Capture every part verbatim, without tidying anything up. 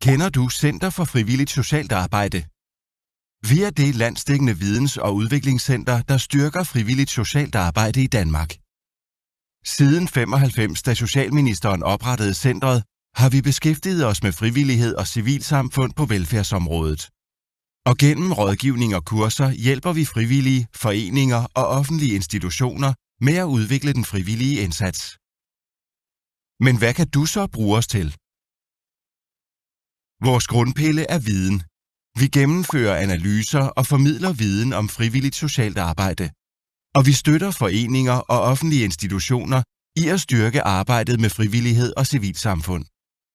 Kender du Center for Frivilligt Socialt Arbejde? Vi er det landsdækkende videns- og udviklingscenter, der styrker frivilligt socialt arbejde i Danmark. Siden femoghalvfems, da socialministeren oprettede centret, har vi beskæftiget os med frivillighed og civilsamfund på velfærdsområdet. Og gennem rådgivning og kurser hjælper vi frivillige, foreninger og offentlige institutioner med at udvikle den frivillige indsats. Men hvad kan du så bruge os til? Vores grundpille er viden. Vi gennemfører analyser og formidler viden om frivilligt socialt arbejde. Og vi støtter foreninger og offentlige institutioner i at styrke arbejdet med frivillighed og civilsamfund.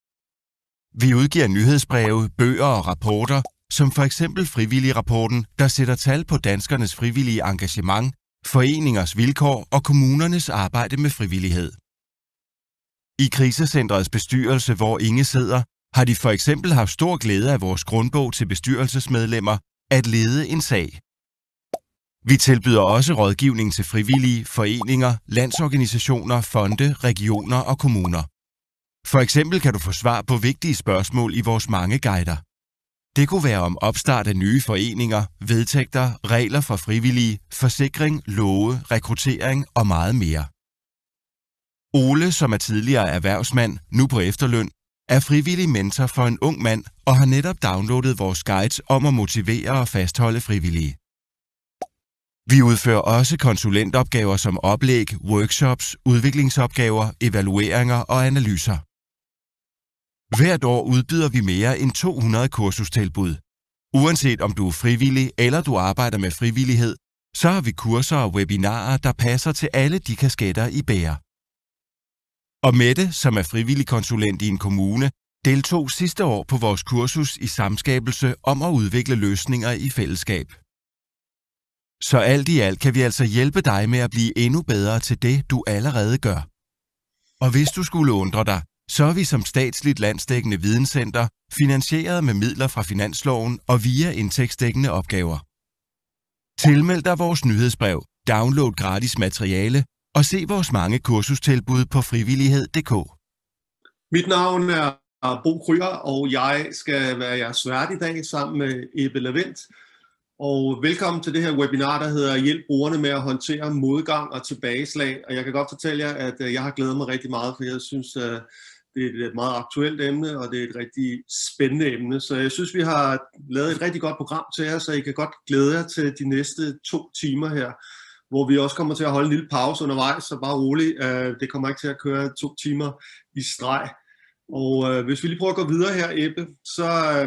Vi udgiver nyhedsbreve, bøger og rapporter, som for eksempel Frivilligrapporten, der sætter tal på danskernes frivillige engagement, foreningers vilkår og kommunernes arbejde med frivillighed. I krisecentrets bestyrelse, hvor Inge sidder, har de for eksempel haft stor glæde af vores grundbog til bestyrelsesmedlemmer at lede en sag. Vi tilbyder også rådgivning til frivillige, foreninger, landsorganisationer, fonde, regioner og kommuner. For eksempel kan du få svar på vigtige spørgsmål i vores mange guider. Det kunne være om opstart af nye foreninger, vedtægter, regler for frivillige, forsikring, love, rekruttering og meget mere. Ole, som er tidligere erhvervsmand, nu på efterløn, er frivillig mentor for en ung mand og har netop downloadet vores guides om at motivere og fastholde frivillige. Vi udfører også konsulentopgaver som oplæg, workshops, udviklingsopgaver, evalueringer og analyser. Hvert år udbyder vi mere end to hundrede kursustilbud. Uanset om du er frivillig eller du arbejder med frivillighed, så har vi kurser og webinarer, der passer til alle de kasketter, I bærer. Og Mette, som er frivillig konsulent i en kommune, deltog sidste år på vores kursus i samskabelse om at udvikle løsninger i fællesskab. Så alt i alt kan vi altså hjælpe dig med at blive endnu bedre til det, du allerede gør. Og hvis du skulle undre dig, så er vi som statsligt landsdækkende videnscenter finansieret med midler fra finansloven og via indtægtsdækkende opgaver. Tilmeld dig vores nyhedsbrev, download gratis materiale og se vores mange kursustilbud på frivillighed punktum d k. Mit navn er Bo Kryer, og jeg skal være jeres vært i dag sammen med Ebbe Lavendt. Og velkommen til det her webinar, der hedder Hjælp brugerne med at håndtere modgang og tilbageslag. Og jeg kan godt fortælle jer, at jeg har glædet mig rigtig meget, for jeg synes, det er et meget aktuelt emne, og det er et rigtig spændende emne. Så jeg synes, vi har lavet et rigtig godt program til jer, så I kan godt glæde jer til de næste to timer her, hvor vi også kommer til at holde en lille pause undervejs, så bare rolig. Det kommer ikke til at køre to timer i streg. Og hvis vi lige prøver at gå videre her, Ebbe, så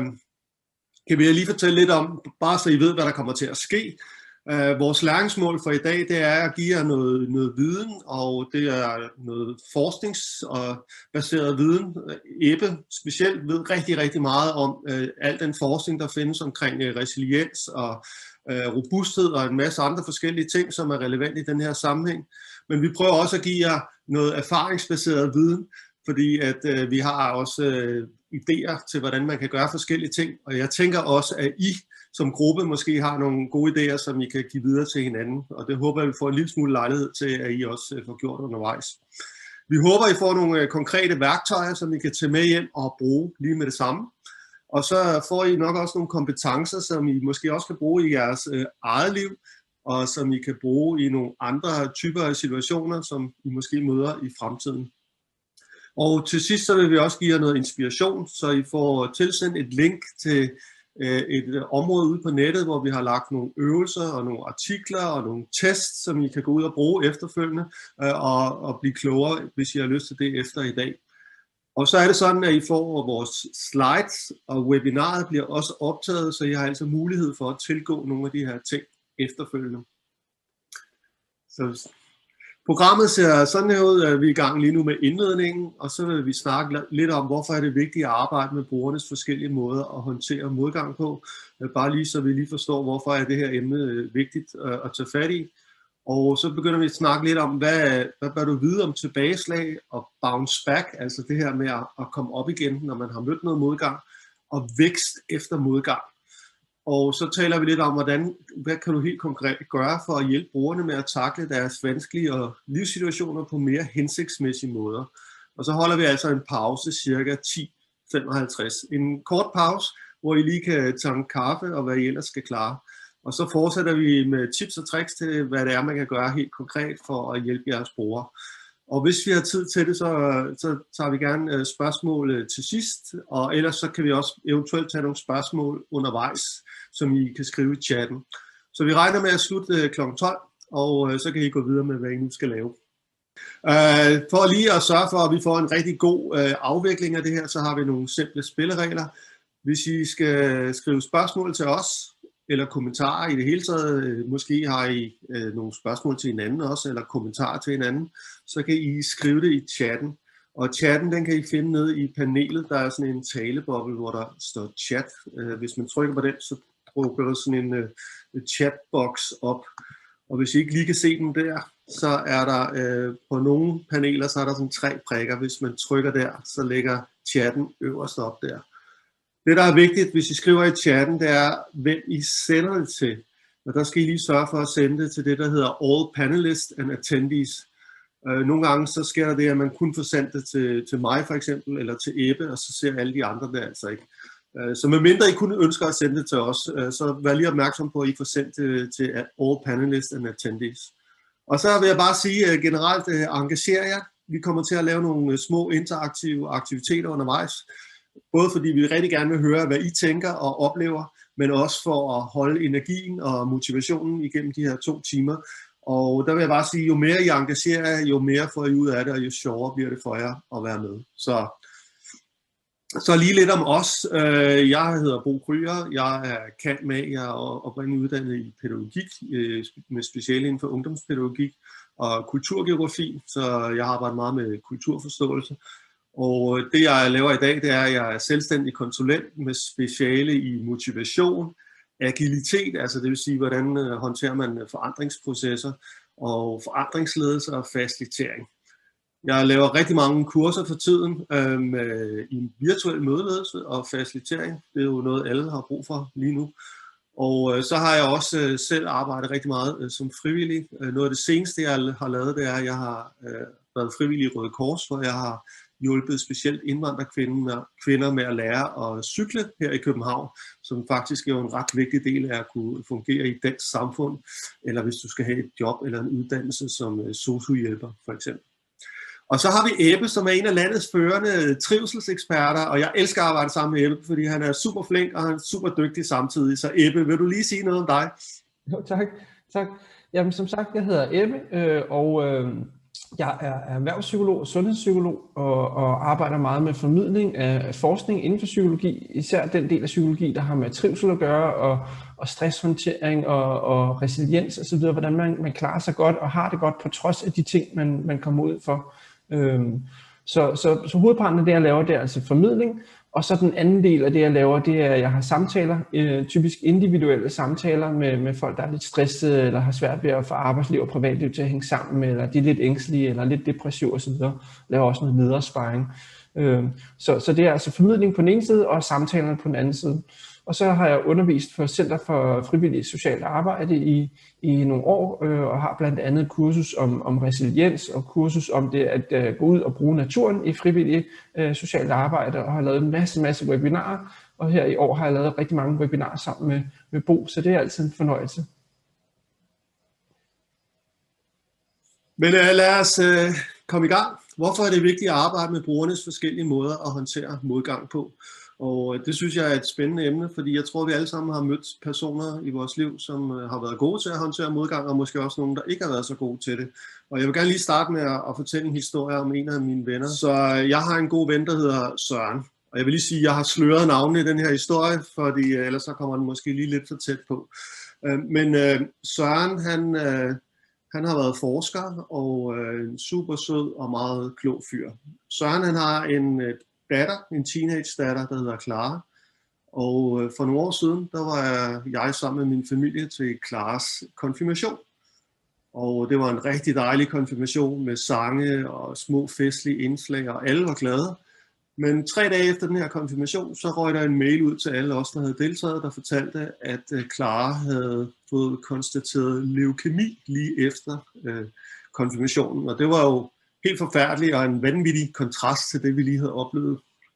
kan vi lige fortælle lidt om, bare så I ved, hvad der kommer til at ske. Uh, vores læringsmål for i dag, det er at give jer noget, noget viden, og det er noget forskningsbaseret viden. Ebbe specielt ved rigtig, rigtig meget om uh, al den forskning, der findes omkring uh, resiliens og uh, robusthed og en masse andre forskellige ting, som er relevant i den her sammenhæng. Men vi prøver også at give jer noget erfaringsbaseret viden, fordi at uh, vi har også uh, idéer til, hvordan man kan gøre forskellige ting. Og jeg tænker også, at I som gruppe måske har nogle gode idéer, som I kan give videre til hinanden. Og det håber jeg, vi får en lille smule lejlighed til, at I også uh, får gjort undervejs. Vi håber, I får nogle uh, konkrete værktøjer, som I kan tage med hjem og bruge lige med det samme. Og så får I nok også nogle kompetencer, som I måske også kan bruge i jeres uh, eget liv, og som I kan bruge i nogle andre typer af situationer, som I måske møder i fremtiden. Og til sidst så vil vi også give jer noget inspiration, så I får tilsendt et link til øh, et område ude på nettet, hvor vi har lagt nogle øvelser og nogle artikler og nogle tests, som I kan gå ud og bruge efterfølgende øh, og, og blive klogere, hvis I har lyst til det efter i dag. Og så er det sådan, at I får vores slides, og webinaret bliver også optaget, så I har altså mulighed for at tilgå nogle af de her ting efterfølgende. Så programmet ser sådan her ud, at vi er i gang lige nu med indledningen, og så vil vi snakke lidt om, hvorfor er det vigtigt at arbejde med brugernes forskellige måder at håndtere modgang på. Bare lige så vi lige forstår, hvorfor er det her emne vigtigt at tage fat i. Og så begynder vi at snakke lidt om, hvad, hvad bør du vide om tilbageslag og bounce back, altså det her med at komme op igen, når man har mødt noget modgang, og vækst efter modgang. Og så taler vi lidt om, hvordan, hvad kan du helt konkret gøre for at hjælpe brugerne med at takle deres vanskelige og livssituationer på mere hensigtsmæssige måder. Og så holder vi altså en pause, cirka ti til femoghalvtreds. En kort pause, hvor I lige kan tanke kaffe og hvad I ellers skal klare. Og så fortsætter vi med tips og tricks til, hvad det er, man kan gøre helt konkret for at hjælpe jeres brugere. Og hvis vi har tid til det, så, så tager vi gerne spørgsmål til sidst, og ellers så kan vi også eventuelt tage nogle spørgsmål undervejs, som I kan skrive i chatten. Så vi regner med at slutte klokken tolv, og så kan I gå videre med, hvad I nu skal lave. For lige at sørge for, at vi får en rigtig god afvikling af det her, så har vi nogle simple spilleregler. Hvis I skal skrive spørgsmål til os, eller kommentarer i det hele taget, måske har I øh, nogle spørgsmål til hinanden også, eller kommentarer til hinanden, så kan I skrive det i chatten. Og chatten, den kan I finde nede i panelet. Der er sådan en taleboble, hvor der står chat. Øh, hvis man trykker på den, så dukker der sådan en øh, chatbox op. Og hvis I ikke lige kan se den der, så er der øh, på nogle paneler, så er der sådan tre prikker. Hvis man trykker der, så ligger chatten øverst op der. Det, der er vigtigt, hvis I skriver i chatten, det er, hvem I sender det til. Og der skal I lige sørge for at sende det til det, der hedder All Panelists and Attendees. Øh, nogle gange så sker der det, at man kun får sendt det til, til mig for eksempel, eller til Ebbe, og så ser alle de andre det altså ikke. Øh, så medmindre I kun ønsker at sende det til os, øh, så vær lige opmærksom på, at I får sendt det til All Panelists and Attendees. Og så vil jeg bare sige, at generelt øh, engager jer. Vi kommer til at lave nogle små interaktive aktiviteter undervejs. Både fordi vi rigtig gerne vil høre, hvad I tænker og oplever, men også for at holde energien og motivationen igennem de her to timer. Og der vil jeg bare sige, jo mere I engagerer jer, jo mere får I ud af det, og jo sjovere bliver det for jer at være med. Så, så lige lidt om os. Jeg hedder Bo Krüger. Jeg er cand.mag. Jeg er oprindeligt uddannet i pædagogik, med speciale inden for ungdomspædagogik og kulturgeografi, så jeg har arbejdet meget med kulturforståelse. Og det jeg laver i dag, det er, at jeg er selvstændig konsulent med speciale i motivation, agilitet, altså det vil sige, hvordan håndterer man forandringsprocesser og forandringsledelse og facilitering. Jeg laver rigtig mange kurser for tiden øhm, i virtuel mødeledelse og facilitering. Det er jo noget, alle har brug for lige nu. Og øh, så har jeg også øh, selv arbejdet rigtig meget øh, som frivillig. Øh, noget af det seneste, jeg har lavet, det er, at jeg har øh, været frivillig i Røde Kors, hvor jeg har hjulpet specielt indvandrerkvinder kvinder med at lære at cykle her i København, som faktisk er en ret vigtig del af at kunne fungere i dansk samfund, eller hvis du skal have et job eller en uddannelse som sosu-hjælper for eksempel. Og så har vi Ebbe, som er en af landets førende trivselseksperter, og jeg elsker at arbejde sammen med Ebbe, fordi han er super flink, og han er super dygtig samtidig. Så Ebbe, vil du lige sige noget om dig? Jo, tak. tak. Jamen, som sagt, jeg hedder Ebbe, øh, og øh, jeg er erhvervspsykolog og sundhedspsykolog, og, og arbejder meget med formidling af forskning inden for psykologi, især den del af psykologi, der har med trivsel at gøre, og, og stresshåndtering og, og resiliens osv., hvordan man, man klarer sig godt og har det godt på trods af de ting, man, man kommer ud for. Øhm, så, så, så hovedparten af det, jeg laver, det er altså formidling, og så den anden del af det, jeg laver, det er, at jeg har samtaler, øh, typisk individuelle samtaler med, med folk, der er lidt stressede, eller har svært ved at få arbejdsliv og privatliv til at hænge sammen, eller de er lidt ængstelige, eller lidt depressive osv. Jeg laver også noget ledersparring. Øh, så, så det er altså formidling på den ene side, og samtalerne på den anden side. Og så har jeg undervist for Center for Frivilligt Socialt Arbejde i, i nogle år, øh, og har blandt andet kursus om, om resiliens, og kursus om det at øh, gå ud og bruge naturen i frivilligt øh, socialt arbejde, og har lavet en masse, masse webinarer, og her i år har jeg lavet rigtig mange webinarer sammen med, med Bo, så det er altid en fornøjelse. Men øh, lad os øh, komme i gang. Hvorfor er det vigtigt at arbejde med brugernes forskellige måder at håndtere modgang på? Og det synes jeg er et spændende emne, fordi jeg tror, vi alle sammen har mødt personer i vores liv, som har været gode til at håndtere modgang, og måske også nogen, der ikke har været så gode til det. Og jeg vil gerne lige starte med at fortælle en historie om en af mine venner. Så jeg har en god ven, der hedder Søren. Og jeg vil lige sige, at jeg har sløret navnet i den her historie, fordi ellers så kommer den måske lige lidt for tæt på. Men Søren, han, han har været forsker og en super sød og meget klog fyr. Søren, han har en datter, en teenage datter, der hedder Clara. Og for nogle år siden, der var jeg sammen med min familie til Claras konfirmation. Og det var en rigtig dejlig konfirmation med sange og små festlige indslag, og alle var glade. Men tre dage efter den her konfirmation, så røg der en mail ud til alle os, der havde deltaget, der fortalte, at Clara havde fået konstateret leukemi lige efter øh, konfirmationen. Og det var jo helt forfærdeligt og en vanvittig kontrast til det, vi lige havde oplevet.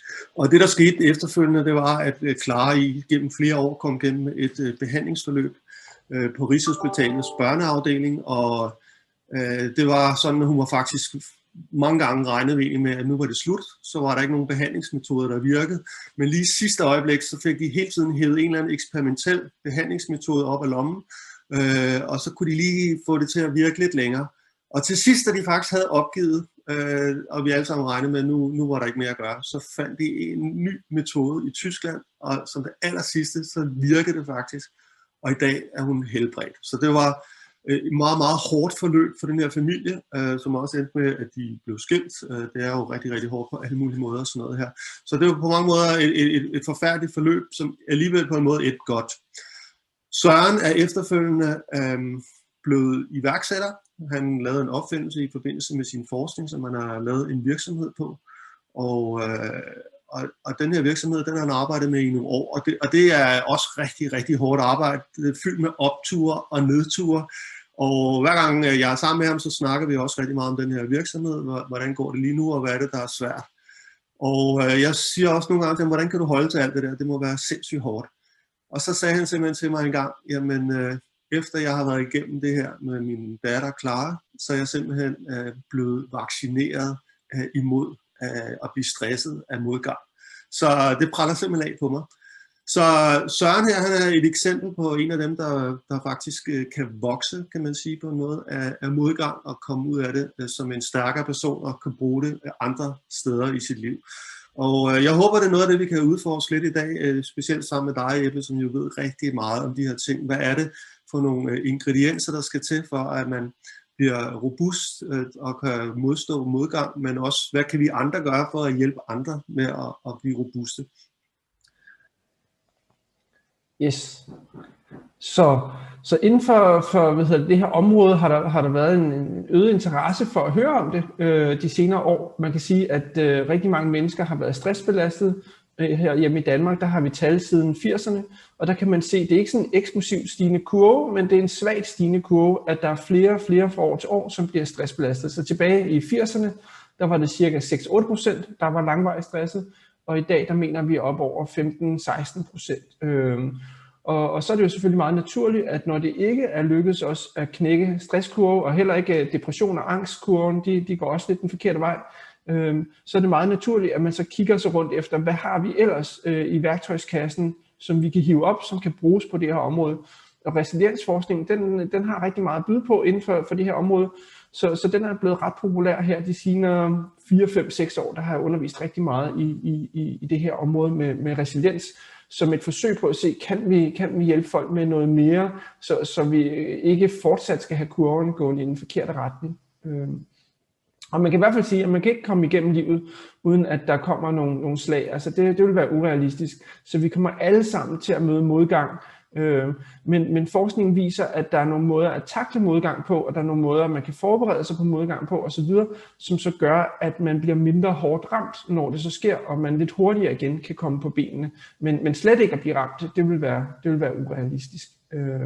Og det, der skete efterfølgende, det var, at Clara i gennem flere år kom gennem et behandlingsforløb på Rigshospitalets børneafdeling, og det var sådan, at hun var faktisk mange gange regnet med, at nu var det slut, så var der ikke nogen behandlingsmetoder, der virkede. Men lige i sidste øjeblik, så fik de hele tiden hævet en eller anden eksperimentel behandlingsmetode op af lommen, øh, og så kunne de lige få det til at virke lidt længere. Og til sidst, da de faktisk havde opgivet, øh, og vi alle sammen regnede med, at nu, nu var der ikke mere at gøre, så fandt de en ny metode i Tyskland, og som det aller sidste, så virkede det faktisk. Og i dag er hun helbredt. Så det var et meget, meget hårdt forløb for den her familie, øh, som også endte med, at de blev skilt. Øh, det er jo rigtig, rigtig hårdt på alle mulige måder og sådan noget her. Så det var på mange måder et, et, et forfærdeligt forløb, som alligevel på en måde et godt. Søren er efterfølgende øh, blevet iværksætter. Han lavede en opfindelse i forbindelse med sin forskning, som han har lavet en virksomhed på. Og, øh, og, og den her virksomhed, den har han arbejdet med i nogle år. Og det, og det er også rigtig, rigtig hårdt arbejde. Det er fyldt med opture og nedture. Og hver gang jeg er sammen med ham, så snakker vi også rigtig meget om den her virksomhed. Hvordan går det lige nu, og hvad er det, der er svært? Og øh, jeg siger også nogle gange til ham, hvordan kan du holde til alt det der? Det må være sindssygt hårdt. Og så sagde han simpelthen til mig en gang, jamen øh, efter jeg har været igennem det her med min datter Clara, så er jeg simpelthen øh, blevet vaccineret øh, imod øh, at blive stresset af modgang. Så det praller simpelthen af på mig. Så Søren her, han er et eksempel på en af dem, der, der faktisk kan vokse, kan man sige på en måde, af, af modgang og komme ud af det øh, som en stærkere person og kan bruge det andre steder i sit liv. Og øh, jeg håber, det er noget af det, vi kan udforske lidt i dag, øh, specielt sammen med dig, Ebbe, som jo ved rigtig meget om de her ting. Hvad er det for nogle øh, ingredienser, der skal til for, at man bliver robust øh, og kan modstå modgang, men også, hvad kan vi andre gøre for at hjælpe andre med at, at blive robuste? Yes. Så, så inden for, for hvad hedder det, det her område har der, har der været en, en øget interesse for at høre om det øh, de senere år. Man kan sige, at øh, rigtig mange mennesker har været stressbelastet. Øh, her hjemme i Danmark, der har vi tal siden firserne, og der kan man se, det er ikke sådan en eksplosivt stigende kurve, men det er en svagt stigende kurve, at der er flere og flere fra år til år, som bliver stressbelastet. Så tilbage i firserne, der var det cirka seks til otte procent, der var langvarigt stresset, og i dag, der mener vi op over femten til seksten procent. Øh, Og, og så er det jo selvfølgelig meget naturligt, at når det ikke er lykkedes os at knække stresskurve, og heller ikke depression og angstkurven, de, de går også lidt den forkerte vej, øh, så er det meget naturligt, at man så kigger sig rundt efter, hvad har vi ellers øh, i værktøjskassen, som vi kan hive op, som kan bruges på det her område. Og resiliensforskning, den, den har rigtig meget at byde på inden for, for det her område, så, så den er blevet ret populær her de senere fire, fem, seks år, der har jeg undervist rigtig meget i, i, i det her område med, med resiliens, som et forsøg på at se, kan vi, kan vi hjælpe folk med noget mere, så, så vi ikke fortsat skal have kurven gående i den forkerte retning. Øhm. Og man kan i hvert fald sige, at man kan ikke komme igennem livet, uden at der kommer nogle, nogle slag. Altså det, det vil være urealistisk. Så vi kommer alle sammen til at møde modgang. Øh, men, men forskningen viser, at der er nogle måder at takle modgang på, og der er nogle måder, man kan forberede sig på modgang på osv., som så gør, at man bliver mindre hårdt ramt, når det så sker, og man lidt hurtigere igen kan komme på benene. Men, men slet ikke at blive ramt, det vil være, det vil være urealistisk. Øh.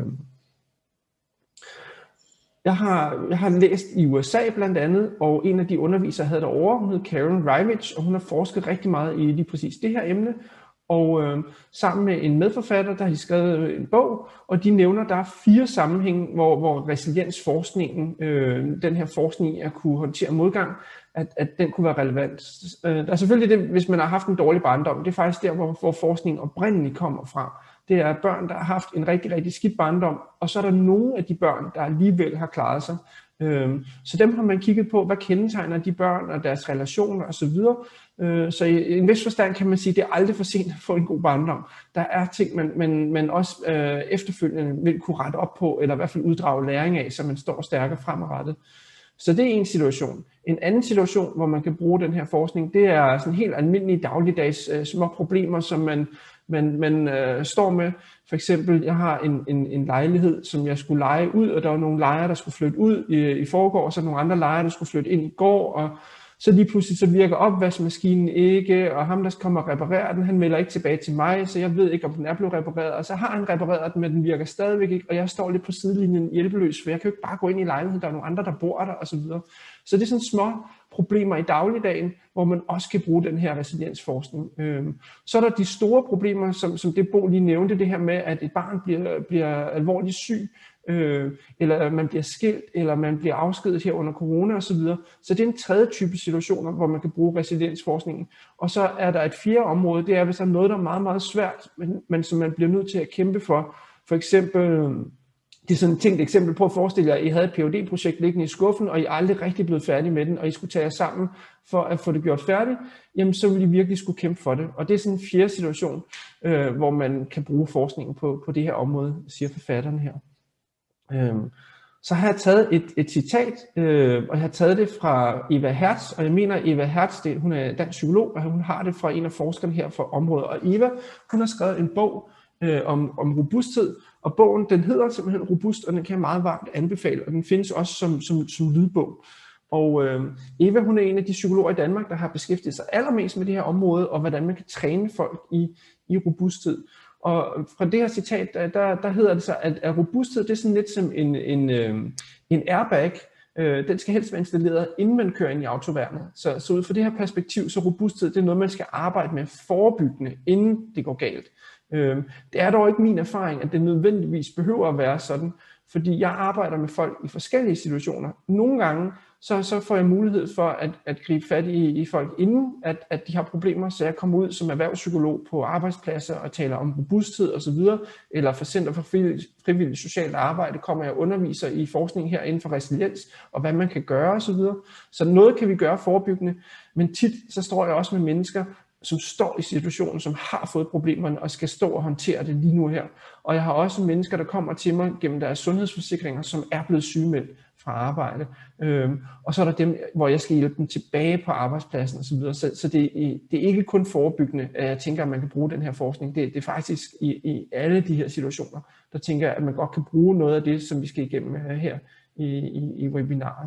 Jeg har, jeg har læst i U S A blandt andet, og en af de undervisere havde derovre, hun hed Karen Rivich, og hun har forsket rigtig meget i lige præcis det her emne. Og øh, sammen med en medforfatter, der har skrevet en bog, og de nævner, der er fire sammenhænge, hvor, hvor resiliensforskningen, øh, den her forskning at kunne håndtere modgang, at, at den kunne være relevant. Øh, der er selvfølgelig det, hvis man har haft en dårlig barndom, det er faktisk der, hvor, hvor forskningen oprindeligt kommer fra. Det er børn, der har haft en rigtig, rigtig skidt barndom, og så er der nogle af de børn, der alligevel har klaret sig. Øh, så dem har man kigget på, hvad kendetegner de børn og deres relationer osv., så i en vis forstand kan man sige, at det er aldrig for sent at få en god barndom. Der er ting, man, man, man også øh, efterfølgende vil kunne rette op på, eller i hvert fald uddrage læring af, så man står stærkere fremadrettet. Så det er en situation. En anden situation, hvor man kan bruge den her forskning, det er sådan helt almindelige dagligdags øh, små problemer, som man, man, man øh, står med. For eksempel, jeg har en, en, en lejlighed, som jeg skulle leje ud, og der var nogle lejere, der skulle flytte ud i, i forgår, og så nogle andre lejere, der skulle flytte ind i går, og så lige pludselig så virker opvaskemaskinen ikke, og ham, der kommer og reparerer den, han melder ikke tilbage til mig, så jeg ved ikke, om den er blevet repareret. Og så har han repareret den, men den virker stadigvæk ikke, og jeg står lidt på sidelinjen hjælpeløs, for jeg kan jo ikke bare gå ind i lejligheden, der er nogle andre, der bor der, osv. Så det er sådan små problemer i dagligdagen, hvor man også kan bruge den her resiliensforskning. Øhm, så er der de store problemer, som, som det Bo lige nævnte, det her med, at et barn bliver, bliver alvorligt syg, øh, eller man bliver skilt, eller man bliver afskediget her under corona osv. Så det er en tredje type situationer, hvor man kan bruge resiliensforskningen. Og så er der et fjerde område, det er, hvis der er noget, der er meget, meget svært, men, men som man bliver nødt til at kæmpe for. For eksempel... Det er sådan et tænkt eksempel på at forestille jer, at I havde et P H D-projekt liggende i skuffen, og I er aldrig rigtig blevet færdige med den, og I skulle tage jer sammen for at få det gjort færdigt, jamen så vil I virkelig skulle kæmpe for det. Og det er sådan en fjerde situation, øh, hvor man kan bruge forskningen på, på det her område, siger forfatteren her. Øhm, så har jeg taget et, et citat, øh, og jeg har taget det fra Eva Hertz, og jeg mener, Eva Hertz, det, hun er dansk psykolog, og hun har det fra en af forskerne her for området. Og Eva, hun har skrevet en bog øh, om, om robusthed, og bogen, den hedder simpelthen Robust, og den kan jeg meget varmt anbefale, og den findes også som, som, som lydbog. Og øh, Eva, hun er en af de psykologer i Danmark, der har beskæftiget sig allermest med det her område, og hvordan man kan træne folk i, i robusthed. Og fra det her citat, der, der, der hedder det så, at, at robusthed, det er sådan lidt som en, en, øh, en airbag. Øh, den skal helst være installeret, inden man kører ind i autoværnet. Så, så ud fra det her perspektiv, så robusthed, det er noget, man skal arbejde med forebyggende, inden det går galt. Det er dog ikke min erfaring, at det nødvendigvis behøver at være sådan, fordi jeg arbejder med folk i forskellige situationer. Nogle gange så, så får jeg mulighed for at, at gribe fat i, i folk, inden at, at de har problemer, så jeg kommer ud som erhvervspsykolog på arbejdspladser og taler om robusthed osv., eller for Center for Frivilligt Socialt Arbejde kommer jeg og underviser i forskning her inden for resiliens, og hvad man kan gøre osv. Så, så noget kan vi gøre forebyggende, men tit så står jeg også med mennesker, som står i situationen, som har fået problemerne og skal stå og håndtere det lige nu her. Og jeg har også mennesker, der kommer til mig gennem deres sundhedsforsikringer, som er blevet sygemeldt fra arbejde. Øhm, og så er der dem, hvor jeg skal hjælpe dem tilbage på arbejdspladsen osv. Så, så det, det er ikke kun forebyggende, at jeg tænker, at man kan bruge den her forskning. Det, det er faktisk i, i alle de her situationer, der tænker jeg, at man godt kan bruge noget af det, som vi skal igennem her i, i, i webinaret.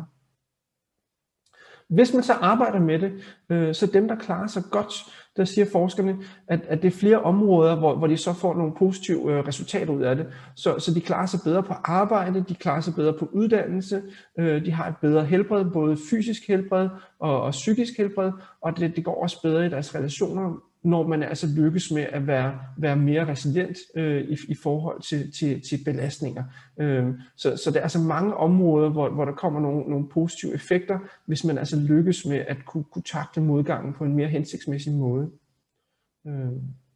Hvis man så arbejder med det, øh, så dem, der klarer sig godt, der siger forskerne, at, at det er flere områder, hvor, hvor de så får nogle positive øh, resultater ud af det. Så, så de klarer sig bedre på arbejde, de klarer sig bedre på uddannelse, øh, de har et bedre helbred, både fysisk helbred og, og psykisk helbred, og det, det går også bedre i deres relationer, når man altså lykkes med at være, være mere resilient øh, i, i forhold til, til, til belastninger. Øh, så, så der er altså mange områder, hvor, hvor der kommer nogle, nogle positive effekter, hvis man altså lykkes med at kunne, kunne takle modgangen på en mere hensigtsmæssig måde. Øh.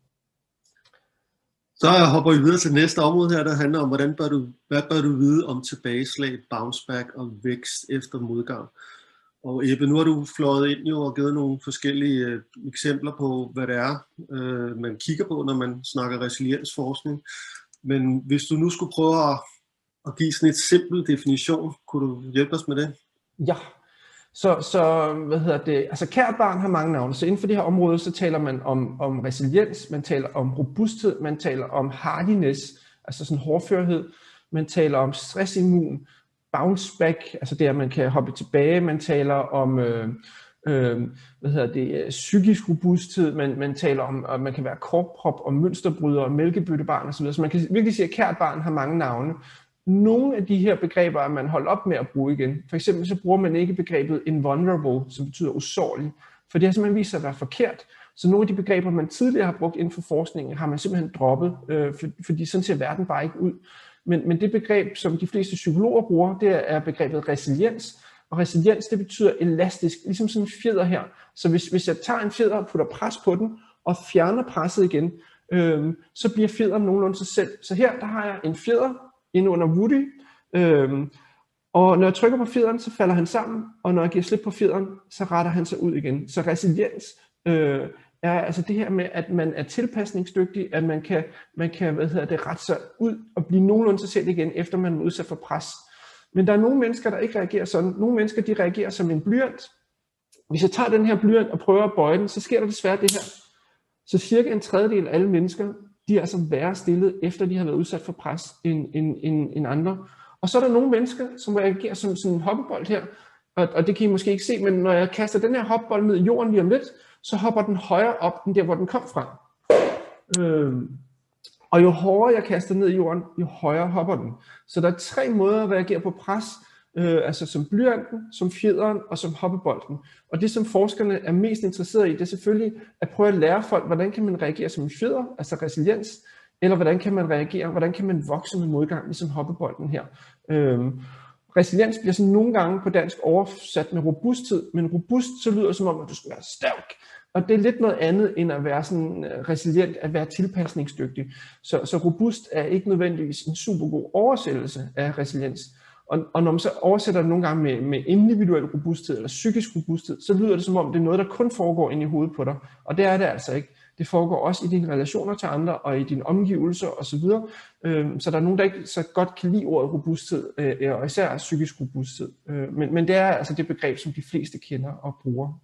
Så hopper vi videre til næste område her, der handler om, hvordan bør du, hvad bør du vide om tilbageslag, bounce back og vækst efter modgang. Og Ebbe, nu har du fløjet ind jo og givet nogle forskellige øh, eksempler på, hvad det er, øh, man kigger på, når man snakker resiliensforskning. Men hvis du nu skulle prøve at, at give sådan et simpel definition, kunne du hjælpe os med det? Ja, så, så hvad hedder det? Altså kært barn har mange navne, så inden for det her område, så taler man om, om resiliens, man taler om robusthed, man taler om hardiness, altså sådan hårdførhed, man taler om stressimmun, bounce back, altså det at man kan hoppe tilbage, man taler om øh, øh, hvad hedder det, psykisk robusthed, man, man taler om, at man kan være korkprop og mønsterbryder og mælkebyttebarn osv. Så man kan virkelig sige, at kært barn har mange navne. Nogle af de her begreber er man holdt op med at bruge igen. For eksempel så bruger man ikke begrebet invulnerable, som betyder usårlig, for det har simpelthen vist sig at være forkert. Så nogle af de begreber, man tidligere har brugt inden for forskningen, har man simpelthen droppet, øh, for, fordi sådan ser verden bare ikke ud. Men, men det begreb, som de fleste psykologer bruger, det er begrebet resiliens. Og resiliens, det betyder elastisk, ligesom sådan en fjeder her. Så hvis, hvis jeg tager en fjeder og putter pres på den, og fjerner presset igen, øh, så bliver fjederen nogenlunde sig selv. Så her, der har jeg en fjeder inde under Woody, øh, og når jeg trykker på fjederen, så falder han sammen, og når jeg giver slip på fjederen, så retter han sig ud igen. Så resiliens øh, er altså det her med, at man er tilpasningsdygtig, at man kan, man kan hvad hedder det, rette sig ud og blive nogenlunde sig selv igen, efter man er udsat for pres. Men der er nogle mennesker, der ikke reagerer sådan. Nogle mennesker, de reagerer som en blyant. Hvis jeg tager den her blyant og prøver at bøje den, så sker der desværre det her. Så cirka en tredjedel af alle mennesker, de er altså værre stillet, efter de har været udsat for pres end, end, end, end andre. Og så er der nogle mennesker, som reagerer som sådan en hoppebold her, og, og det kan I måske ikke se, men når jeg kaster den her hoppebold ned i jorden lige om lidt, så hopper den højere op, end der, hvor den kom fra. Øhm, og jo hårdere jeg kaster ned i jorden, jo højere hopper den. Så der er tre måder at reagere på pres, øh, altså som blyanten, som fjederen og som hoppebolden. Og det, som forskerne er mest interesserede i, det er selvfølgelig at prøve at lære folk, hvordan kan man reagere som en fjeder, altså resiliens, eller hvordan kan man reagere, hvordan kan man vokse med modgang, ligesom hoppebolden her. Øhm, resiliens bliver sådan nogle gange på dansk oversat med robusthed, men robust, så lyder det som om, at du skal være stærk. Og det er lidt noget andet, end at være sådan resilient, at være tilpasningsdygtig. Så, så robust er ikke nødvendigvis en super god oversættelse af resiliens. Og, og når man så oversætter det nogle gange med, med individuel robusthed, eller psykisk robusthed, så lyder det som om, det er noget, der kun foregår inde i hovedet på dig. Og det er det altså ikke. Det foregår også i dine relationer til andre, og i dine omgivelser osv. Så der er nogen, der ikke så godt kan lide ordet robusthed, og især psykisk robusthed. Men, men det er altså det begreb, som de fleste kender og bruger.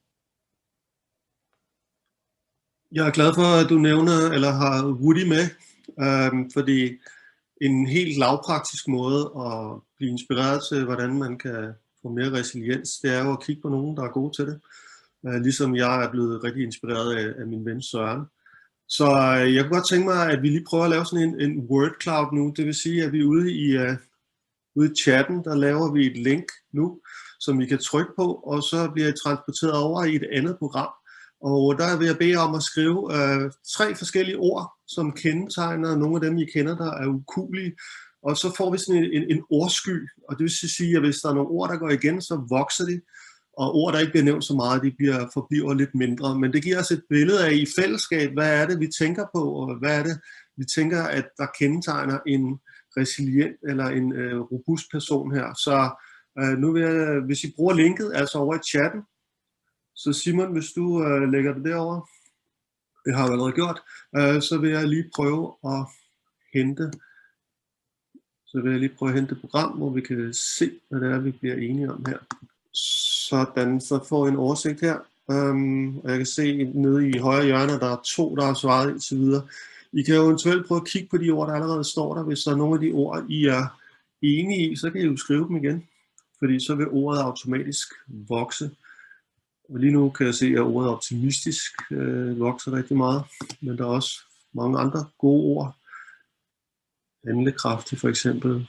Jeg er glad for, at du nævner, eller har Woody med, øhm, fordi en helt lavpraktisk måde at blive inspireret til, hvordan man kan få mere resiliens, det er jo at kigge på nogen, der er gode til det. Øh, ligesom jeg er blevet rigtig inspireret af, af min ven Søren. Så øh, jeg kunne godt tænke mig, at vi lige prøver at lave sådan en, en word cloud nu. Det vil sige, at vi er ude i, uh, ude i chatten, der laver vi et link nu, som I kan trykke på, og så bliver I transporteret over i et andet program. Og der vil jeg bede om at skrive øh, tre forskellige ord, som kendetegner nogle af dem, I kender, der er ukuelige. Og så får vi sådan en, en, en ordsky, og det vil sige, at hvis der er nogle ord, der går igen, så vokser de. Og ord, der ikke bliver nævnt så meget, de bliver, forbliver lidt mindre. Men det giver os et billede af i fællesskab, hvad er det, vi tænker på, og hvad er det, vi tænker, at der kendetegner en resilient eller en øh, robust person her. Så øh, nu vil jeg, hvis I bruger linket, altså over i chatten, så Simon, hvis du øh, lægger det derover, det har jeg allerede gjort, øh, så vil jeg lige prøve at hente, så vil jeg lige prøve at hente et program, hvor vi kan se, hvad det er, vi bliver enige om her. Sådan, så får I en oversigt her, um, og jeg kan se nede i højre hjørne, der er to, der har svaret indtil videre. I kan jo eventuelt prøve at kigge på de ord, der allerede står der. Hvis der er nogle af de ord, I er enige i, så kan I jo skrive dem igen, fordi så vil ordet automatisk vokse. Og lige nu kan jeg se, at ordet optimistisk øh, vokser rigtig meget, men der er også mange andre gode ord. Handlekraftig for eksempel,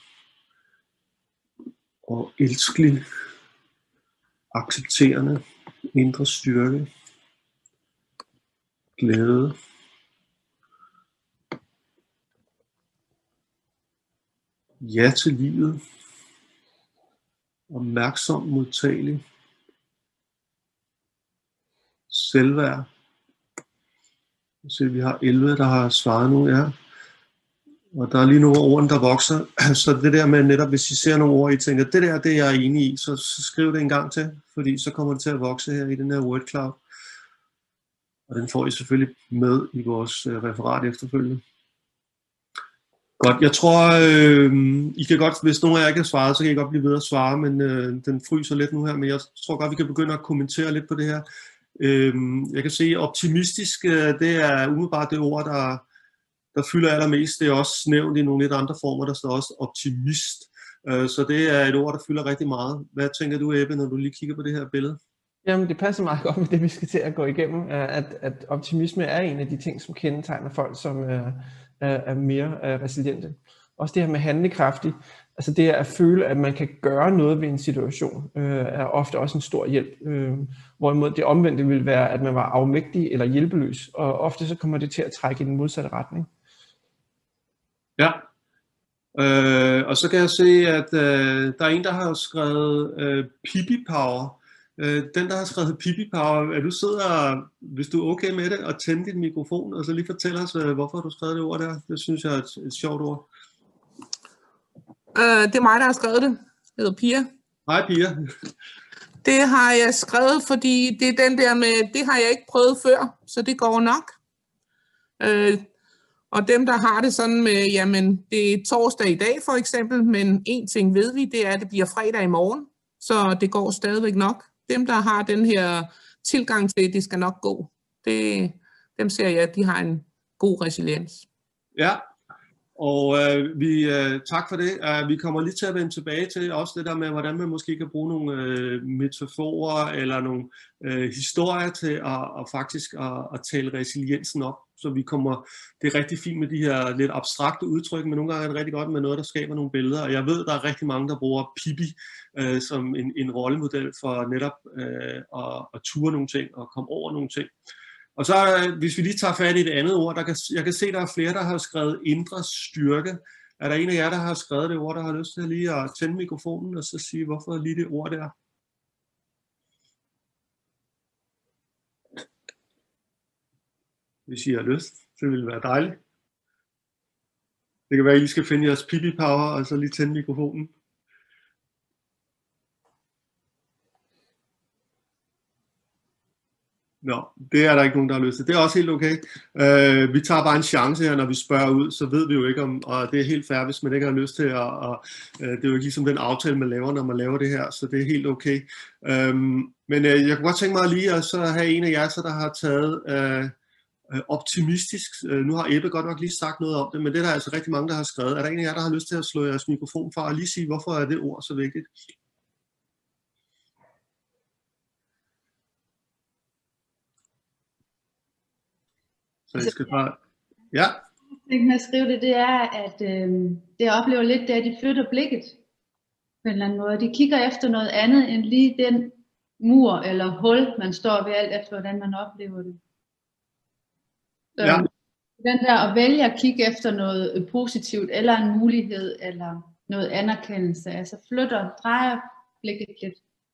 og elskelig, accepterende, indre styrke, glæde, ja til livet, opmærksom, modtagelig, selvværd. Så vi har elleve, der har svaret nu, ja. Og der er lige nogle ord, der vokser. Så det der med netop, hvis I ser nogle ord, I tænker, det der, det er jeg enig i, så skriv det en gang til, fordi så kommer det til at vokse her i den her word cloud. Og den får I selvfølgelig med i vores referat efterfølgende. Godt, jeg tror, øh, I kan godt, hvis nogen af jer ikke har svaret, så kan I godt blive ved at svare, men øh, den fryser lidt nu her, men jeg tror godt, vi kan begynde at kommentere lidt på det her. Øh, jeg kan se, optimistisk, det er umiddelbart det ord, der der fylder allermest. Det er også nævnt i nogle lidt andre former, der står også optimist. Så det er et ord, der fylder rigtig meget. Hvad tænker du, Ebbe, når du lige kigger på det her billede? Jamen, det passer meget godt med det, vi skal til at gå igennem, at, at optimisme er en af de ting, som kendetegner folk, som er, er mere resiliente. Også det her med handlekraftig, altså det at føle, at man kan gøre noget ved en situation, øh, er ofte også en stor hjælp. Øh, hvorimod det omvendte ville være, at man var afmægtig eller hjælpeløs, og ofte så kommer det til at trække i den modsatte retning. Ja, øh, og så kan jeg se, at øh, der er en, der har skrevet øh, Pippi Power. Øh, den, der har skrevet Pippi Power, er du sidder, hvis du er okay med det, og tænde din mikrofon, og så lige fortælle os, øh, hvorfor du skrevet det ord der. Det synes jeg er et, et sjovt ord. Øh, det er mig, der har skrevet det. Jeg hedder Pia. Hej Pia. Det har jeg skrevet, fordi det er den der med, det har jeg ikke prøvet før, så det går nok. Øh, Og dem, der har det sådan med, jamen, det er torsdag i dag for eksempel, men en ting ved vi, det er, at det bliver fredag i morgen, så det går stadigvæk nok. Dem, der har den her tilgang til, at det skal nok gå, det, dem ser jeg, at de har en god resiliens. Ja, og øh, vi, øh, tak for det. Uh, vi kommer lige til at vende tilbage til også det der med, hvordan man måske kan bruge nogle øh, metaforer eller nogle øh, historier til at, at faktisk at, at tale resiliensen op. så vi kommer, det er rigtig fint med de her lidt abstrakte udtryk, men nogle gange er det rigtig godt med noget, der skaber nogle billeder, og jeg ved, der er rigtig mange, der bruger Pippi øh, som en, en rollemodel for netop øh, at, at ture nogle ting og komme over nogle ting. Og så hvis vi lige tager fat i et andet ord, der kan, jeg kan se, der er flere, der har skrevet indre styrke. Er der en af jer, der har skrevet det ord, der har lyst til lige at tænde mikrofonen og så sige, hvorfor lige det ord der? Hvis I har lyst, så vil det være dejligt. Det kan være, at I skal finde jeres Pippi power og så lige tænde mikrofonen. Nå, det er der ikke nogen, der har lyst til. Det er også helt okay. Uh, vi tager bare en chance her, når vi spørger ud, så ved vi jo ikke om, og det er helt fair, hvis man ikke har lyst til at, og, uh, det er jo ikke ligesom den aftale, man laver, når man laver det her, så det er helt okay. Um, men uh, jeg kunne godt tænke mig lige at så have en af jer, så der har taget uh, optimistisk. Uh, nu har Ebbe godt nok lige sagt noget om det, men det er der altså rigtig mange, der har skrevet. Er der en af jer, der har lyst til at slå jeres mikrofon fra og lige sige, hvorfor er det ord så vigtigt? Så jeg skal bare... Ja. Det med at skrive det, det er, at øh, det jeg oplever lidt, det er, at de flytter blikket på en eller anden måde. De kigger efter noget andet end lige den mur eller hul, man står ved, alt efter hvordan man oplever det. Så ja. Den der at vælge at kigge efter noget positivt, eller en mulighed, eller noget anerkendelse, altså flytter, drejer blikket lidt.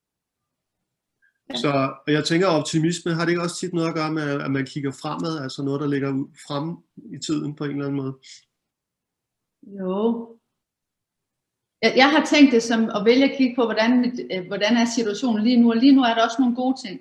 Så jeg tænker, optimisme, har det ikke også tit noget at gøre med, at man kigger fremad, altså noget, der ligger fremme i tiden på en eller anden måde? Jo. Jeg, jeg har tænkt det som at vælge at kigge på, hvordan, hvordan er situationen lige nu, og lige nu er der også nogle gode ting.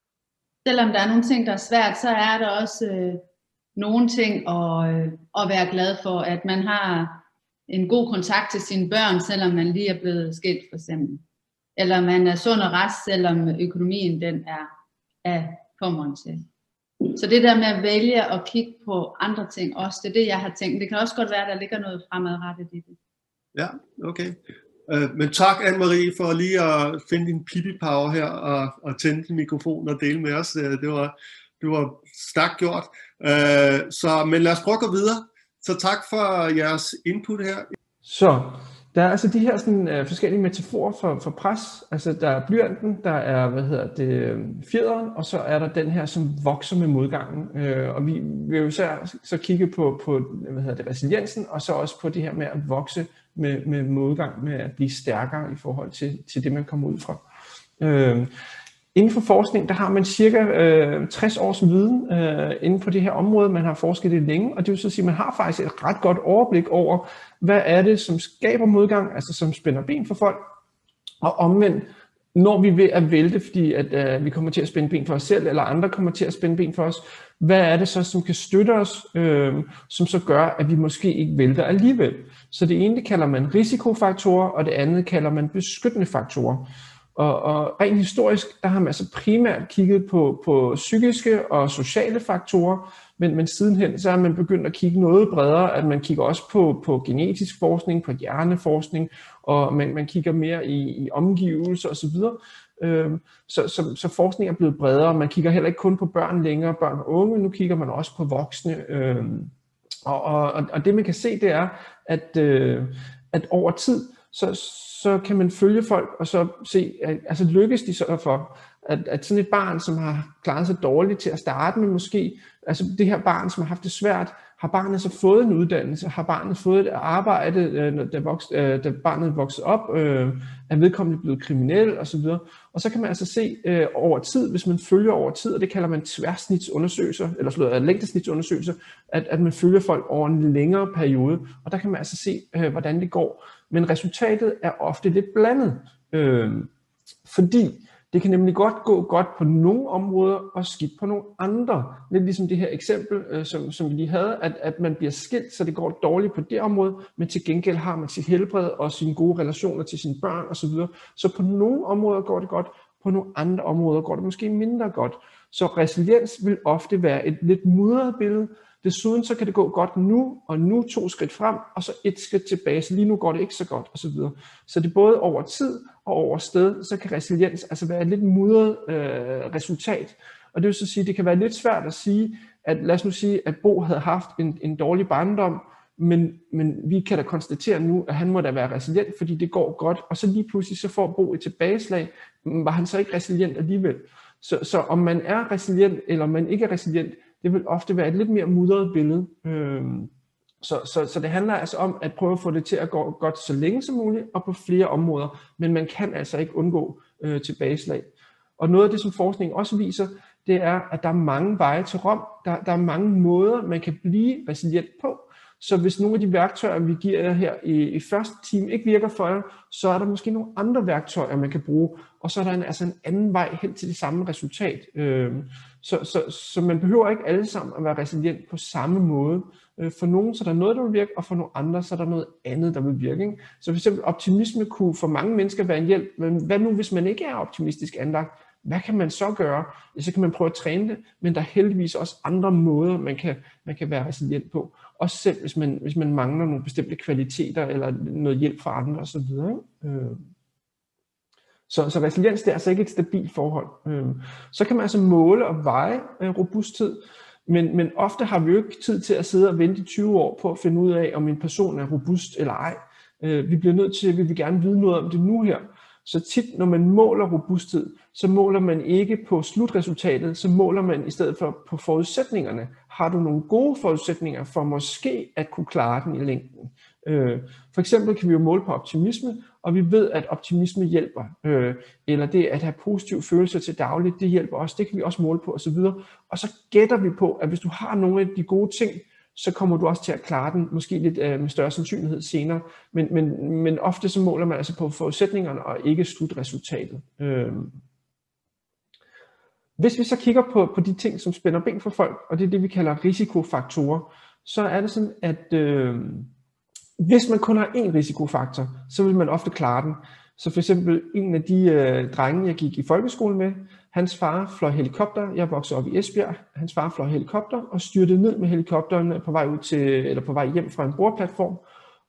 Selvom der er nogle ting, der er svært, så er der også øh, nogle ting at, øh, at være glad for, at man har en god kontakt til sine børn, selvom man lige er blevet skilt for eksempel. Eller man er sund og rask, selvom økonomien den er, er kommeren til. Så det der med at vælge at kigge på andre ting også, det er det, jeg har tænkt. Det kan også godt være, at der ligger noget fremadrettet i det. Ja, okay. Øh, men tak, Anne-Marie, for lige at finde din Pippi-power her og, og tænde din mikrofon og dele med os. Det var, det var stærkt gjort. Øh, så, men lad os prøve at gå videre. Så tak for jeres input her. Så der er altså de her sådan, uh, forskellige metaforer for, for pres. Altså der er blyanten, der er hvad hedder det, fjederen, og så er der den her, som vokser med modgangen. Uh, og vi vil jo så, så kigge på, på hvad hedder det, resiliensen, og så også på det her med at vokse med, med modgang, med at blive stærkere i forhold til, til det, man kommer ud fra. Uh, Inden for forskning, der har man cirka øh, tres års viden øh, inden på det her område. Man har forsket det længe, og det vil så sige, at man har faktisk et ret godt overblik over, hvad er det, som skaber modgang, altså som spænder ben for folk, og omvendt, når vi er ved at vælte, fordi at, øh, vi kommer til at spænde ben for os selv, eller andre kommer til at spænde ben for os, hvad er det så, som kan støtte os, øh, som så gør, at vi måske ikke vælter alligevel. Så det ene, det kalder man risikofaktorer, og det andet kalder man beskyttende faktorer. Og, og rent historisk, der har man altså primært kigget på, på psykiske og sociale faktorer, men, men sidenhen så har man begyndt at kigge noget bredere, at man kigger også på, på genetisk forskning, på hjerneforskning, og man, man kigger mere i, i omgivelser osv. Øhm, så, så, så forskning er blevet bredere, man kigger heller ikke kun på børn længere, børn og unge, nu kigger man også på voksne. Øhm, og, og, og det man kan se, det er, at, øh, at over tid, så så kan man følge folk og så se, at, altså lykkes de så for, at, at sådan et barn, som har klaret sig dårligt til at starte med måske, altså det her barn, som har haft det svært, har barnet så fået en uddannelse, har barnet fået et arbejde, øh, da, vokst, øh, da barnet voksede op, øh, er vedkommende blevet kriminel osv. Og så kan man altså se øh, over tid, hvis man følger over tid, og det kalder man tværsnitsundersøgelser, eller slået længdesnitsundersøgelser, at, at man følger folk over en længere periode, og der kan man altså se, øh, hvordan det går. Men resultatet er ofte lidt blandet, øh, fordi det kan nemlig godt gå godt på nogle områder og skidt på nogle andre. Lidt ligesom det her eksempel, øh, som, som vi lige havde, at, at man bliver skilt, så det går dårligt på det område, men til gengæld har man sit helbred og sine gode relationer til sine børn osv. Så på nogle områder går det godt, på nogle andre områder går det måske mindre godt. Så resiliens vil ofte være et lidt mudret billede. Desuden så kan det gå godt nu, og nu to skridt frem, og så et skridt tilbage, så lige nu går det ikke så godt, osv. Så det er både over tid og over sted, så kan resiliens altså være et lidt mudret øh, resultat. Og det vil så sige, at det kan være lidt svært at sige, at lad os nu sige, at Bo havde haft en, en dårlig barndom, men, men vi kan da konstatere nu, at han må da være resilient, fordi det går godt, og så lige pludselig så får Bo et tilbageslag, var han så ikke resilient alligevel. Så, så om man er resilient, eller man ikke er resilient, det vil ofte være et lidt mere mudret billede. Øhm, så, så, så det handler altså om at prøve at få det til at gå godt så længe som muligt, og på flere områder, men man kan altså ikke undgå øh, tilbageslag. Og noget af det, som forskningen også viser, det er, at der er mange veje til Rom. Der, der er mange måder, man kan blive resilient på. Så hvis nogle af de værktøjer, vi giver jer her i, i første time, ikke virker for jer, så er der måske nogle andre værktøjer, man kan bruge. Og så er der en, altså en anden vej hen til det samme resultat. Øhm, så, så, så man behøver ikke alle sammen at være resilient på samme måde. Øh, for nogen så er der noget, der vil virke, og for nogle andre så er der noget andet, der vil virke. Ikke? Så for eksempel optimisme kunne for mange mennesker være en hjælp. Men hvad nu, hvis man ikke er optimistisk anlagt? Hvad kan man så gøre? Så kan man prøve at træne det, men der er heldigvis også andre måder, man kan, man kan være resilient på. Også selv hvis man, hvis man mangler nogle bestemte kvaliteter, eller noget hjælp fra andre osv. Så, så resiliens det er altså ikke et stabilt forhold. Så kan man altså måle og veje robusthed, men, men ofte har vi jo ikke tid til at sidde og vente i tyve år på at finde ud af, om en person er robust eller ej. Vi bliver nødt til, at vi vil gerne vide noget om det nu her. Så tit, når man måler robusthed, så måler man ikke på slutresultatet, så måler man i stedet for på forudsætningerne. Har du nogle gode forudsætninger for måske at kunne klare den i længden? For eksempel kan vi jo måle på optimisme, og vi ved, at optimisme hjælper. Eller det at have positive følelser til dagligt, det hjælper også. Det kan vi også måle på osv. Og så gætter vi på, at hvis du har nogle af de gode ting, så kommer du også til at klare den, måske lidt øh, med større sandsynlighed senere. Men, men, men ofte så måler man altså på forudsætningerne og ikke slutresultatet. Øh. Hvis vi så kigger på, på de ting, som spænder ben for folk, og det er det, vi kalder risikofaktorer, så er det sådan, at øh, hvis man kun har én risikofaktor, så vil man ofte klare den. Så for eksempel en af de øh, drenge, jeg gik i folkeskole med, hans far fløj helikopter. Jeg voksede op i Esbjerg. Hans far fløj helikopter og styrtede ned med helikopteren på vej ud til eller på vej hjem fra en bordplatform.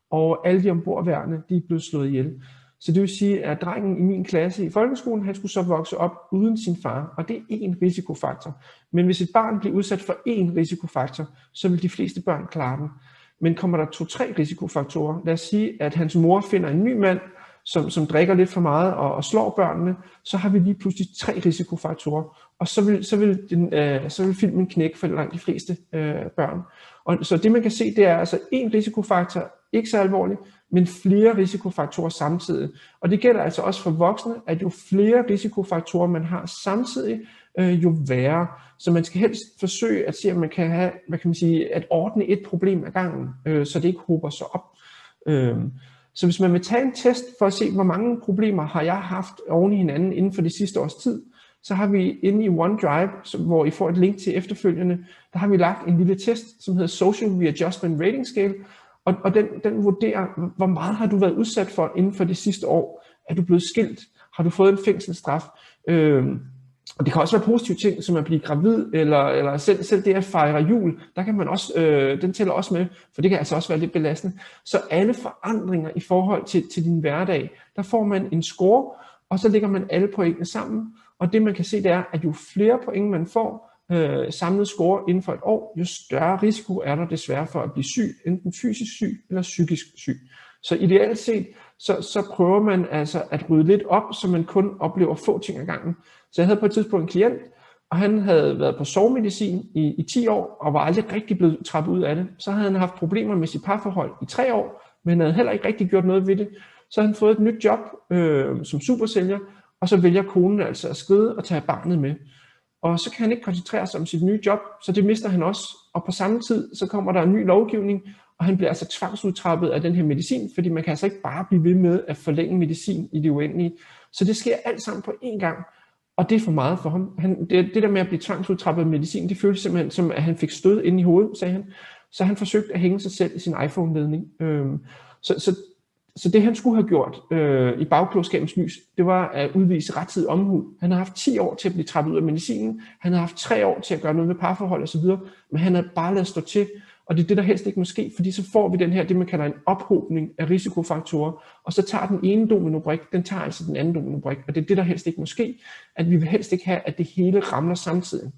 Og alle de ombordværende, de er blevet slået ihjel. Så det vil sige, at drengen i min klasse i folkeskolen, han skulle så vokse op uden sin far, og det er én risikofaktor. Men hvis et barn bliver udsat for én risikofaktor, så vil de fleste børn klare den. Men kommer der to-tre risikofaktorer, lad os sige, at hans mor finder en ny mand, Som, som drikker lidt for meget og, og slår børnene, så har vi lige pludselig tre risikofaktorer, og så vil, så vil, den, øh, så vil filmen knække for langt de fleste øh, børn. Og, så det man kan se, det er altså en risikofaktor, ikke så alvorligt, men flere risikofaktorer samtidig. Og det gælder altså også for voksne, at jo flere risikofaktorer man har samtidig, øh, jo værre. Så man skal helst forsøge at se, om man kan have, hvad kan man sige, at ordne et problem ad gangen, øh, så det ikke hober sig op. Øh, Så hvis man vil tage en test for at se, hvor mange problemer har jeg haft oven i hinanden inden for det sidste års tid, så har vi inde i OneDrive, hvor I får et link til efterfølgende, der har vi lagt en lille test, som hedder Social Readjustment Rating Scale, og, og den, den vurderer, hvor meget har du været udsat for inden for det sidste år. Er du blevet skilt? Har du fået en fængselsstraf? Øh, Og det kan også være positive ting, som at blive gravid, eller, eller selv, selv det at fejre jul, der kan man også, øh, den tæller også med, for det kan altså også være lidt belastende. Så alle forandringer i forhold til, til din hverdag, der får man en score, og så lægger man alle pointene sammen. Og det man kan se, det er, at jo flere point man får, øh, samlet score inden for et år, jo større risiko er der desværre for at blive syg, enten fysisk syg eller psykisk syg. Så ideelt set, så, så prøver man altså at rydde lidt op, så man kun oplever få ting ad gangen. Så jeg havde på et tidspunkt en klient, og han havde været på sovemedicin i, i ti år, og var aldrig rigtig blevet trappet ud af det. Så havde han haft problemer med sit parforhold i tre år, men han havde heller ikke rigtig gjort noget ved det. Så havde han fået et nyt job øh, som supersælger, og så vælger konen altså at skride og tage barnet med. Og så kan han ikke koncentrere sig om sit nye job, så det mister han også. Og på samme tid, så kommer der en ny lovgivning, og han bliver altså tvangsudtrappet af den her medicin, fordi man kan altså ikke bare blive ved med at forlænge medicin i det uendelige. Så det sker alt sammen på én gang, og det er for meget for ham. Han, det, det der med at blive tvangsudtrappet af medicin, det føltes simpelthen som, at han fik stød ind i hovedet, sagde han. Så han forsøgte at hænge sig selv i sin iPhone-ledning. Øhm, så, så, så det han skulle have gjort øh, i bagklogskabens lys, det var at udvise rettidig omhu. Han har haft ti år til at blive trappet ud af medicinen, han har haft tre år til at gøre noget med parforhold osv., men han havde bare ladet stå til. Og det er det, der helst ikke må ske, fordi så får vi den her, det man kalder en ophobning af risikofaktorer, og så tager den ene dominobrik, den tager altså den anden dominobrik, og det er det, der helst ikke må ske, at vi vil helst ikke have, at det hele ramler samtidig.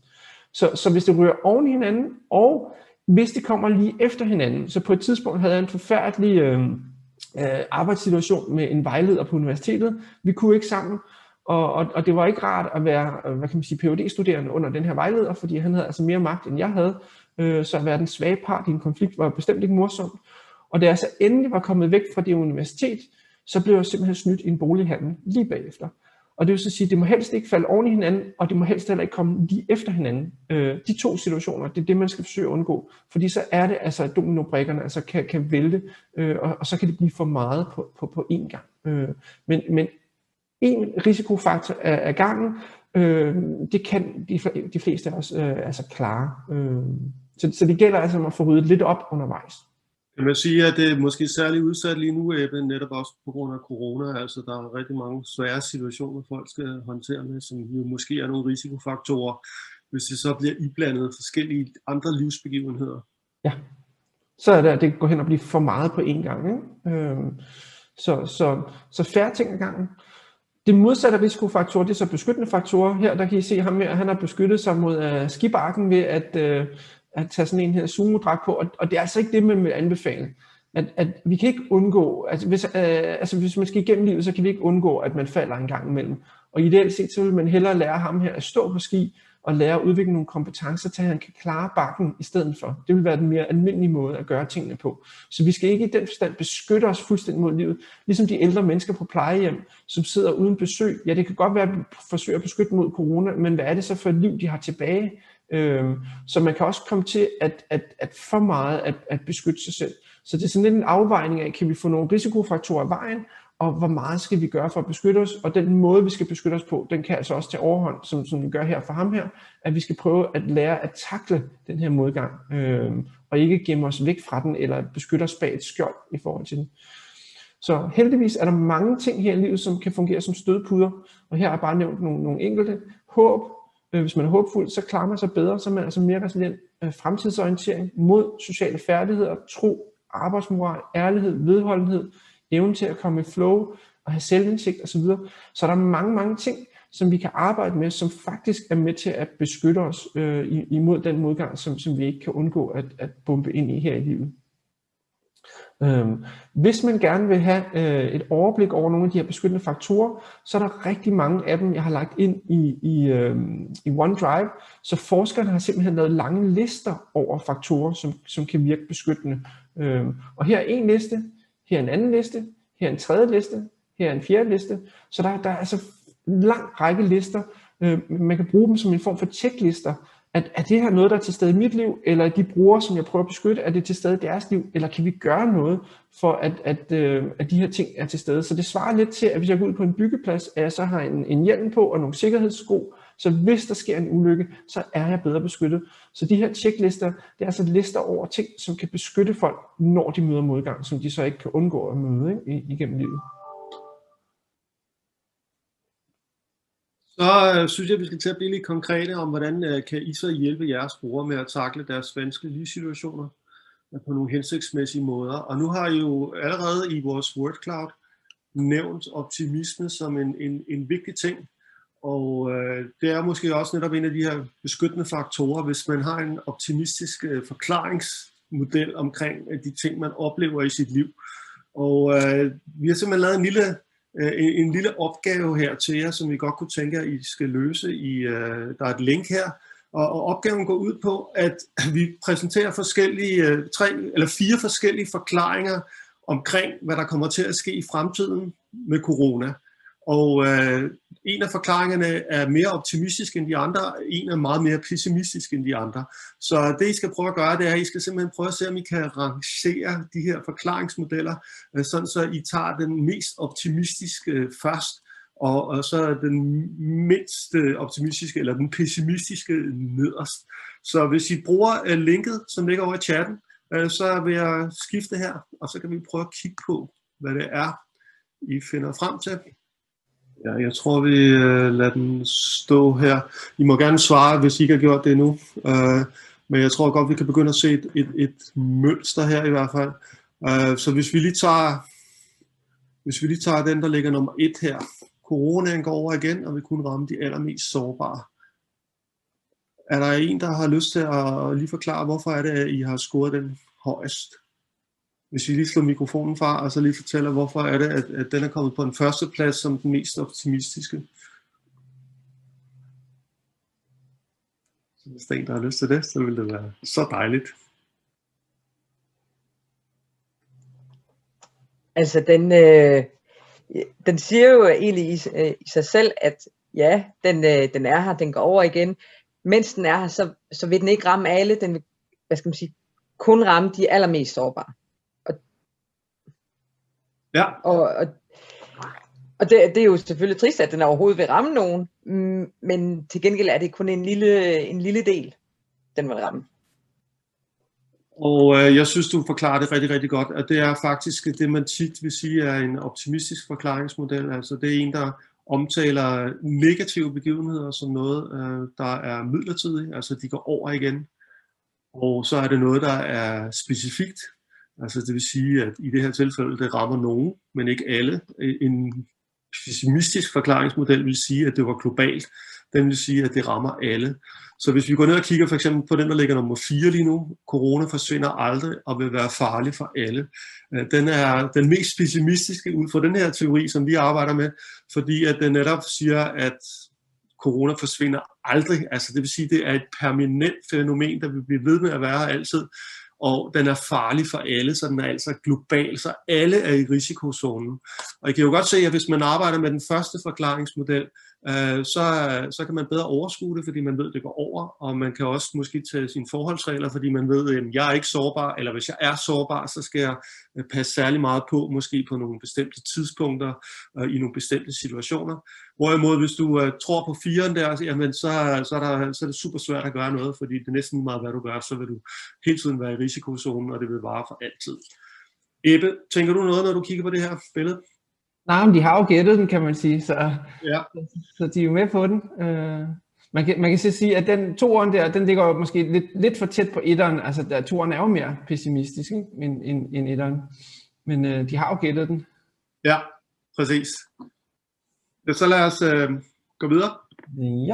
Så, så hvis det ryger oven i hinanden, og hvis det kommer lige efter hinanden, så på et tidspunkt havde jeg en forfærdelig øh, øh, arbejdssituation med en vejleder på universitetet. Vi kunne ikke sammen, og, og, og det var ikke rart at være, hvad kan man sige, P H D-studerende under den her vejleder, fordi han havde altså mere magt, end jeg havde. Øh, så at være den svage part i en konflikt var bestemt ikke morsomt. Og da jeg så endelig var kommet væk fra det universitet, så blev jeg simpelthen snydt i en bolighandel lige bagefter. Og det vil så sige, at det må helst ikke falde oven i hinanden, og det må helst heller ikke komme lige efter hinanden. Øh, de to situationer, det er det, man skal forsøge at undgå. Fordi så er det altså, at dominobrikkerne altså kan, kan vælte, øh, og, og så kan det blive for meget på, på, på én gang. Øh, men, men en risikofaktor af, af gangen, øh, det kan de, de fleste af os øh, altså klare. Øh, så, så det gælder altså om at få ryddet lidt op undervejs. Kan man sige, at det er måske særligt udsat lige nu, Ebbe, netop også på grund af corona. Altså, der er rigtig mange svære situationer, folk skal håndtere med, som jo måske er nogle risikofaktorer, hvis det så bliver iblandet forskellige andre livsbegivenheder. Ja, så er det, at det går hen og bliver for meget på én gang. Ikke? Øhm, så, så, så færre ting ad gangen. Det modsatte risikofaktorer, det er så beskyttende faktorer. Her der kan I se ham her, han har beskyttet sig mod uh, skibakken ved at... Uh, at tage sådan en her sumodragt på, og, og det er altså ikke det, man vil anbefale. At, at vi kan ikke undgå, altså hvis, øh, altså hvis man skal igennem livet, så kan vi ikke undgå, at man falder en gang imellem. Og ideelt set, så vil man hellere lære ham her at stå på ski, og lære at udvikle nogle kompetencer til, at han kan klare bakken i stedet for. Det vil være den mere almindelige måde at gøre tingene på. Så vi skal ikke i den forstand beskytte os fuldstændig mod livet, ligesom de ældre mennesker på plejehjem, som sidder uden besøg. Ja, det kan godt være, at vi forsøger at beskytte mod corona, men hvad er det så for et liv, de har tilbage? Øhm, så man kan også komme til at, at, at for meget at, at beskytte sig selv. Så det er sådan lidt en afvejning af, kan vi få nogle risikofaktorer af vejen, og hvor meget skal vi gøre for at beskytte os, og den måde vi skal beskytte os på, den kan altså også tage overhånd, som, som vi gør her for ham her, at vi skal prøve at lære at takle den her modgang, øhm, og ikke gemme os væk fra den, eller beskytte os bag et skjold i forhold til den. Så heldigvis er der mange ting her i livet, som kan fungere som stødpuder, og her har jeg bare nævnt nogle, nogle enkelte. Håb. Hvis man er håbfuld, så klarer man sig bedre, så er man altså mere resilient. Fremtidsorientering, mod sociale færdigheder, tro, arbejdsmoral, ærlighed, vedholdenhed, evnen til at komme i flow og have selvindsigt osv. Så der er mange, mange ting, som vi kan arbejde med, som faktisk er med til at beskytte os øh, imod den modgang, som, som vi ikke kan undgå at, at bombe ind i her i livet. Øhm, hvis man gerne vil have øh, et overblik over nogle af de her beskyttende faktorer, så er der rigtig mange af dem, jeg har lagt ind i, i, øh, i OneDrive. Så forskerne har simpelthen lavet lange lister over faktorer, som, som kan virke beskyttende. Øhm, og her er en liste, her er en anden liste, her er en tredje liste, her er en fjerde liste. Så der, der er altså en lang række lister. Øh, man kan bruge dem som en form for checklister. At, er det her noget, der er til stede i mit liv, eller er de brugere, som jeg prøver at beskytte, er det til stede i deres liv, eller kan vi gøre noget for, at, at, øh, at de her ting er til stede? Så det svarer lidt til, at hvis jeg går ud på en byggeplads, at jeg så har en, en hjelm på og nogle sikkerhedssko, så hvis der sker en ulykke, så er jeg bedre beskyttet. Så de her checklister, det er altså lister over ting, som kan beskytte folk, når de møder modgang, som de så ikke kan undgå at møde, ikke, igennem livet. Så øh, synes jeg, vi skal til at blive lidt konkrete om, hvordan øh, kan I så hjælpe jeres brugere med at takle deres vanskelige livssituationer på nogle hensigtsmæssige måder. Og nu har I jo allerede i vores WordCloud nævnt optimisme som en, en, en vigtig ting. Og øh, det er måske også netop en af de her beskyttende faktorer, hvis man har en optimistisk øh, forklaringsmodel omkring øh, de ting, man oplever i sit liv. Og øh, vi har simpelthen lavet en lille En, en lille opgave her til jer, som vi godt kunne tænke, at I skal løse. I, uh, der er et link her, og, og opgaven går ud på, at vi præsenterer forskellige, uh, tre eller fire forskellige forklaringer omkring, hvad der kommer til at ske i fremtiden med corona. Og uh, en af forklaringerne er mere optimistisk end de andre, en er meget mere pessimistisk end de andre. Så det I skal prøve at gøre, det er, at I skal simpelthen prøve at se, om I kan rangere de her forklaringsmodeller, uh, sådan så I tager den mest optimistiske uh, først, og, og så den mindst optimistiske eller den pessimistiske nederst. Så hvis I bruger uh, linket, som ligger over i chatten, uh, så vil jeg skifte her, og så kan vi prøve at kigge på, hvad det er, I finder frem til. Ja, jeg tror, vi øh, lader den stå her. I må gerne svare, hvis I ikke har gjort det endnu. Uh, men jeg tror godt, vi kan begynde at se et, et, et mønster her i hvert fald. Uh, så hvis vi lige tager, hvis vi lige tager den, der ligger nummer et her. Coronaen går over igen, og vi kunne ramme de allermest sårbare. er der en, der har lyst til at lige forklare, hvorfor er det, at I har scoret den højest? Hvis vi lige slår mikrofonen fra, og så lige fortæller, hvorfor er det, at, at den er kommet på den første plads som den mest optimistiske. Så hvis der er en, der har lyst til det, så vil det være så dejligt. Altså, den, øh, den siger jo egentlig i, øh, i sig selv, at ja, den, øh, den er her, den går over igen. Mens den er her, så, så vil den ikke ramme alle. Den vil, hvad skal man sige, kun ramme de allermest sårbare. Og, ja. Og, og, og det, det er jo selvfølgelig trist, at den overhovedet vil ramme nogen. Men til gengæld er det kun en lille, en lille del, den vil ramme. Og øh, jeg synes, du forklarer det rigtig, rigtig godt, at det er faktisk det, man tit vil sige er en optimistisk forklaringsmodel. Altså det er en, der omtaler negative begivenheder som noget, øh, der er midlertidigt, altså de går over igen. Og så er det noget, der er specifikt. Altså det vil sige, at i det her tilfælde, det rammer nogen, men ikke alle. En pessimistisk forklaringsmodel vil sige, at det var globalt. Den vil sige, at det rammer alle. Så hvis vi går ned og kigger for eksempel på den, der ligger nummer fire lige nu, corona forsvinder aldrig og vil være farlig for alle. Den er den mest pessimistiske ud fra den her teori, som vi arbejder med, fordi at den netop siger, at corona forsvinder aldrig. Altså det vil sige, at det er et permanent fænomen, der vil blive ved med at være altid. Og den er farlig for alle, så den er altså global, så alle er i risikozonen. Og I kan jo godt se, at hvis man arbejder med den første forklaringsmodel, øh, så, så kan man bedre overskue det, fordi man ved, at det går over, og man kan også måske tage sine forholdsregler, fordi man ved, at jeg er ikke sårbar, eller hvis jeg er sårbar, så skal jeg passe særlig meget på, måske på nogle bestemte tidspunkter, øh, i nogle bestemte situationer. Hvorimod, hvis du uh, tror på firen der, jamen, så, så, er der, så er det super svært at gøre noget, fordi det er næsten meget, hvad du gør, så vil du hele tiden være i risikozonen, og det vil vare for altid. Ebbe, tænker du noget, når du kigger på det her billede? Nej, men de har jo gættet den, kan man sige, så, ja. så, så de er jo med på den. Uh, man, kan, man kan så sige, at den toeren der, den ligger jo måske lidt, lidt for tæt på etteren, altså der, toeren er jo mere pessimistisk, ikke, end, end, end etteren, men uh, de har jo gættet den. Ja, præcis. Så lad os øh, gå videre. Ja.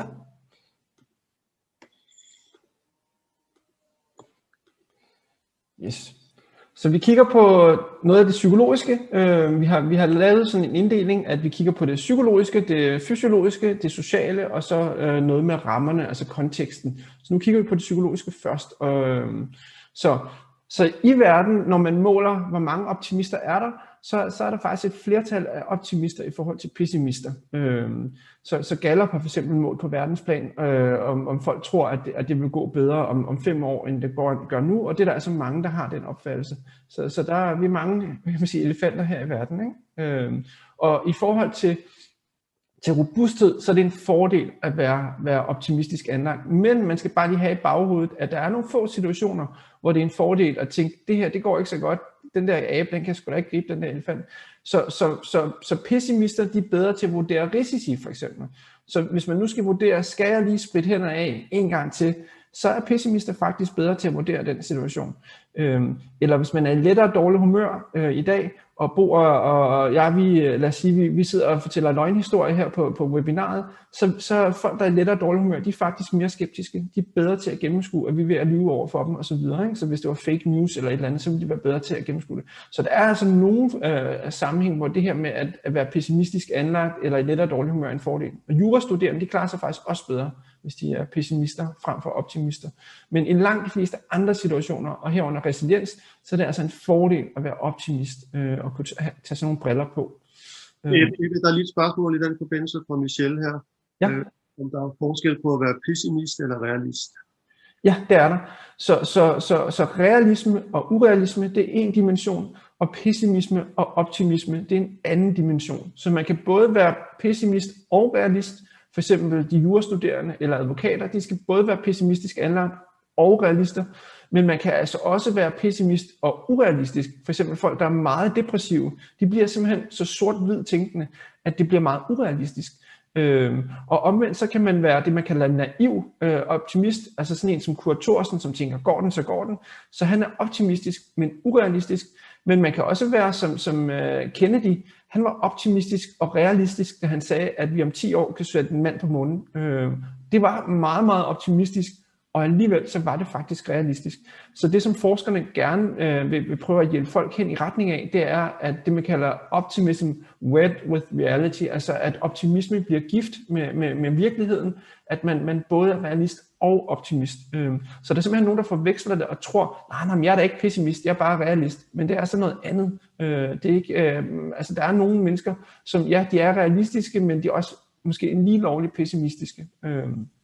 Yes. Så vi kigger på noget af det psykologiske. Uh, vi, har, vi har lavet sådan en inddeling, at vi kigger på det psykologiske, det fysiologiske, det sociale, og så uh, noget med rammerne, altså konteksten. Så nu kigger vi på det psykologiske først. Uh, så, så i verden, når man måler, hvor mange optimister er der, Så, så er der faktisk et flertal af optimister i forhold til pessimister. Øhm, så, så Gallup har for eksempel målt på verdensplan, øh, om, om folk tror, at det, at det vil gå bedre om, om fem år, end det går, gør nu, og det er der altså mange, der har den opfattelse. Så, så der er vi mange, kan man sige, elefanter her i verden, ikke? Øhm, og i forhold til, til robusthed, så er det en fordel at være, være optimistisk anlagt, men man skal bare lige have i baghovedet, at der er nogle få situationer, hvor det er en fordel at tænke, det her, det går ikke så godt, den der abe, den kan sgu da ikke gribe den der elefant. Så, så, så, så pessimister, de er bedre til at vurdere risici, for eksempel. Så hvis man nu skal vurdere, skal jeg lige spritte hænderne af en gang til, så er pessimister faktisk bedre til at vurdere den situation. Øhm, eller hvis man er i lettere dårlig humør øh, i dag, og bor, og ja, vi, lad os sige, vi, vi sidder og fortæller løgnhistorie her på, på webinaret, så, så folk, der er i lettere dårlig humør, de er faktisk mere skeptiske. De er bedre til at gennemskue, at vi er ved at lyve over for dem, og så videre. Ikke? Så hvis det var fake news eller et eller andet, så ville de være bedre til at gennemskue det. Så der er altså nogle øh, sammenhæng, hvor det her med at, at være pessimistisk anlagt, eller i lettere dårlig humør er en fordel. Og jurastuderende, de klarer sig faktisk også bedre, hvis de er pessimister frem for optimister. Men i langt de fleste andre situationer, og herunder resiliens, så er det altså en fordel at være optimist øh, og kunne tage sådan nogle briller på. Øh. Der er lige et spørgsmål i den forbindelse fra Michelle her. Ja. Øh, om der er forskel på at være pessimist eller realist? Ja, det er der. Så, så, så, så realisme og urealisme, det er en dimension, og pessimisme og optimisme, det er en anden dimension. Så man kan både være pessimist og realist. For eksempel de jurastuderende eller advokater, de skal både være pessimistisk anlagt og realister, men man kan altså også være pessimist og urealistisk. For eksempel folk, der er meget depressive, de bliver simpelthen så sort-hvid tænkende, at det bliver meget urealistisk. Øhm, og omvendt så kan man være det, man kalder naiv øh, optimist, altså sådan en som Kurt Thorsen, som tænker, går den, så går den. Så han er optimistisk, men urealistisk. Men man kan også være som, som uh, Kennedy, han var optimistisk og realistisk, da han sagde, at vi om ti år kan sætte en mand på månen. Øh, det var meget, meget optimistisk og alligevel så var det faktisk realistisk. Så det, som forskerne gerne øh, vil, vil prøve at hjælpe folk hen i retning af, det er, at det man kalder optimism wed with reality, altså at optimisme bliver gift med, med, med virkeligheden, at man, man både er realist og optimist. Øh, så der er simpelthen nogen, der forveksler det og tror, nej, nej, jeg er da ikke pessimist, jeg er bare realist, men det er altså noget andet. Øh, det er ikke, øh, altså der er nogle mennesker, som ja, de er realistiske, men de er også måske en lige lovligt pessimistiske. Øh,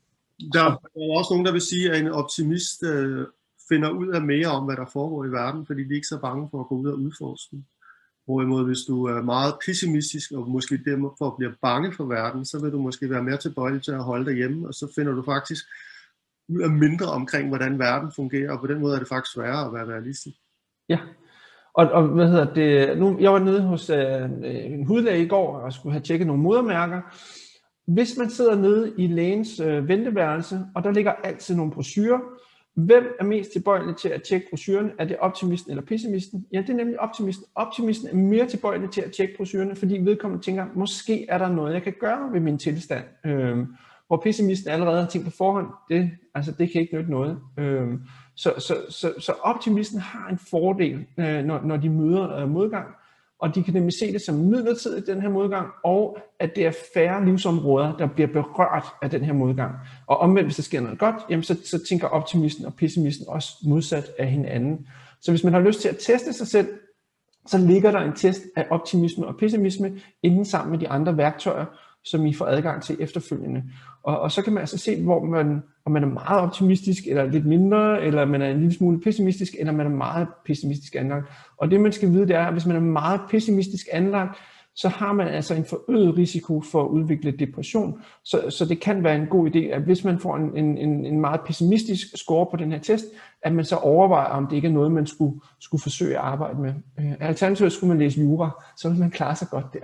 Der er også nogen, der vil sige, at en optimist øh, finder ud af mere om, hvad der foregår i verden, fordi de er ikke så bange for at gå ud og udforske den. Hvorimod, hvis du er meget pessimistisk, og måske derfor bliver bange for verden, så vil du måske være mere tilbøjelig til at holde dig hjemme, og så finder du faktisk ud af mindre omkring, hvordan verden fungerer, og på den måde er det faktisk sværere at være realistisk. Ja, og, og hvad hedder det, nu, jeg var nede hos øh, en hudlæge i går, og skulle have tjekket nogle modermærker. Hvis man sidder nede i lægens øh, venteværelse, og der ligger altid nogle brochurer, hvem er mest tilbøjelig til at tjekke brochuren? Er det optimisten eller pessimisten? Ja, det er nemlig optimisten. Optimisten er mere tilbøjelig til at tjekke brochurerne, fordi vedkommende tænker, måske er der noget, jeg kan gøre ved min tilstand. Øhm, hvor pessimisten allerede har tænkt på forhånd, det, altså, det kan ikke nytte noget. Øhm, så, så, så, så optimisten har en fordel, øh, når, når de møder øh, modgang. Og de kan nemlig se det som midlertidigt, den her modgang, og at det er færre livsområder, der bliver berørt af den her modgang. Og omvendt, hvis der sker noget godt, jamen så, så tænker optimisten og pessimisten også modsat af hinanden. Så hvis man har lyst til at teste sig selv, så ligger der en test af optimisme og pessimisme inden sammen med de andre værktøjer, som I får adgang til efterfølgende. Og, og så kan man altså se, hvor man, om man er meget optimistisk, eller lidt mindre, eller man er en lille smule pessimistisk, eller man er meget pessimistisk anlagt. Og det man skal vide, det er, at hvis man er meget pessimistisk anlagt, så har man altså en forøget risiko for at udvikle depression. Så, så det kan være en god idé, at hvis man får en, en, en meget pessimistisk score på den her test, at man så overvejer, om det ikke er noget, man skulle, skulle forsøge at arbejde med. Alternativt skulle man læse jura, så vil man klare sig godt der.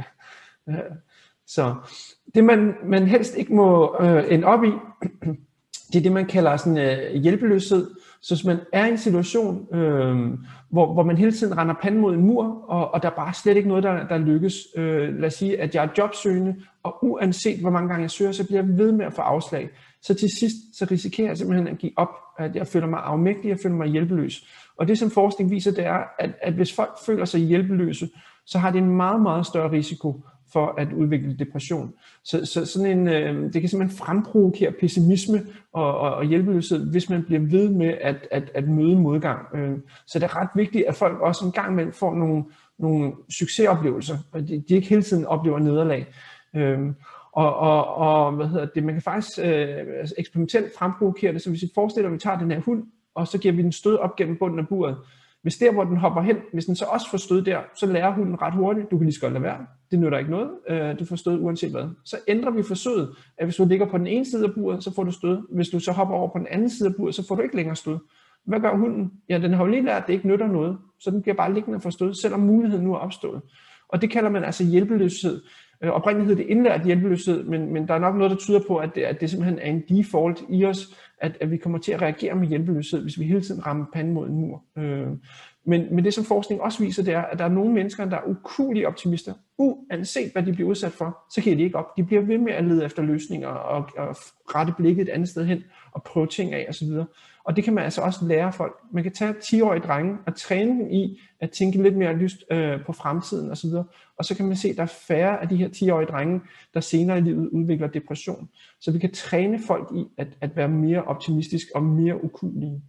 Så det man, man helst ikke må øh, ende op i, det er det man kalder sådan øh, hjælpeløshed. Så hvis man er i en situation, øh, hvor, hvor man hele tiden render panden mod en mur, og, og der er bare slet ikke noget, der, der lykkes. Øh, lad os sige, at jeg er jobsøgende, og uanset hvor mange gange jeg søger, så bliver jeg ved med at få afslag. Så til sidst, så risikerer jeg simpelthen at give op, at jeg føler mig afmægtig, jeg føler mig hjælpeløs. Og det som forskning viser, det er, at, at hvis folk føler sig hjælpeløse, så har det en meget, meget større risiko for at udvikle depression. Så, så sådan en, øh, det kan simpelthen fremprovokere pessimisme og, og, og hjælpeløshed, hvis man bliver ved med at, at, at møde modgang. Øh, så det er ret vigtigt, at folk også en gang imellem får nogle, nogle succesoplevelser, og de, de ikke hele tiden oplever nederlag. Øh, og, og, og hvad hedder det, man kan faktisk øh, eksperimentelt fremprovokere det, så hvis vi forestiller, at vi tager den her hund, og så giver vi den stød op gennem bunden af buret. Hvis der, hvor den hopper hen, hvis den så også får stød der, så lærer hunden ret hurtigt, du kan lige så godt lade være. Det nytter ikke noget, du får stød uanset hvad. Så ændrer vi forsøget, at hvis du ligger på den ene side af buret, så får du stød. Hvis du så hopper over på den anden side af buret, så får du ikke længere stød. Hvad gør hunden? Ja, den har jo lige lært, at det ikke nytter noget, så den bliver bare liggende og få stød, selvom muligheden nu er opstået. Og det kalder man altså hjælpeløshed. Oprindeligt hedder det indlært hjælpeløshed, men, men der er nok noget, der tyder på, at det, at det simpelthen er en default i os, at, at vi kommer til at reagere med hjælpeløshed, hvis vi hele tiden rammer panden mod en mur. Øh, men, men det, som forskning også viser, det er, at der er nogle mennesker, der er ukuelige optimister. Uanset hvad de bliver udsat for, så giver de ikke op. De bliver ved med at lede efter løsninger og, og rette blikket et andet sted hen og prøve ting af osv. Og det kan man altså også lære folk. Man kan tage ti-årige drenge og træne dem i at tænke lidt mere lyst øh, på fremtiden osv. Og så kan man se, at der er færre af de her ti-årige drenge, der senere i livet udvikler depression. Så vi kan træne folk i at, at være mere optimistisk og mere ukuelige.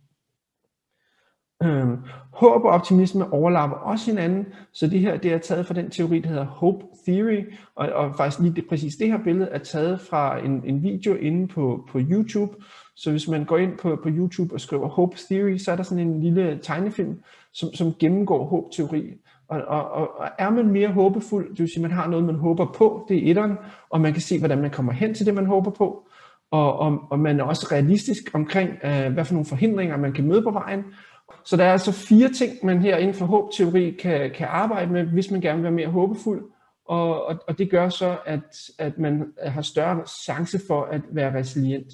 Øhm, håb og optimisme overlapper også hinanden, så det her det er taget fra den teori, der hedder Hope Theory, og, og faktisk lige det, præcis det her billede er taget fra en, en video inde på, på YouTube. Så hvis man går ind på, på YouTube og skriver Hope Theory, så er der sådan en lille tegnefilm, som, som gennemgår håbteori. Og, og, og er man mere håbefuld, det vil sige, at man har noget, man håber på, det er etteren, og man kan se, hvordan man kommer hen til det, man håber på, og, og, og man er også realistisk omkring, uh, hvad for nogle forhindringer man kan møde på vejen. Så der er altså fire ting, man her inden for håbteori kan, kan arbejde med, hvis man gerne vil være mere håbefuld, og, og, og det gør så, at, at man har større chance for at være resilient.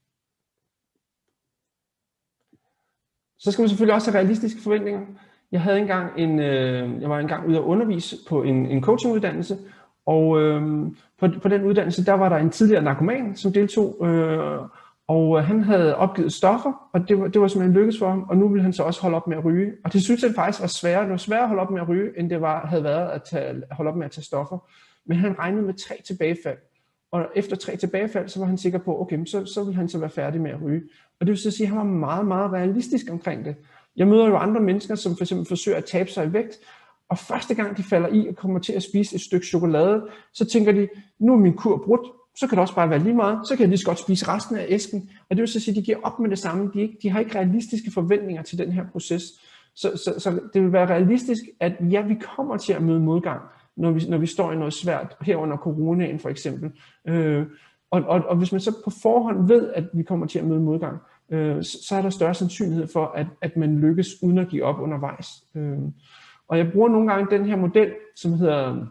Så skal man selvfølgelig også have realistiske forventninger. Jeg havde engang en, øh, jeg var engang ude at undervise på en, en coachinguddannelse, og øh, på, på den uddannelse, der var der en tidligere narkoman, som deltog, øh, Og øh, han havde opgivet stoffer, og det var, det var simpelthen lykkedes for ham, og nu ville han så også holde op med at ryge. Og det synes han faktisk var sværere. Det var sværere at holde op med at ryge, end det var, havde været at, tage, at holde op med at tage stoffer. Men han regnede med tre tilbagefald. Og efter tre tilbagefald, så var han sikker på, okay, så, så ville han så være færdig med at ryge. Og det vil så sige, at han var meget, meget realistisk omkring det. Jeg møder jo andre mennesker, som for eksempel forsøger at tabe sig i vægt, og første gang de falder i og kommer til at spise et stykke chokolade, så tænker de, nu er min kur brudt, så kan det også bare være lige meget, så kan de lige så godt spise resten af æsken. Og det vil så sige, at de giver op med det samme. De, ikke, de har ikke realistiske forventninger til den her proces. Så, så, så det vil være realistisk, at ja, vi kommer til at møde modgang, når vi, når vi står i noget svært, herunder coronaen for eksempel. Øh, og, og, og hvis man så på forhånd ved, at vi kommer til at møde modgang, øh, så, så er der større sandsynlighed for, at, at man lykkes uden at give op undervejs. Øh, og jeg bruger nogle gange den her model, som hedder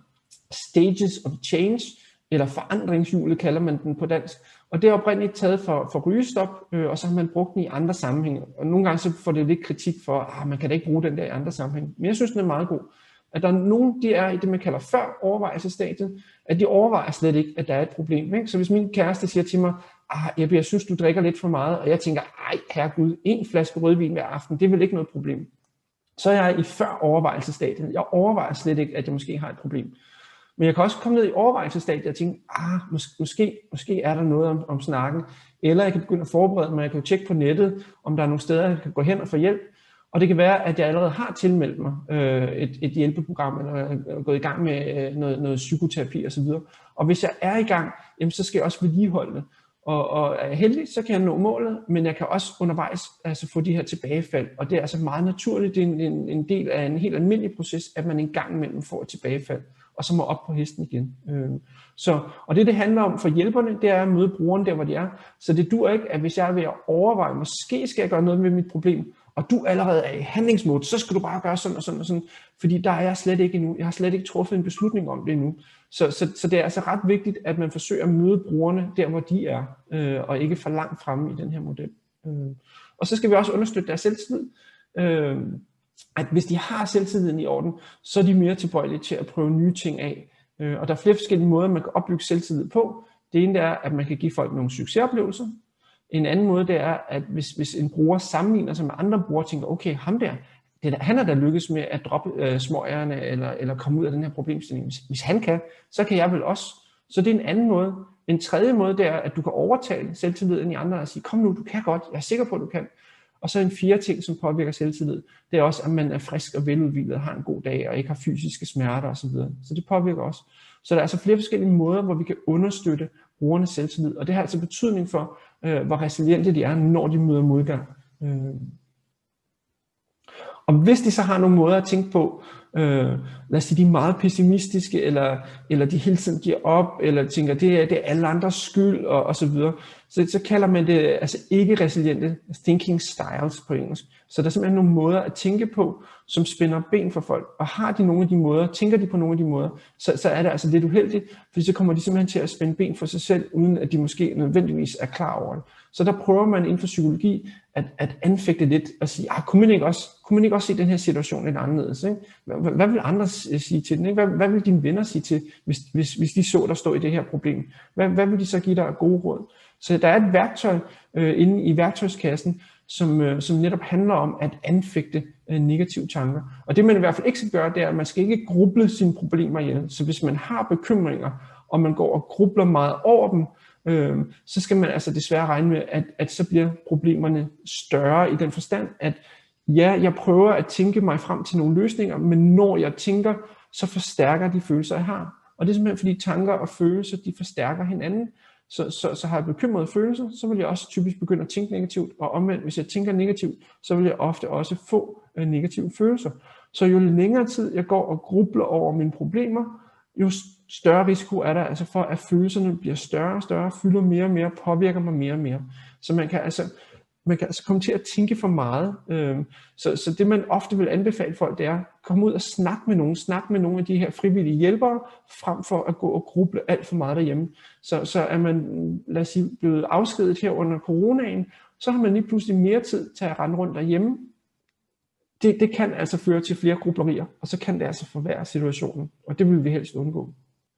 Stages of Change, eller forandringshjulet kalder man den på dansk. Og det er oprindeligt taget for, for rygestop, øh, og så har man brugt den i andre sammenhænge. Og nogle gange så får det lidt kritik for, at man kan da ikke bruge den der i andre sammenhænge. Men jeg synes, den er meget god. At der er nogen, de er i det, man kalder før overvejelsesstadiet, at de overvejer slet ikke, at der er et problem. Ikke? Så hvis min kæreste siger til mig, ah, Ebbe, jeg synes, du drikker lidt for meget, og jeg tænker, ej, herregud, en flaske rødvin hver aften, det er vel ikke noget problem. Så er jeg i før overvejelsesstadiet. Jeg overvejer slet ikke, at jeg måske har et problem. Men jeg kan også komme ned i overvejelsesstadiet og tænke, ah, mås- måske, måske er der noget om, om snakken. Eller jeg kan begynde at forberede mig, jeg kan jo tjekke på nettet, om der er nogle steder, jeg kan gå hen og få hjælp. Og det kan være, at jeg allerede har tilmeldt mig øh, et, et hjælpeprogram, eller er gået i gang med øh, noget, noget psykoterapi osv. Og hvis jeg er i gang, jamen, så skal jeg også vedligeholde det. Og, og er jeg heldig, så kan jeg nå målet, men jeg kan også undervejs altså, få de her tilbagefald. Og det er altså meget naturligt, det er en, en, en del af en helt almindelig proces, at man en gang imellem får et tilbagefald, og så må op på hesten igen. Øh, så, og det, det handler om for hjælperne, det er at møde brugeren der, hvor de er. Så det dur ikke, at hvis jeg er ved at overveje, måske skal jeg gøre noget med mit problem, og du allerede er i handlingsmåde, så skal du bare gøre sådan og sådan og sådan, fordi der er jeg slet ikke endnu. Jeg har slet ikke truffet en beslutning om det endnu. Så, så, så det er altså ret vigtigt, at man forsøger at møde brugerne der, hvor de er, øh, og ikke for langt fremme i den her model. Øh. Og så skal vi også understøtte deres selvtillid. Øh, at hvis de har selvtilliden i orden, så er de mere tilbøjelige til at prøve nye ting af. Øh, og der er flere forskellige måder, man kan opbygge selvtillid på. Det ene er, at man kan give folk nogle succesoplevelser. En anden måde, det er, at hvis, hvis en bruger sammenligner sig med andre brugere, tænker, okay, ham der, det der han er der lykkes med at droppe øh, småærerne, eller, eller komme ud af den her problemstilling. Hvis, hvis han kan, så kan jeg vel også. Så det er en anden måde. En tredje måde, det er, at du kan overtale selvtilliden i andre og sige, kom nu, du kan godt, jeg er sikker på, at du kan. Og så en fjerde ting, som påvirker selvtillid, det er også, at man er frisk og veludhvilet, har en god dag, og ikke har fysiske smerter osv. Så det påvirker også. Så der er altså flere forskellige måder, hvor vi kan understøtte brugernes selvtillid. Og det har altså betydning for, øh, hvor resiliente de er, når de møder modgang. Øh. Og hvis de så har nogle måder at tænke på, øh, lad os sige, de er meget pessimistiske, eller, eller de hele tiden giver op, eller tænker, det er, det er alle andres skyld, og, og så videre, så, så kalder man det altså ikke resiliente thinking styles på engelsk. Så der er simpelthen nogle måder at tænke på, som spænder ben for folk. Og har de nogle af de måder, tænker de på nogle af de måder, så, så er det altså lidt uheldigt, fordi så kommer de simpelthen til at spænde ben for sig selv, uden at de måske nødvendigvis er klar over det. Så der prøver man inden for psykologi at, at anfægte lidt og sige, ah, kunne, man ikke også, kunne man ikke også se den her situation lidt anderledes? Ikke? Hvad, hvad vil andre sige til den? Ikke? Hvad, hvad vil dine venner sige til, hvis, hvis, hvis de så, der står i det her problem? Hvad, hvad vil de så give dig af gode råd? Så der er et værktøj øh, inde i værktøjskassen, som, øh, som netop handler om at anfægte øh, negative tanker. Og det man i hvert fald ikke skal gøre, det er, at man skal ikke gruble sine problemer ihjel. Så hvis man har bekymringer, og man går og grubler meget over dem, øh, så skal man altså desværre regne med, at, at så bliver problemerne større i den forstand, at ja, jeg prøver at tænke mig frem til nogle løsninger, men når jeg tænker, så forstærker de følelser, jeg har. Og det er simpelthen fordi tanker og følelser, de forstærker hinanden. Så, så, så har jeg bekymrede følelser, så vil jeg også typisk begynde at tænke negativt, og omvendt, hvis jeg tænker negativt, så vil jeg ofte også få øh, negative følelser. Så jo længere tid jeg går og grubler over mine problemer, jo større risiko er der altså for, at følelserne bliver større og større, fylder mere og mere, påvirker mig mere og mere. Så man kan altså, man kan altså komme til at tænke for meget. Så, så det man ofte vil anbefale folk, det er at komme ud og snakke med nogen, snakke med nogle af de her frivillige hjælpere, frem for at gå og gruble alt for meget derhjemme. Så, så er man, lad os sige, blevet afskediget her under coronaen, så har man lige pludselig mere tid til at rende rundt derhjemme. Det, det kan altså føre til flere grublerier, og så kan det altså forværre situationen, og det vil vi helst undgå.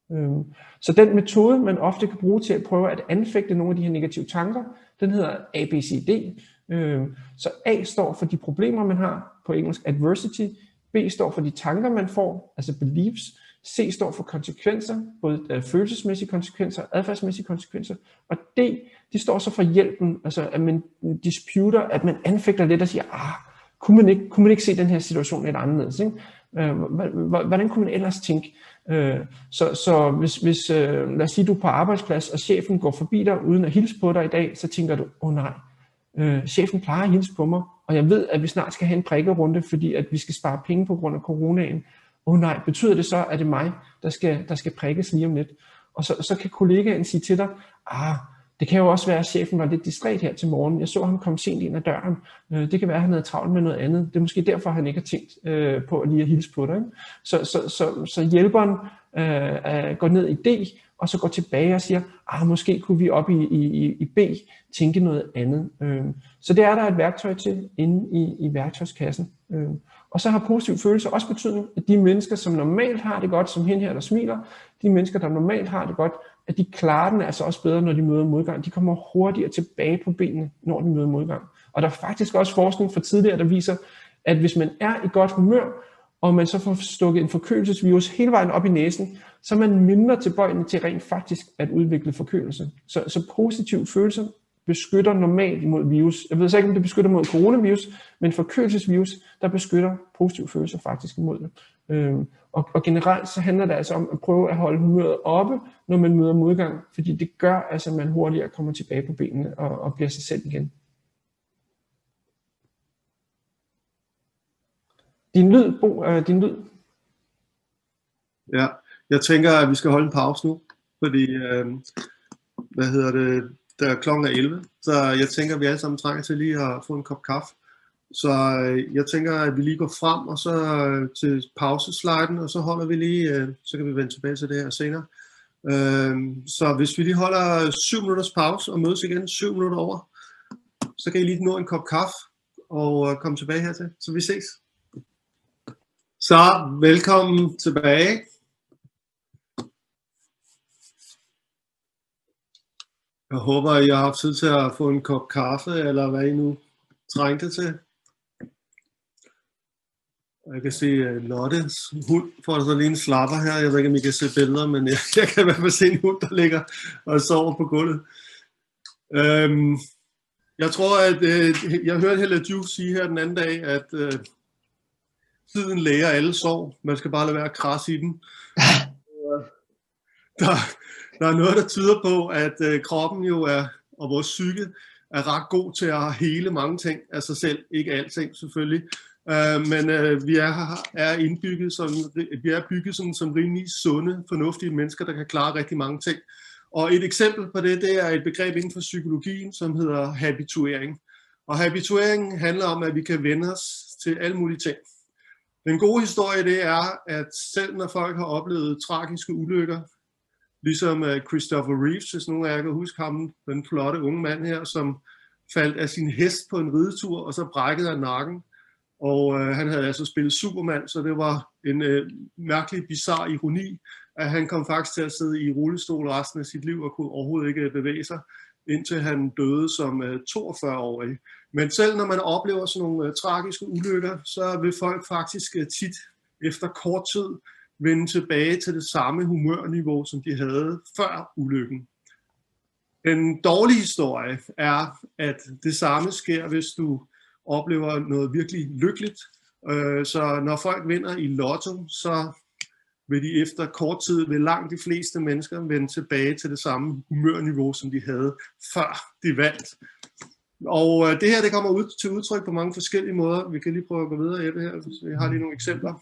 Øhm, så den metode, man ofte kan bruge til at prøve at anfægte nogle af de her negative tanker, den hedder A B C D. Øhm, så A står for de problemer, man har, på engelsk adversity. B står for de tanker, man får, altså beliefs. C står for konsekvenser, både følelsesmæssige konsekvenser og adfærdsmæssige konsekvenser. Og D, de står så for hjælpen, altså at man disputer, at man anfægter lidt og siger, ah, kunne man ikke, kunne man ikke se den her situation lidt anderledes, ikke? Hvordan kunne man ellers tænke? Så, så hvis, hvis, lad os sige, du er på arbejdsplads, og chefen går forbi dig uden at hilse på dig i dag, så tænker du, åh oh, nej, øh, chefen plejer at hilse på mig, og jeg ved, at vi snart skal have en prikkerunde, fordi at vi skal spare penge på grund af coronaen. Åh oh, nej, betyder det så, at det er mig, der skal, der skal prikkes lige om lidt? Og så, så kan kollegaen sige til dig, ah, det kan jo også være, at chefen var lidt distræt her til morgen. Jeg så ham komme sent ind ad døren. Det kan være, at han havde travlt med noget andet. Det er måske derfor, han ikke har tænkt øh, på at lige at hilse på dig. Ikke? Så, så, så, så hjælperen øh, går ned i D, og så går tilbage og siger, ah, måske kunne vi op i, i, i B tænke noget andet. Øh, så det er der et værktøj til inde i, i værktøjskassen. Øh, og så har positiv følelse også betydning, at de mennesker, som normalt har det godt, som hende her, der smiler, de mennesker, der normalt har det godt, at de klarer den altså også bedre, når de møder modgang. De kommer hurtigere tilbage på benene, når de møder modgang. Og der er faktisk også forskning fra tidligere, der viser, at hvis man er i godt humør, og man så får stukket en forkølelsesvirus hele vejen op i næsen, så er man mindre tilbøjelig til rent faktisk at udvikle forkølelse. Så, så positiv følelse beskytter normalt imod virus. Jeg ved så ikke, om det beskytter mod coronavirus, men forkølelsesvirus, der beskytter positiv følelse faktisk imod det. Øhm, og, og generelt så handler det altså om at prøve at holde humøret oppe, når man møder modgang, fordi det gør altså, at man hurtigere kommer tilbage på benene og, og bliver sig selv igen. Din lyd, Bo, øh, din lyd. Ja, jeg tænker, at vi skal holde en pause nu, fordi, øh, hvad hedder det, der klokken er elleve, så jeg tænker, at vi alle sammen trænger til lige at få en kop kaffe. Så øh, jeg tænker, at vi lige går frem og så øh, til pausesliden, og så holder vi lige, øh, så kan vi vende tilbage til det her senere. Øh, så hvis vi lige holder syv minutters pause og mødes igen syv minutter over, så kan I lige nå en kop kaffe og øh, komme tilbage hertil. Så vi ses. Så velkommen tilbage. Jeg håber, I har haft tid til at få en kop kaffe, eller hvad I nu trængte til. Jeg kan se uh, Lottes hund får så lige en slapper her. Jeg ved ikke, om I kan se billeder, men jeg, jeg kan i hvert fald se en hund, der ligger og sover på gulvet. Øhm, jeg tror, at øh, jeg hørte Hella Juf sige her den anden dag, at øh, tiden læger alle sår. Man skal bare lade være at krasse i den. der, der er noget, der tyder på, at øh, kroppen jo er, og vores psyke er ret god til at hele mange ting af sig selv. Ikke alting selvfølgelig. Uh, men uh, vi er, er indbygget som, vi er bygget som, som rimelig sunde, fornuftige mennesker, der kan klare rigtig mange ting. Og et eksempel på det, det er et begreb inden for psykologien, som hedder habituering. Og habituering handler om, at vi kan vende os til alle mulige ting. Den gode historie, det er, at selv når folk har oplevet tragiske ulykker, ligesom uh, Christopher Reeves, hvis nogen af jer kan huske ham, den flotte unge mand her, som faldt af sin hest på en ridetur, og så brækkede af nakken. Og øh, han havde altså spillet Superman, så det var en øh, mærkelig, bizarre ironi, at han kom faktisk til at sidde i rullestol resten af sit liv og kunne overhovedet ikke bevæge sig, indtil han døde som øh, toogfyrre-årig. Men selv når man oplever sådan nogle øh, tragiske ulykker, så vil folk faktisk øh, tit efter kort tid vende tilbage til det samme humørniveau, som de havde før ulykken. Den dårlige historie er, at det samme sker, hvis du oplever noget virkelig lykkeligt. Så når folk vinder i lotto, så vil de efter kort tid, vil langt de fleste mennesker vende tilbage til det samme humørniveau, som de havde før de vandt. Og det her, det kommer ud til udtryk på mange forskellige måder. Vi kan lige prøve at gå videre i det her, hvis vi har lige nogle eksempler.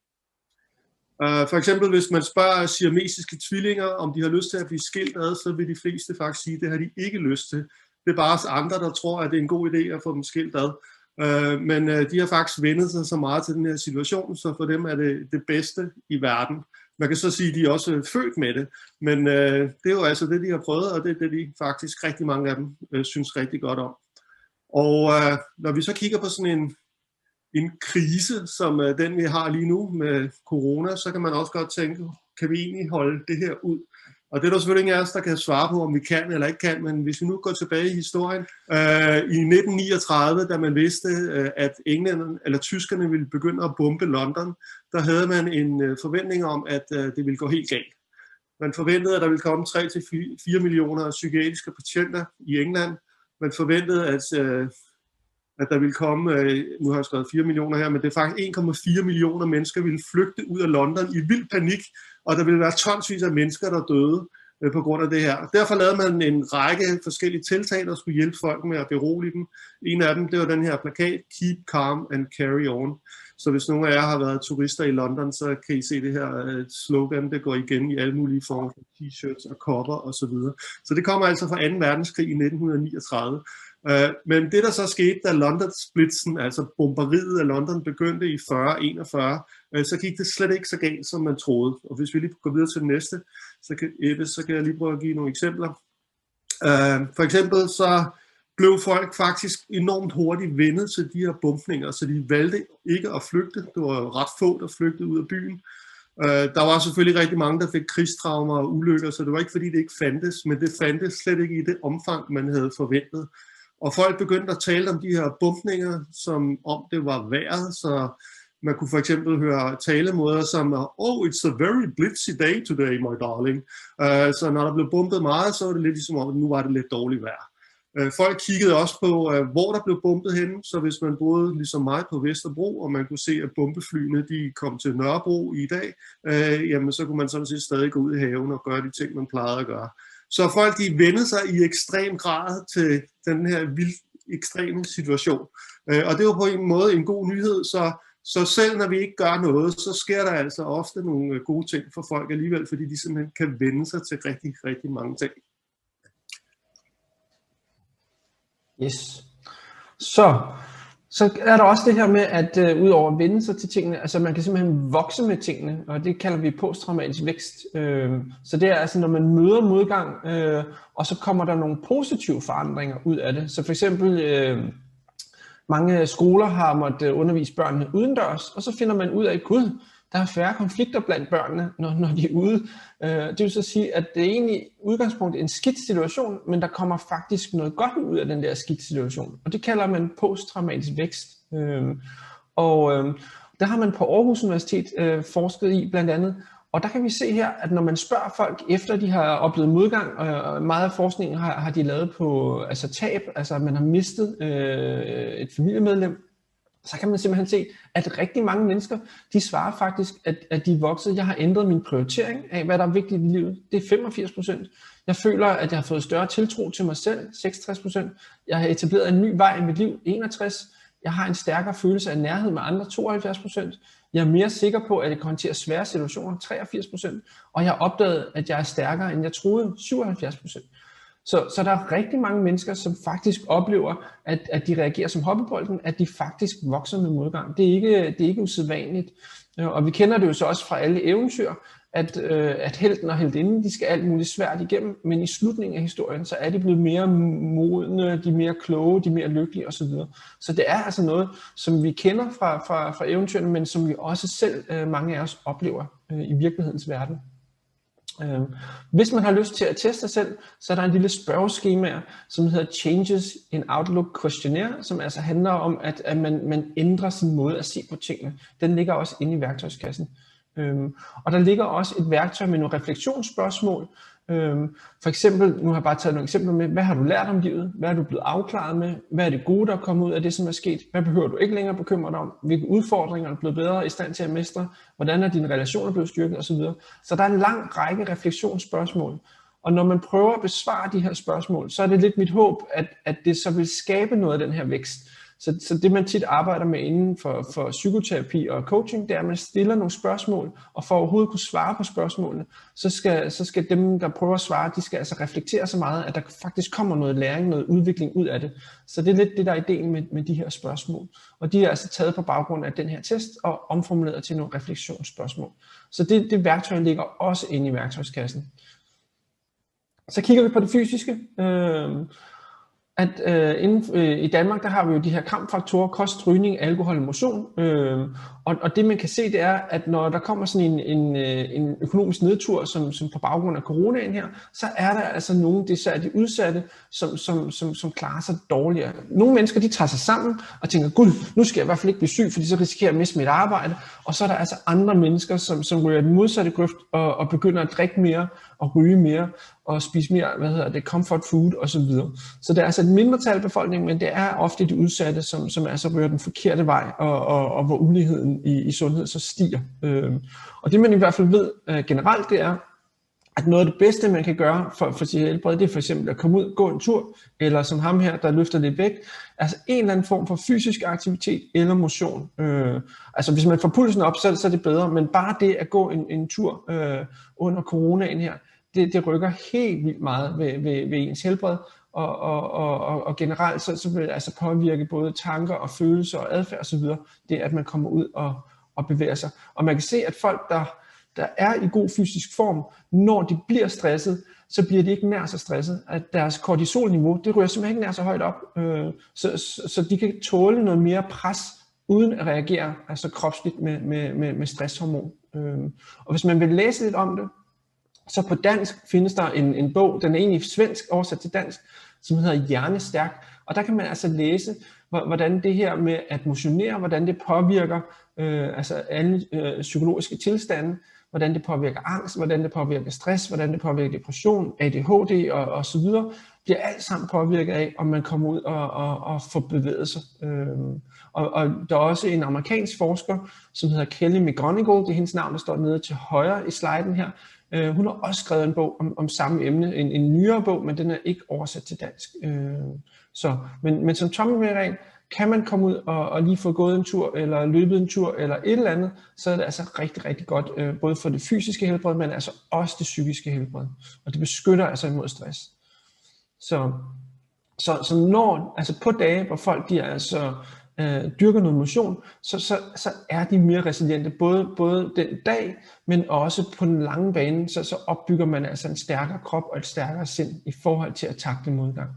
For eksempel, hvis man spørger siamesiske tvillinger, om de har lyst til at blive skilt ad, så vil de fleste faktisk sige, at det har de ikke lyst til. Det er bare os andre, der tror, at det er en god idé at få dem skilt ad. Uh, men uh, de har faktisk vendet sig så meget til den her situation, så for dem er det det bedste i verden. Man kan så sige, at de er også født med det, men uh, det er jo altså det, de har prøvet, og det er det, de faktisk rigtig mange af dem uh, synes rigtig godt om. Og uh, når vi så kigger på sådan en, en krise, som uh, den vi har lige nu med corona, så kan man også godt tænke, kan vi egentlig holde det her ud? Og det er der selvfølgelig ingen af os, der kan svare på, om vi kan eller ikke kan, men hvis vi nu går tilbage i historien, øh, i nitten niogtredive, da man vidste, øh, at englænderne eller tyskerne ville begynde at bombe London, der havde man en øh, forventning om, at øh, det ville gå helt galt. Man forventede, at der ville komme tre til fire millioner psykiatriske patienter i England. Man forventede, at, øh, at der ville komme, øh, nu har jeg skrevet fire millioner her, men det er faktisk en komma fire millioner mennesker ville flygte ud af London i vild panik, og der ville være tonsvis af mennesker, der døde øh, på grund af det her. Derfor lavede man en række forskellige tiltag, der skulle hjælpe folk med at berolige dem. En af dem, det var den her plakat, Keep Calm and Carry On. Så hvis nogen af jer har været turister i London, så kan I se det her uh, slogan, det går igen i alle mulige former for t-shirts og kopper og så videre. Så det kommer altså fra anden verdenskrig i nitten niogtredive. Uh, men det der så skete, da London-splitsen, altså bomberiet af London, begyndte i fyrre enogfyrre, uh, så gik det slet ikke så galt, som man troede. Og hvis vi lige går videre til det næste, så kan, Ebbe, så kan jeg lige prøve at give nogle eksempler. Uh, for eksempel så blev folk faktisk enormt hurtigt vendet til de her bombninger, så de valgte ikke at flygte. Det var ret få, der flygtede ud af byen. Uh, der var selvfølgelig rigtig mange, der fik krigstraumer og ulykker, så det var ikke fordi, det ikke fandtes, men det fandtes slet ikke i det omfang, man havde forventet. Og folk begyndte at tale om de her bombninger, som om det var vejret, så man kunne for eksempel høre talemåder som, oh, it's a very blitzy day today, my darling. Uh, så når der blev bombet meget, så var det lidt ligesom om, nu var det lidt dårligt vejr. Folk kiggede også på, hvor der blev bombet henne, så hvis man boede ligesom mig på Vesterbro, og man kunne se, at bombeflyene de kom til Nørrebro i dag, øh, jamen så kunne man sådan set stadig gå ud i haven og gøre de ting, man plejede at gøre. Så folk de vendte sig i ekstrem grad til den her vildt ekstreme situation. Øh, og det var på en måde en god nyhed, så, så selv når vi ikke gør noget, så sker der altså ofte nogle gode ting for folk alligevel, fordi de simpelthen kan vende sig til rigtig, rigtig mange ting. Yes. Så, så er der også det her med, at øh, udover at vende sig til tingene, altså man kan simpelthen vokse med tingene, og det kalder vi posttraumatisk vækst. Øh, så det er altså, når man møder modgang, øh, og så kommer der nogle positive forandringer ud af det. Så for eksempel, øh, mange skoler har måttet undervise børnene udendørs, og så finder man ud af, gud, der er færre konflikter blandt børnene, når, når de er ude. Det vil så sige, at det er egentlig udgangspunktet en skidt situation, men der kommer faktisk noget godt ud af den der skidt situation. Og det kalder man posttraumatisk vækst. Og der har man på Aarhus Universitet forsket i blandt andet. Og der kan vi se her, at når man spørger folk, efter de har oplevet modgang, og meget af forskningen har, har de lavet på altså tab, altså at man har mistet et familiemedlem, så kan man simpelthen se, at rigtig mange mennesker, de svarer faktisk, at, at de er vokset. Jeg har ændret min prioritering af, hvad der er vigtigt i livet. Det er femogfirs procent. Jeg føler, at jeg har fået større tiltro til mig selv, seksogtres procent. Jeg har etableret en ny vej i mit liv, enogtres. Jeg har en stærkere følelse af nærhed med andre, tooghalvfjerds procent. Jeg er mere sikker på, at jeg kan håndtere svære situationer, treogfirs procent. Og jeg har opdaget, at jeg er stærkere, end jeg troede, syvoghalvfjerds procent. Så, så der er rigtig mange mennesker, som faktisk oplever, at, at de reagerer som hoppebolden, at de faktisk vokser med modgang. Det er ikke, det er ikke usædvanligt. Og vi kender det jo så også fra alle eventyr, at, øh, at helten og heltinden, de skal alt muligt svært igennem, men i slutningen af historien, så er de blevet mere modne, de er mere kloge, de er mere lykkelige osv. Så det er altså noget, som vi kender fra, fra, fra eventyrene, men som vi også selv, øh, mange af os, oplever øh, i virkelighedens verden. Hvis man har lyst til at teste sig selv, så er der en lille spørgeskema, som hedder Changes in Outlook Questionnaire, som altså handler om, at, at man, man ændrer sin måde at se på tingene. Den ligger også inde i værktøjskassen. Og der ligger også et værktøj med nogle refleksionsspørgsmål. For eksempel, nu har jeg bare taget nogle eksempler med, hvad har du lært om livet? Hvad er du blevet afklaret med? Hvad er det gode, der er kommet ud af det, som er sket? Hvad behøver du ikke længere bekymre dig om? Hvilke udfordringer er du blevet bedre i stand til at mestre? Hvordan er dine relationer blevet styrket? Osv. Så der er en lang række refleksionsspørgsmål. Og når man prøver at besvare de her spørgsmål, så er det lidt mit håb, at, at det så vil skabe noget af den her vækst. Så, så det man tit arbejder med inden for, for psykoterapi og coaching, det er, at man stiller nogle spørgsmål, og for at overhovedet kunne svare på spørgsmålene, så skal, så skal dem, der prøver at svare, de skal altså reflektere så meget, at der faktisk kommer noget læring, noget udvikling ud af det. Så det er lidt det, der er ideen med, med de her spørgsmål. Og de er altså taget på baggrund af den her test og omformuleret til nogle refleksionsspørgsmål. Så det, det værktøj ligger også inde i værktøjskassen. Så kigger vi på det fysiske. Øh, at øh, inden, øh, i Danmark, der har vi jo de her kampfaktorer, kost, rygning, alkohol og motion. Øh, Og, og det man kan se, det er, at når der kommer sådan en, en, en økonomisk nedtur, som, som på baggrund af coronaen her, så er der altså nogle, det er især de udsatte, som, som, som, som klarer sig dårligere. Nogle mennesker, de tager sig sammen og tænker, gud, nu skal jeg i hvert fald ikke blive syg, fordi så risikerer jeg at miste mit arbejde. Og så er der altså andre mennesker, som, som ryger den modsatte grøft og, og begynder at drikke mere og ryge mere og spise mere, hvad hedder det, comfort food og så videre. Så det er altså et mindretal af befolkningen, men det er ofte de udsatte, som, som altså ryger den forkerte vej, og, og, og hvor uligheden i, i sundhed så stiger. Øhm, og det man i hvert fald ved øh, generelt, det er, at noget af det bedste, man kan gøre for, for sit helbred, det er for eksempel at komme ud, gå en tur, eller som ham her, der løfter lidt vægt, altså en eller anden form for fysisk aktivitet eller motion. Øh, altså hvis man får pulsen op, så, så er det bedre, men bare det at gå en, en tur øh, under coronaen her, det, det rykker helt vildt meget ved, ved, ved ens helbred, og, og, og, og generelt så, så vil det altså påvirke både tanker og følelser og adfærd osv., det at man kommer ud og, og bevæger sig. Og man kan se, at folk, der der er i god fysisk form, når de bliver stresset, så bliver de ikke nær så stresset, at deres kortisolniveau, det ryger simpelthen ikke nær så højt op, øh, så, så, så de kan tåle noget mere pres, uden at reagere altså kropsligt med, med, med, med stresshormon. Øh, og hvis man vil læse lidt om det, så på dansk findes der en, en bog, den er egentlig svensk oversat til dansk, som hedder Hjernestærk, og der kan man altså læse, hvordan det her med at motionere, hvordan det påvirker øh, altså alle øh, psykologiske tilstande, hvordan det påvirker angst, hvordan det påvirker stress, hvordan det påvirker depression, A D H D og, og så videre, bliver alt sammen påvirket af, om man kommer ud og, og, og får bevæget sig. Øhm, og, og der er også en amerikansk forsker, som hedder Kelly McGonigal, det er hendes navn, der står nede til højre i sliden her. Øh, hun har også skrevet en bog om, om samme emne, en, en nyere bog, men den er ikke oversat til dansk. Øh, så, men, men som tommelfingerregel, kan man komme ud og, og lige få gået en tur, eller løbet en tur, eller et eller andet, så er det altså rigtig, rigtig godt, øh, både for det fysiske helbred, men altså også det psykiske helbred. Og det beskytter altså imod stress. Så, så, så når, altså på dage, hvor folk de altså, øh, dyrker noget motion, så, så, så er de mere resiliente, både, både den dag, men også på den lange bane, så, så opbygger man altså en stærkere krop og et stærkere sind i forhold til at takle modgang.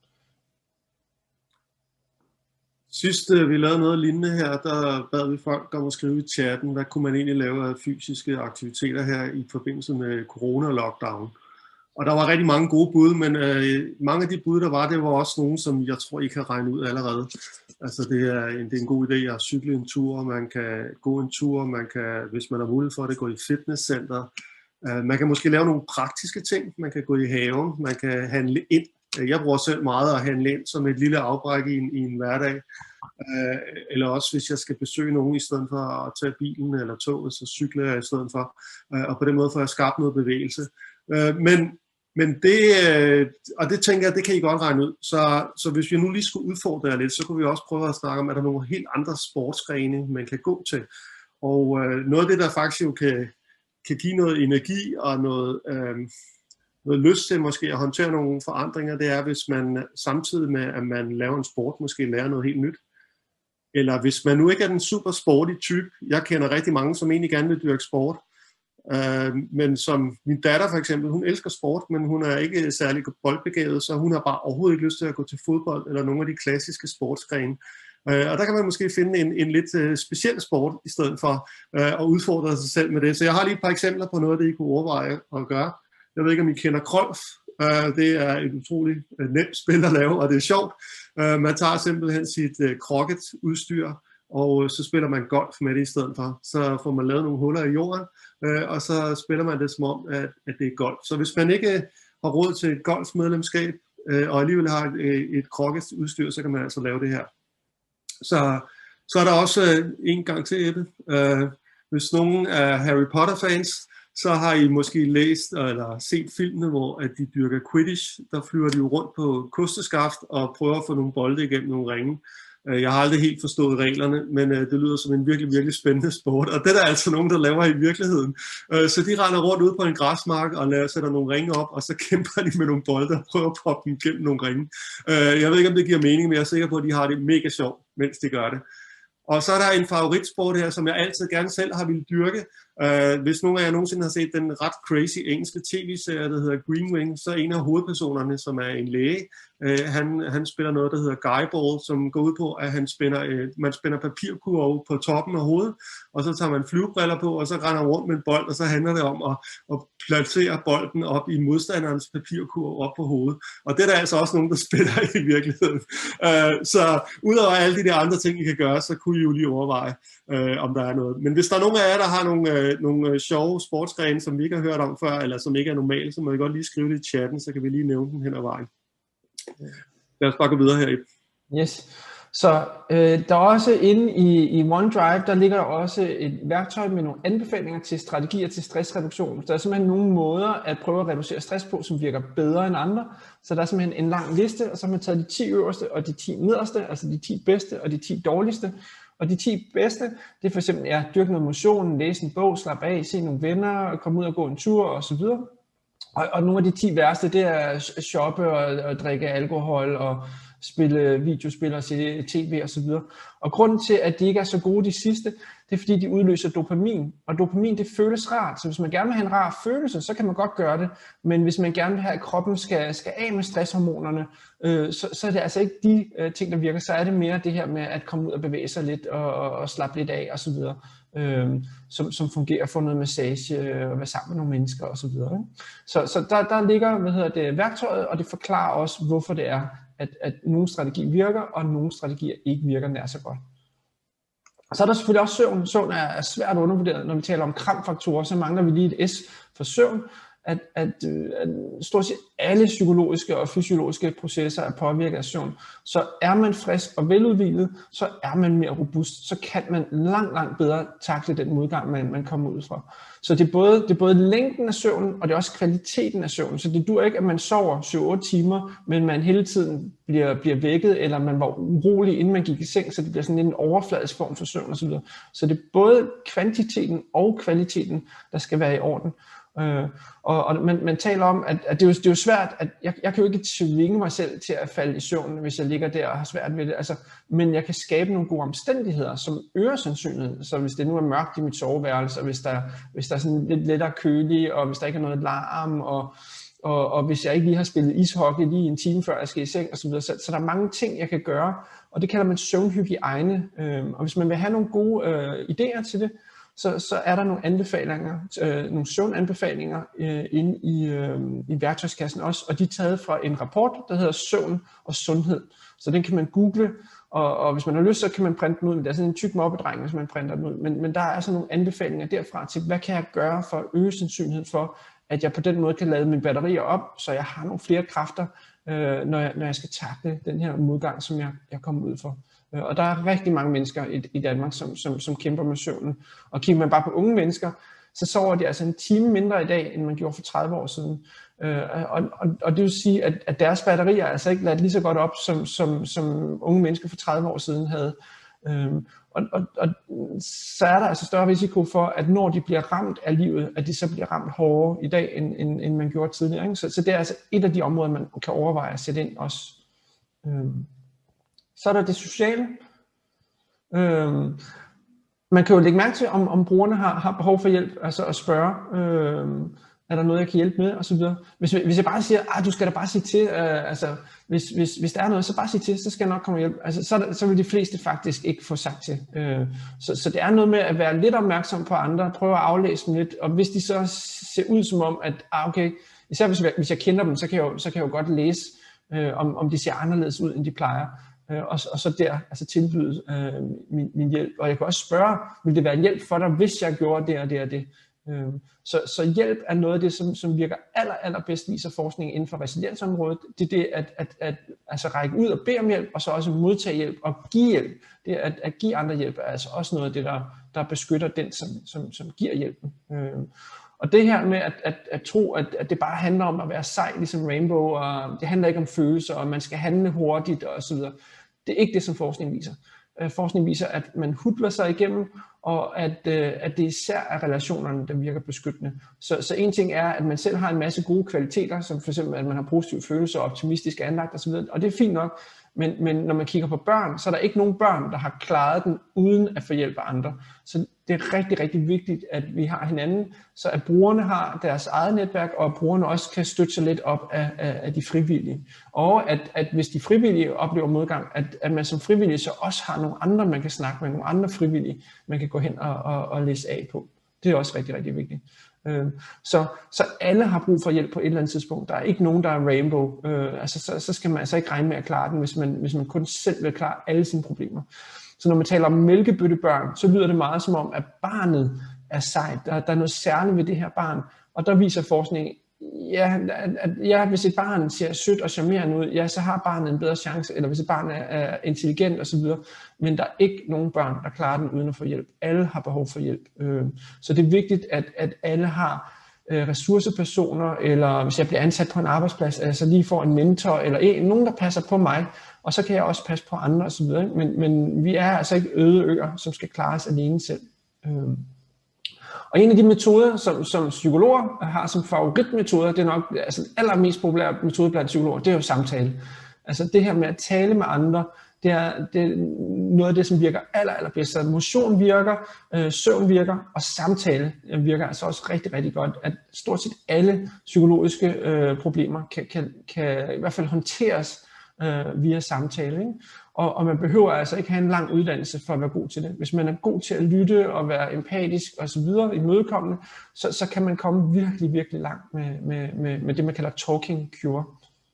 Sidst vi lavede noget lignende her, der bad vi folk om at skrive i chatten, hvad kunne man egentlig lave af fysiske aktiviteter her i forbindelse med corona-lockdown. Og der var rigtig mange gode bud, men øh, mange af de bud, der var, det var også nogle, som jeg tror, I kan regne ud allerede. Altså det er en, det er en god idé at cykle en tur, man kan gå en tur, man kan, hvis man har mulighed for det, gå i fitnesscenter. Uh, man kan måske lave nogle praktiske ting, man kan gå i haven, man kan handle ind. Jeg bruger selv meget at handle ind som et lille afbræk i en, i en hverdag. Uh, eller også hvis jeg skal besøge nogen i stedet for at tage bilen eller toget, så cykler jeg i stedet for. Uh, og på den måde får jeg skabt noget bevægelse. Uh, men, men det, uh, og det tænker jeg, det kan I godt regne ud. Så, så hvis vi nu lige skulle udfordre jer lidt, så kunne vi også prøve at snakke om, at der er nogle helt andre sportsgrene, man kan gå til. Og uh, noget af det, der faktisk jo kan, kan give noget energi og noget... Uh, noget lyst til måske at håndtere nogle forandringer, det er, hvis man samtidig med, at man laver en sport, måske lærer noget helt nyt. Eller hvis man nu ikke er den super sporty type, jeg kender rigtig mange, som egentlig gerne vil dyrke sport, øh, men som min datter for eksempel, hun elsker sport, men hun er ikke særlig boldbegavet, så hun har bare overhovedet ikke lyst til at gå til fodbold, eller nogle af de klassiske sportsgrene. Øh, og der kan man måske finde en, en lidt øh, speciel sport, i stedet for øh, at udfordre sig selv med det. Så jeg har lige et par eksempler på noget af det, I kunne overveje at gøre. Jeg ved ikke, om I kender golf. Uh, det er et utroligt uh, nemt spil at lave, og det er sjovt. Uh, man tager simpelthen sit uh, croquet-udstyr, og uh, så spiller man golf med det i stedet for. Så får man lavet nogle huller i jorden, uh, og så spiller man det som om, at, at det er golf. Så hvis man ikke har råd til et golfmedlemskab, uh, og alligevel har et, et croquet-udstyr, så kan man altså lave det her. Så, så er der også uh, en gang til, Ebbe. Uh, hvis nogen er Harry Potter-fans, så har I måske læst eller set filmene, hvor at de dyrker Quidditch. Der flyver de jo rundt på kosteskaft og prøver at få nogle bolde igennem nogle ringe. Jeg har aldrig helt forstået reglerne, men det lyder som en virkelig, virkelig spændende sport. Og det er der altså nogen, der laver i virkeligheden. Så de render rundt ud på en græsmark og lader sætter nogle ringe op, og så kæmper de med nogle bolde og prøver at proppe dem igennem nogle ringe. Jeg ved ikke, om det giver mening, men jeg er sikker på, at de har det mega sjovt, mens de gør det. Og så er der en favoritsport her, som jeg altid gerne selv har ville dyrke. Uh, hvis nogen af jer nogensinde har set den ret crazy engelske tv-serie, der hedder Green Wing, så er en af hovedpersonerne, som er en læge, Øh, han, han spiller noget, der hedder Guyball, som går ud på, at han spænder, øh, man spænder papirkurve på toppen af hovedet, og så tager man flyvebriller på, og så render rundt med en bold, og så handler det om at, at placere bolden op i modstanderens papirkurve op på hovedet. Og det er der altså også nogen, der spiller i virkeligheden. Øh, så udover alle de der andre ting, I kan gøre, så kunne I jo lige overveje, øh, om der er noget. Men hvis der er nogen af jer, der har nogle, øh, nogle sjove sportsgrene, som vi ikke har hørt om før, eller som ikke er normale, så må I godt lige skrive det i chatten, så kan vi lige nævne den hen ad vejen. Lad os bare gå videre her. Yes. Så øh, der er også inde i, i OneDrive, der ligger der også et værktøj med nogle anbefalinger til strategier til stressreduktion. Der er simpelthen nogle måder at prøve at reducere stress på, som virker bedre end andre. Så der er simpelthen en lang liste, og så har man taget de ti øverste og de ti nederste, altså de ti bedste og de ti dårligste. Og de ti bedste, det er for eksempel at dyrke noget motion, læse en bog, slappe af, se nogle venner, komme ud og gå en tur osv. Og, og nogle af de ti værste, det er shoppe og, og drikke alkohol og spille videospil og se tv og så videre. Og grunden til, at de ikke er så gode de sidste, det er fordi, de udløser dopamin. Og dopamin, det føles rart. Så hvis man gerne vil have en rar følelse, så kan man godt gøre det. Men hvis man gerne vil have, at kroppen skal, skal af med stresshormonerne, øh, så, så er det altså ikke de øh, ting, der virker. Så er det mere det her med at komme ud og bevæge sig lidt og, og, og slappe lidt af og så videre. Øh, som, som fungerer, få noget massage øh, og være sammen med nogle mennesker og så videre. Ikke? Så, så der, der ligger hvad hedder det, værktøjet, og det forklarer også, hvorfor det er, at, at nogle strategier virker, og nogle strategier ikke virker nær så godt. Så er der selvfølgelig også søvn. Søvn er, er svært undervurderet. Når vi taler om kramfaktorer, så mangler vi lige et S for søvn. At, at, at stort set alle psykologiske og fysiologiske processer er påvirket af søvn. Så er man frisk og veludhvilet, så er man mere robust. Så kan man langt, langt bedre takle den modgang, man, man kommer ud fra. Så det er, både, det er både længden af søvnen, og det er også kvaliteten af søvnen. Så det dur ikke, at man sover syv otte timer, men man hele tiden bliver, bliver vækket, eller man var urolig, inden man gik i seng, så det bliver sådan en overfladisk form for søvn osv. Så det er både kvantiteten og kvaliteten, der skal være i orden. Øh, og og man, man taler om, at, at det, er jo, det er jo svært, at jeg, jeg kan jo ikke tvinge mig selv til at falde i søvn, hvis jeg ligger der og har svært ved det, altså, men jeg kan skabe nogle gode omstændigheder, som øger sandsynligheden. Så hvis det nu er mørkt i mit soveværelse, og hvis der, hvis der er sådan lidt lettere køligt, og hvis der ikke er noget larm, og, og, og hvis jeg ikke lige har spillet ishockey lige en time før jeg skal i seng, og så videre. Så, så der er mange ting, jeg kan gøre, og det kalder man søvnhygiejne. Øh, og hvis man vil have nogle gode øh, idéer til det, Så, så er der nogle anbefalinger, øh, nogle søvnanbefalinger øh, inde i, øh, i værktøjskassen også, og de er taget fra en rapport, der hedder Søvn og Sundhed. Så den kan man google, og, og hvis man har lyst, så kan man printe den ud. Det er sådan en tyk moppedreng, hvis man printer den ud. Men, men der er altså nogle anbefalinger derfra til, hvad kan jeg gøre for at øge sandsynligheden for, at jeg på den måde kan lade mine batterier op, så jeg har nogle flere kræfter, øh, når, jeg, når jeg skal takle den her modgang, som jeg, jeg kommer ud for. Og der er rigtig mange mennesker i, i Danmark, som, som, som kæmper med søvnen. Og kigger man bare på unge mennesker, så sover de altså en time mindre i dag, end man gjorde for tredive år siden. Øh, og, og, og det vil sige, at, at deres batterier er altså ikke ladt lige så godt op, som, som, som unge mennesker for tredive år siden havde. Øh, og, og, og så er der altså større risiko for, at når de bliver ramt af livet, at de så bliver ramt hårdere i dag, end, end, end man gjorde tidligere. Ikke? Så, så det er altså et af de områder, man kan overveje at sætte ind også. Øh. Så er der det sociale. Øhm, man kan jo lægge mærke til, om, om brugerne har, har behov for hjælp, altså at spørge, øhm, er der noget, jeg kan hjælpe med, osv. Hvis, hvis jeg bare siger, ah, du skal da bare sige til, øh, altså, hvis, hvis, hvis der er noget, så bare sige til, så skal jeg nok komme og hjælpe. Altså, så, der, så vil de fleste faktisk ikke få sagt til. Øh, så, så det er noget med at være lidt opmærksom på andre, prøve at aflæse dem lidt, og hvis de så ser ud som om, at ah, okay, især hvis jeg, hvis jeg kender dem, så kan jeg jo, så kan jeg jo godt læse, øh, om, om de ser anderledes ud, end de plejer. Og, og så der altså tilbyde øh, min, min hjælp. Og jeg kan også spørge, vil det være en hjælp for dig, hvis jeg gjorde det og det og det? Øh, så, så hjælp er noget af det, som, som virker aller, allerbedst, viser forskning inden for resiliensområdet. Det er det at, at, at altså række ud og bede om hjælp, og så også modtage hjælp og give hjælp. Det at, at give andre hjælp er altså også noget af det, der, der beskytter den, som, som, som giver hjælpen. Øh, Og det her med at, at, at tro, at, at det bare handler om at være sej, ligesom Rainbow, og det handler ikke om følelser, og man skal handle hurtigt og så videre. Det er ikke det, som forskning viser. Forskning viser, at man hudler sig igennem, og at, at det især er relationerne, der virker beskyttende. Så, så en ting er, at man selv har en masse gode kvaliteter, som for eksempel, at man har positive følelser, optimistisk anlagt osv., og det er fint nok, men, men når man kigger på børn, så er der ikke nogen børn, der har klaret den uden at få hjælp af andre. Så det er rigtig, rigtig vigtigt, at vi har hinanden, så at brugerne har deres eget netværk, og at brugerne også kan støtte sig lidt op af, af, af de frivillige. Og at, at hvis de frivillige oplever modgang, at, at man som frivillige så også har nogle andre, man kan snakke med, nogle andre frivillige, man kan gå hen og, og, og læse af på. Det er også rigtig, rigtig vigtigt. Så, så alle har brug for hjælp på et eller andet tidspunkt. Der er ikke nogen, der er rainbow. Altså, så, så skal man altså ikke regne med at klare den, hvis man, hvis man kun selv vil klare alle sine problemer. Så når man taler om mælkebøttebørn, så lyder det meget som om, at barnet er sejt. Der, der er noget særligt ved det her barn. Og der viser forskningen, ja, at, at ja, hvis et barn ser sødt og charmerende ud, ja, så har barnet en bedre chance, eller hvis et barn er, er intelligent osv., men der er ikke nogen børn, der klarer den uden at få hjælp. Alle har behov for hjælp. Så det er vigtigt, at, at alle har ressourcepersoner, eller hvis jeg bliver ansat på en arbejdsplads, altså lige får en mentor, eller en, nogen, der passer på mig, og så kan jeg også passe på andre osv., men, men vi er altså ikke øde øer, som skal klares alene selv. Og en af de metoder, som, som psykologer har som favoritmetoder, det er nok altså den allermest populære metode blandt psykologer, det er jo samtale. Altså det her med at tale med andre, det er, det er noget af det, som virker aller, allerbedst. Så motion virker, øh, søvn virker, og samtale virker altså også rigtig, rigtig godt. At stort set alle psykologiske øh, problemer kan, kan, kan i hvert fald håndteres øh, via samtale, ikke? Og, og man behøver altså ikke have en lang uddannelse for at være god til det. Hvis man er god til at lytte og være empatisk og så videre, imødekommende, så, så kan man komme virkelig, virkelig langt med, med, med, med det, man kalder talking cure.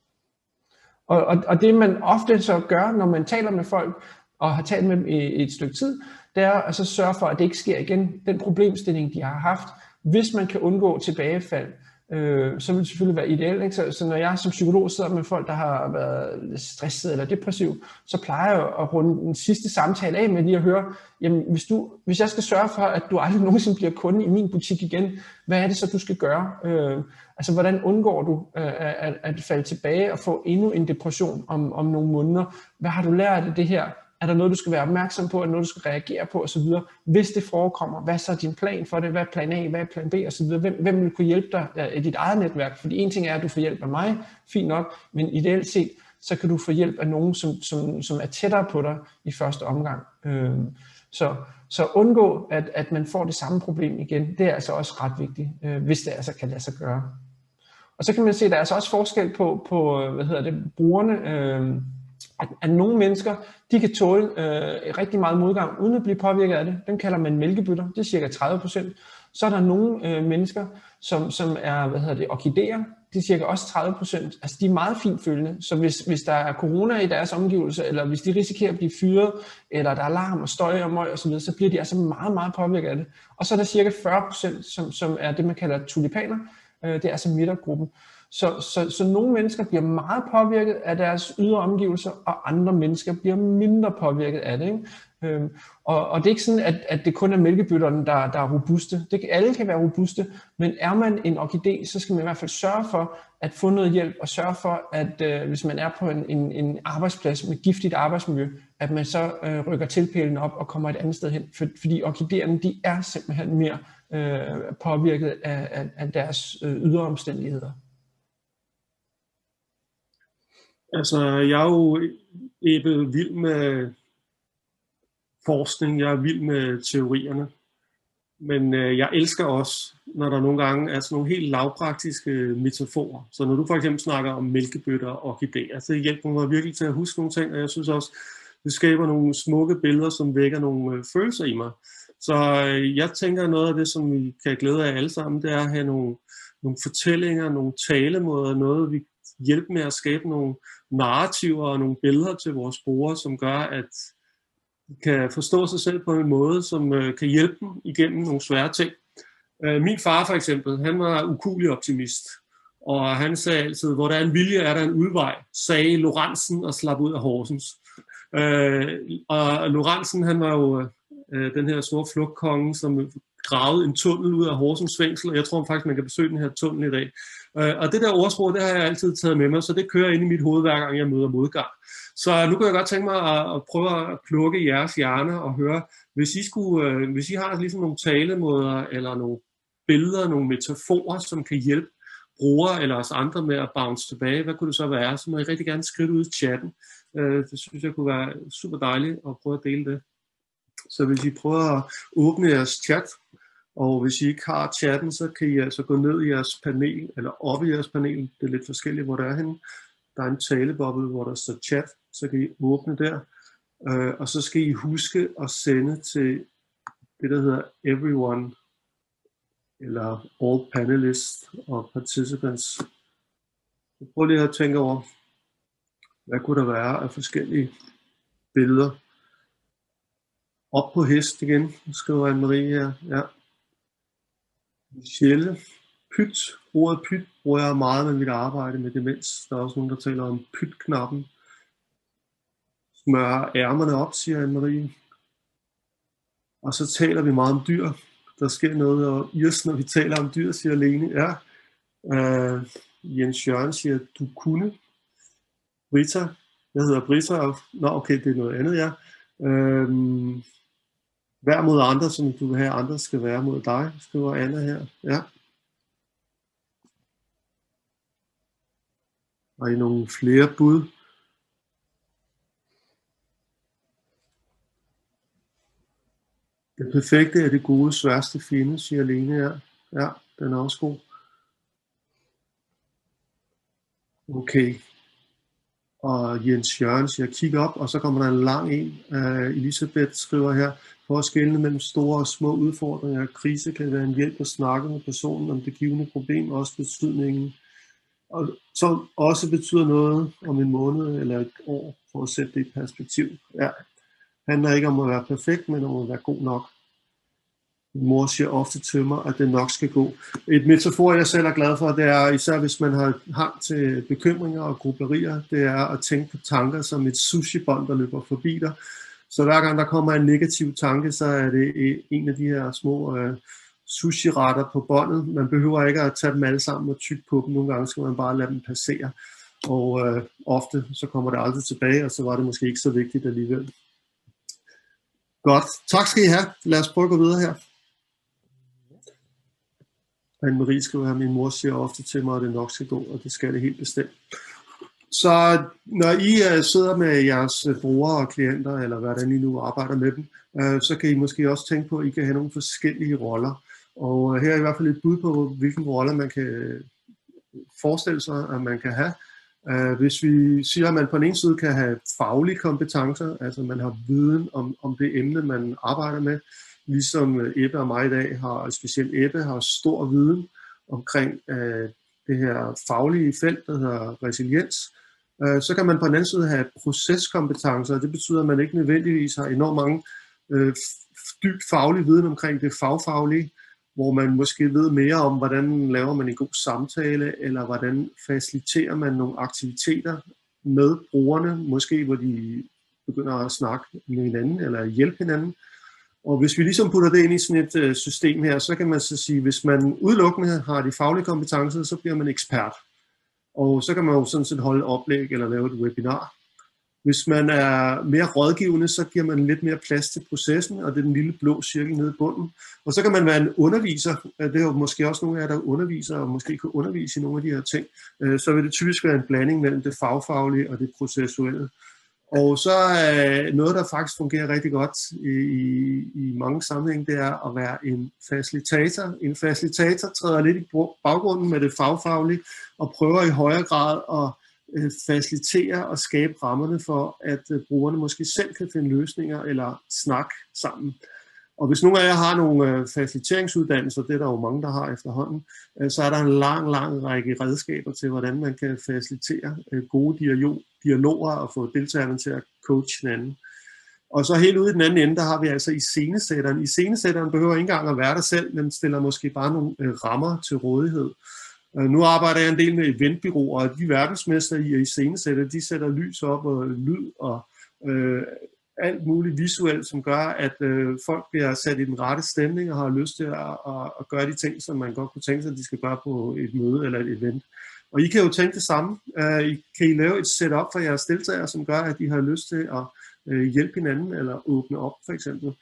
Og, og, og det man ofte så gør, når man taler med folk, og har talt med dem i et stykke tid, det er at så sørge for, at det ikke sker igen. Den problemstilling, de har haft, hvis man kan undgå tilbagefald, øh, så vil det selvfølgelig være ideelt. Ikke? Så, så når jeg som psykolog sidder med folk, der har været stresset eller depressiv, så plejer jeg at runde den sidste samtale af med lige at høre, jamen, hvis, du, hvis jeg skal sørge for, at du aldrig nogensinde bliver kunde i min butik igen, hvad er det så, du skal gøre? Øh, altså, hvordan undgår du øh, at, at falde tilbage og få endnu en depression om, om nogle måneder? Hvad har du lært af det her? Er der noget, du skal være opmærksom på? Er der noget, du skal reagere på? Og så videre. Hvis det forekommer, hvad så er din plan for det? Hvad er plan A? Hvad er plan B? Og så videre. Hvem, hvem vil kunne hjælpe dig i dit eget netværk? Fordi en ting er, at du får hjælp af mig, fint nok, men ideelt set, så kan du få hjælp af nogen, som, som, som er tættere på dig i første omgang. Så, så undgå, at, at man får det samme problem igen, det er altså også ret vigtigt, hvis det altså kan lade sig gøre. Og så kan man se, at der er altså også forskel på, på hvad hedder det, brugerne. At, at nogle mennesker, de kan tåle øh, rigtig meget modgang, uden at blive påvirket af det. Den kalder man mælkebøtter, det er cirka tredive procent. Så er der nogle øh, mennesker, som, som er, hvad hedder det, orkideer, det er cirka også tredive procent. Altså de er meget fintfølende, så hvis, hvis der er corona i deres omgivelser, eller hvis de risikerer at blive fyret, eller der er larm og støj og møg osv., så bliver de altså meget, meget påvirket af det. Og så er der cirka fyrre procent, som, som er det, man kalder tulipaner, øh, det er altså midtergruppen. Så, så, så nogle mennesker bliver meget påvirket af deres ydre omgivelser, og andre mennesker bliver mindre påvirket af det. Ikke? Øhm, og, og det er ikke sådan, at, at det kun er mælkebøtterne, der, der er robuste. Det, alle kan være robuste, men er man en orkidé, så skal man i hvert fald sørge for at få noget hjælp, og sørge for, at øh, hvis man er på en, en, en arbejdsplads med giftigt arbejdsmiljø, at man så øh, rykker tilpælen op og kommer et andet sted hen. For, fordi orkidéerne, de er simpelthen mere øh, påvirket af, af, af deres øh, ydre omstændigheder. Altså, jeg er jo Ebbe vild med forskning, jeg er vild med teorierne, men øh, jeg elsker også, når der nogle gange er sådan nogle helt lavpraktiske metaforer. Så når du for eksempel snakker om mælkebøtter og orkidéer, så hjælper mig virkelig til at huske nogle ting, og jeg synes også, det skaber nogle smukke billeder, som vækker nogle øh, følelser i mig. Så øh, jeg tænker, noget af det, som vi kan glæde af alle sammen, det er at have nogle, nogle fortællinger, nogle talemåder, noget vi hjælper med at skabe nogle narrativer og nogle billeder til vores brugere, som gør, at de kan forstå sig selv på en måde, som øh, kan hjælpe dem igennem nogle svære ting. Øh, min far for eksempel, han var ukuelig optimist, og han sagde altid, hvor der er en vilje, er der en udvej, sagde Lorentzen og slap ud af Horsens. Øh, og Lorentzen, han var jo øh, den her store flugtkonge, som gravede en tunnel ud af Horsens fængsel, og jeg tror faktisk, man kan besøge den her tunnel i dag. Og det der ordsprog, det har jeg altid taget med mig, så det kører ind i mit hoved, hver gang jeg møder modgang. Så nu kan jeg godt tænke mig at, at prøve at plukke jeres hjerner og høre, hvis I, skulle, hvis I har ligesom nogle talemåder, eller nogle billeder, nogle metaforer, som kan hjælpe brugere eller os andre med at bounce tilbage, hvad kunne det så være? Så må I rigtig gerne skrive ud i chatten. Det synes jeg kunne være super dejligt at prøve at dele det. Så hvis I prøver at åbne jeres chat, og hvis I ikke har chatten, så kan I altså gå ned i jeres panel, eller op i jeres panel. Det er lidt forskelligt, hvor der er henne. Der er en taleboble, hvor der står chat, så kan I åbne der. Uh, og så skal I huske at sende til det, der hedder everyone, eller all panelists og participants. Så prøv lige at tænke over, hvad kunne der være af forskellige billeder. Op på hest igen, skriver Anne-Marie her. Ja. Michelle, pyt. Ordet pyt bruger jeg meget med mit arbejde med demens. Der er også nogen, der taler om pyt-knappen. Smøre ærmerne op, siger Anne-Marie. Og så taler vi meget om dyr. Der sker noget og irs, når vi taler om dyr, siger Lene. Ja. Uh, Jens Jørgen siger, du kunne. Brita, jeg hedder Brita. Og... Nå, okay, det er noget andet, ja. Uh, Vær mod andre, som du vil have, andre skal være mod dig, skriver Anna her. Ja. Har I nogle flere bud? Det perfekte er det gode sværeste fjende, siger Lene her. Ja, den er også god. Okay. Og Jens Jørgen siger, kig op, og så kommer der en lang en. Uh, Elisabeth skriver her, for at skelne mellem store og små udfordringer. Krise kan være en hjælp at snakke med personen om det givende problem, også betydningen. Og så også betyder noget om en måned eller et år, for at sætte det i perspektiv. Ja, handler ikke om at være perfekt, men om at være god nok. Min mor siger ofte til mig, at det nok skal gå. Et metafor, jeg selv er glad for, det er, især hvis man har hang til bekymringer og grublerier, det er at tænke på tanker som et sushi-bånd, der løber forbi dig. Så hver gang der kommer en negativ tanke, så er det en af de her små øh, sushi-retter på båndet. Man behøver ikke at tage dem alle sammen og tykke på dem. Nogle gange skal man bare lade dem passere. Og øh, ofte så kommer det aldrig tilbage, og så var det måske ikke så vigtigt alligevel. Godt. Tak skal I have. Lad os prøve at gå videre her. Anne-Marie skriver her, min mor siger ofte til mig, at det nok skal gå, og det skal det helt bestemt. Så når I uh, sidder med jeres brugere og klienter, eller hvordan I nu arbejder med dem, uh, så kan I måske også tænke på, at I kan have nogle forskellige roller. Og uh, her er i hvert fald et bud på, hvilken rolle man kan forestille sig, at man kan have. Uh, hvis vi siger, at man på den ene side kan have faglige kompetencer, altså man har viden om, om det emne, man arbejder med, ligesom Ebbe og mig i dag har, specielt Ebbe har stor viden omkring uh, det her faglige felt, der hedder resiliens. Uh, så kan man på den anden side have proceskompetencer, og det betyder, at man ikke nødvendigvis har enormt mange uh, dyb faglig viden omkring det fagfaglige, hvor man måske ved mere om, hvordan laver man en god samtale, eller hvordan faciliterer man nogle aktiviteter med brugerne, måske hvor de begynder at snakke med hinanden, eller hjælpe hinanden. Og hvis vi ligesom putter det ind i sådan et uh, system her, så kan man så sige, hvis man udelukkende har de faglige kompetencer, så bliver man ekspert. Og så kan man jo sådan set holde oplæg eller lave et webinar. Hvis man er mere rådgivende, så giver man lidt mere plads til processen, og det er den lille blå cirkel nede i bunden. Og så kan man være en underviser. Det er jo måske også nogle af jer, der underviser, og måske kan undervise i nogle af de her ting. Så vil det typisk være en blanding mellem det fagfaglige og det processuelle. Og så er noget, der faktisk fungerer rigtig godt i, i mange sammenhæng, det er at være en facilitator. En facilitator træder lidt i baggrunden med det fagfaglige, og prøver i højere grad at facilitere og skabe rammerne for, at brugerne måske selv kan finde løsninger eller snakke sammen. Og hvis nogle af jer har nogle faciliteringsuddannelser, det er der jo mange, der har efterhånden, så er der en lang, lang række redskaber til, hvordan man kan facilitere gode dialoger og få deltagerne til at coache hinanden. Og så helt ude i den anden ende, der har vi altså iscenesætteren. Iscenesætteren behøver ikke engang at være der selv, men stiller måske bare nogle rammer til rådighed. Nu arbejder jeg en del med eventbureauer, og de verdensmester i at iscenesætte, de sætter lys op og lyd og øh, alt muligt visuelt, som gør, at øh, folk bliver sat i den rette stemning og har lyst til at, at, at gøre de ting, som man godt kunne tænke sig, at de skal gøre på et møde eller et event. Og I kan jo tænke det samme. Uh, I kan I lave et setup for jeres deltagere, som gør, at de har lyst til at uh, hjælpe hinanden eller åbne op, for eksempel.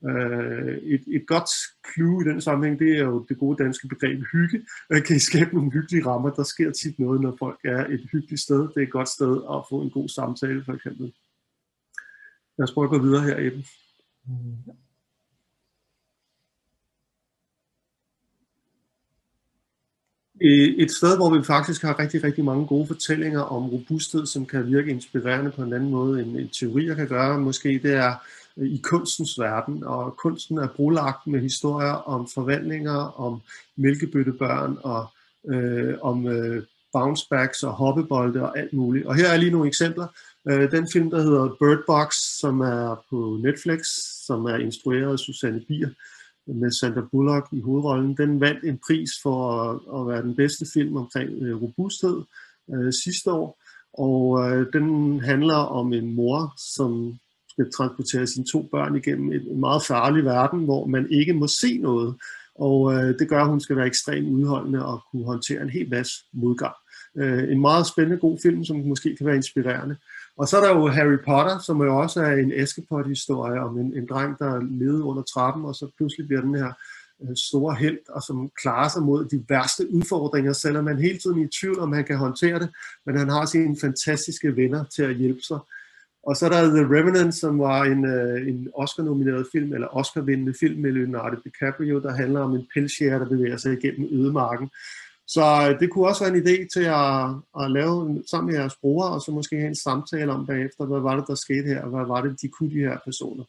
Uh, et, et godt clue i den sammenhæng, det er jo det gode danske begreb hygge. Uh, kan I skabe nogle hyggelige rammer? Der sker tit noget, når folk er et hyggeligt sted. Det er et godt sted at få en god samtale, for eksempel. Lad os prøve at gå videre her, Eben. Et sted, hvor vi faktisk har rigtig, rigtig mange gode fortællinger om robusthed, som kan virke inspirerende på en anden måde, end teorier kan gøre, måske det er i kunstens verden. Og kunsten er brolagt med historier om forvandlinger, om mælkebøttebørn og øh, om øh, bouncebacks og hoppebolde og alt muligt. Og her er lige nogle eksempler. Øh, den film, der hedder Bird Box, som er på Netflix, som er instrueret af Susanne Bier, med Sandra Bullock i hovedrollen, den vandt en pris for at, at være den bedste film omkring øh, robusthed øh, sidste år. Og øh, den handler om en mor, som skal transportere sine to børn igennem en meget farlig verden, hvor man ikke må se noget. Og øh, det gør, at hun skal være ekstremt udholdende og kunne håndtere en hel masse modgang. Øh, en meget spændende, god film, som måske kan være inspirerende. Og så er der jo Harry Potter, som jo også er en Askepot-historie om en, en dreng, der levede under trappen, og så pludselig bliver den her øh, store helt, og som klarer sig mod de værste udfordringer, selvom man hele tiden er i tvivl, om han kan håndtere det, men han har sine fantastiske venner til at hjælpe sig. Og så er der The Revenant, som var en, øh, en Oscar-nomineret film, eller Oscar-vindende film med Leonardo DiCaprio, der handler om en pelsjæger, der bevæger sig igennem ødemarken. Så det kunne også være en idé til at, at lave sammen med jeres brugere, og så måske have en samtale om bagefter, hvad var det, der skete her, og hvad var det, de kunne, de her personer.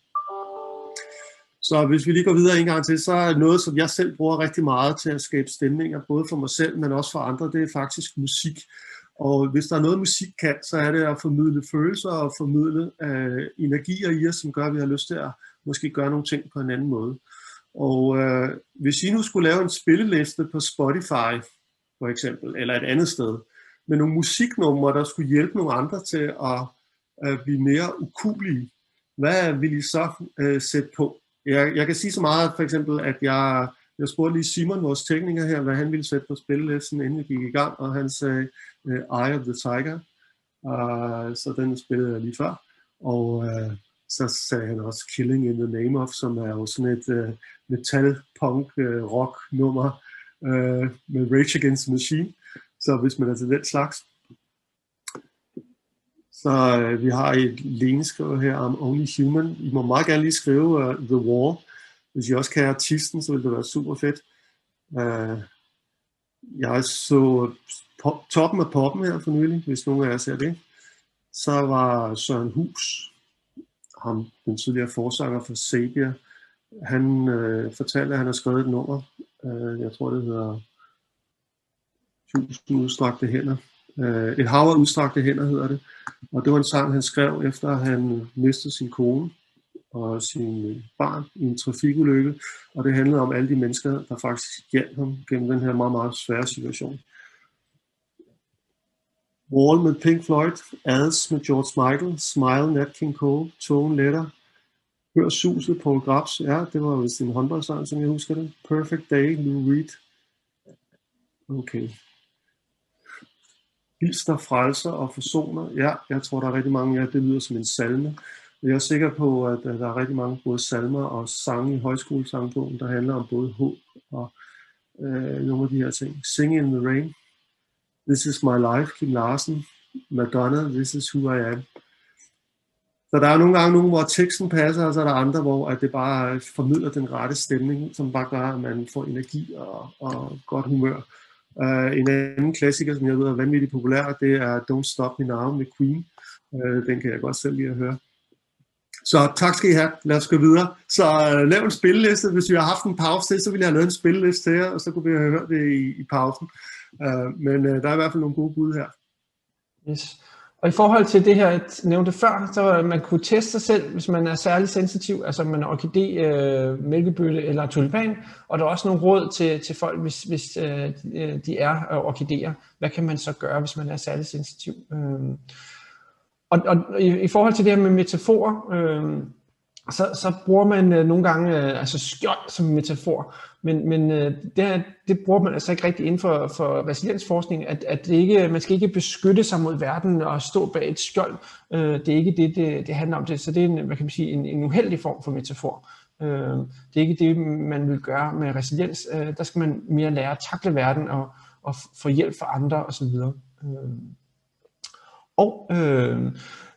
Så hvis vi lige går videre en gang til, så er noget, som jeg selv bruger rigtig meget til at skabe stemninger, både for mig selv, men også for andre, det er faktisk musik. Og hvis der er noget, musik kan, så er det at formidle følelser og formidle øh, energier i os, som gør, at vi har lyst til at måske gøre nogle ting på en anden måde. Og øh, hvis I nu skulle lave en spilleliste på Spotify, for eksempel, eller et andet sted, med nogle musiknumre, der skulle hjælpe nogle andre til at øh, blive mere ukuelige, hvad vil I så øh, sætte på? Jeg, jeg kan sige så meget, for eksempel, at jeg, jeg spurgte lige Simon, vores tekniker her, hvad han ville sætte på spillelisten, inden vi gik i gang, og han sagde uh, Eye of the Tiger, uh, så den spillede jeg lige før, og uh, så sagde han også Killing in the Name of, som er jo sådan et uh, metal-punk-rock-nummer, Uh, med Rage Against the Machine, så hvis man er til den slags. Så uh, vi har et Lene skriver her om Only Human. I må meget gerne lige skrive uh, The Wall. Hvis I også kan artisten, så vil det være super fedt. Uh, jeg så pop, toppen af poppen her for nylig, hvis nogen af jer ser det. Så var Søren Hus, ham, den tidligere forsanger for Sabia, han øh, fortalte, at han har skrevet et nummer. Øh, jeg tror, det hedder Tusind udstrakte hænder. Øh, et hav af udstrakte hænder hedder det. Og det var en sang, han skrev, efter at han mistede sin kone og sin barn i en trafikulykke. Og det handlede om alle de mennesker, der faktisk hjalp ham gennem den her meget, meget svære situation. Wall med Pink Floyd, Ads med George Michael, Smile, Nat King Cole, Tone Letter, Hør suset, Paul Grabs, ja, det var vist en håndboldsang, som jeg husker det. Perfect Day, Lou Reed. Okay. Hilster, frelser og forsoner. Ja, jeg tror, der er rigtig mange af ja, det lyder som en salme. Jeg er sikker på, at der er rigtig mange både salmer og sange i højskolesangbogen, der handler om både håb og øh, nogle af de her ting. Sing in the Rain, This is My Life, Kim Larsen, Madonna, This is Who I Am. Så der er nogle gange nogen, hvor teksten passer, og så er der andre, hvor at det bare formidler den rette stemning, som bare gør, at man får energi og, og godt humør. Uh, en anden klassiker, som jeg ved er vanvittigt populær, det er Don't Stop Me Now med Queen. Uh, den kan jeg godt selv lide at høre. Så tak skal I have. Lad os gå videre. Så uh, lav en spilleliste. Hvis vi har haft en pause til, så ville jeg have lavet en spilleliste til jer, og så kunne vi have hørt det i, i pausen. Uh, men uh, der er i hvert fald nogle gode bud her. Yes. Og i forhold til det her, jeg nævnte før, så man kunne teste sig selv, hvis man er særlig sensitiv, altså man er orkidé, øh, mælkebøtte eller tulipan, og der er også nogle råd til, til folk, hvis, hvis øh, de er orkidéer. Hvad kan man så gøre, hvis man er særlig sensitiv? Øh, og og i, i forhold til det her med metaforer, øh, så, så bruger man øh, nogle gange øh, altså skjold som metafor, men, men øh, det, her, det bruger man altså ikke rigtig inden for, for resiliensforskning, at, at det ikke, man skal ikke beskytte sig mod verden og stå bag et skjold. Øh, det er ikke det, det, det handler om. Det, så det er en, hvad kan man sige, en, en uheldig form for metafor. Øh, det er ikke det, man vil gøre med resiliens. Øh, der skal man mere lære at takle verden og, og få hjælp fra andre osv. Øh, og øh,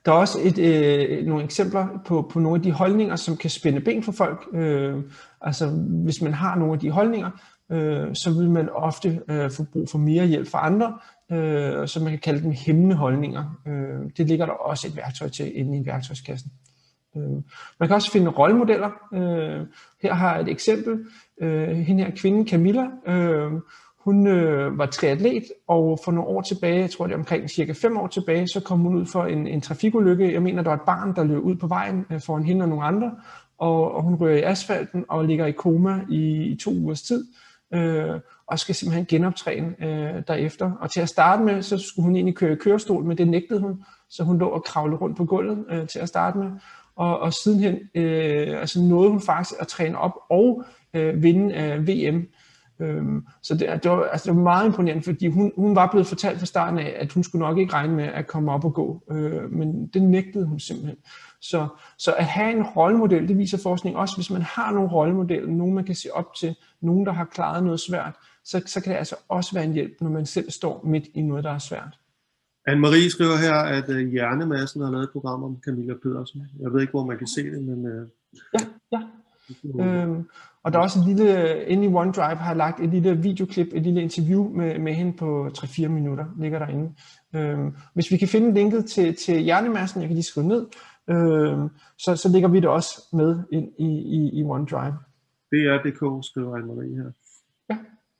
Der er også et, øh, nogle eksempler på, på nogle af de holdninger, som kan spænde ben for folk. Øh, altså hvis man har nogle af de holdninger, øh, så vil man ofte øh, få brug for mere hjælp fra andre, øh, så man kan kalde dem hæmmende holdninger. Øh, det ligger der også et værktøj til inde i værktøjskassen. Øh, man kan også finde rollemodeller. Øh, her har jeg et eksempel. Øh, hende her kvinde, Camilla, øh, hun øh, var triatlet, og for nogle år tilbage, jeg tror det er omkring cirka fem år tilbage, så kom hun ud for en, en trafikulykke. Jeg mener, der var et barn, der løb ud på vejen øh, foran hende og nogle andre, og, og hun rører i asfalten og ligger i koma i, i to ugers tid, øh, og skal simpelthen genoptræne øh, derefter. Og til at starte med, så skulle hun egentlig køre i kørestol, men det nægtede hun, så hun lå og kravlede rundt på gulvet øh, til at starte med. Og, og sidenhen øh, altså nåede hun faktisk at træne op og øh, vinde øh, V M. Øhm, så det, det, var, altså det var meget imponerende, fordi hun, hun var blevet fortalt fra starten af, at hun skulle nok ikke regne med at komme op og gå, øh, men det nægtede hun simpelthen. Så, så at have en rollemodel, det viser forskning også, hvis man har nogle rollemodeller, nogen man kan se op til, nogen der har klaret noget svært, så, så kan det altså også være en hjælp, når man selv står midt i noget, der er svært. Anne-Marie skriver her, at uh, Hjernemassen har lavet et program om Camilla Pedersen. Jeg ved ikke, hvor man kan se det, men... Uh... Ja, ja. Øhm, og der er også en lille, inde i OneDrive har jeg lagt et lille videoklip, et lille interview med, med hende på tre fire minutter, ligger derinde. Øhm, hvis vi kan finde linket til, til Hjernemassen, jeg kan lige skrive ned, øhm, så, så lægger vi det også med ind i, i, i OneDrive. B R punktum d k skriver Anne-Marie her. Ja.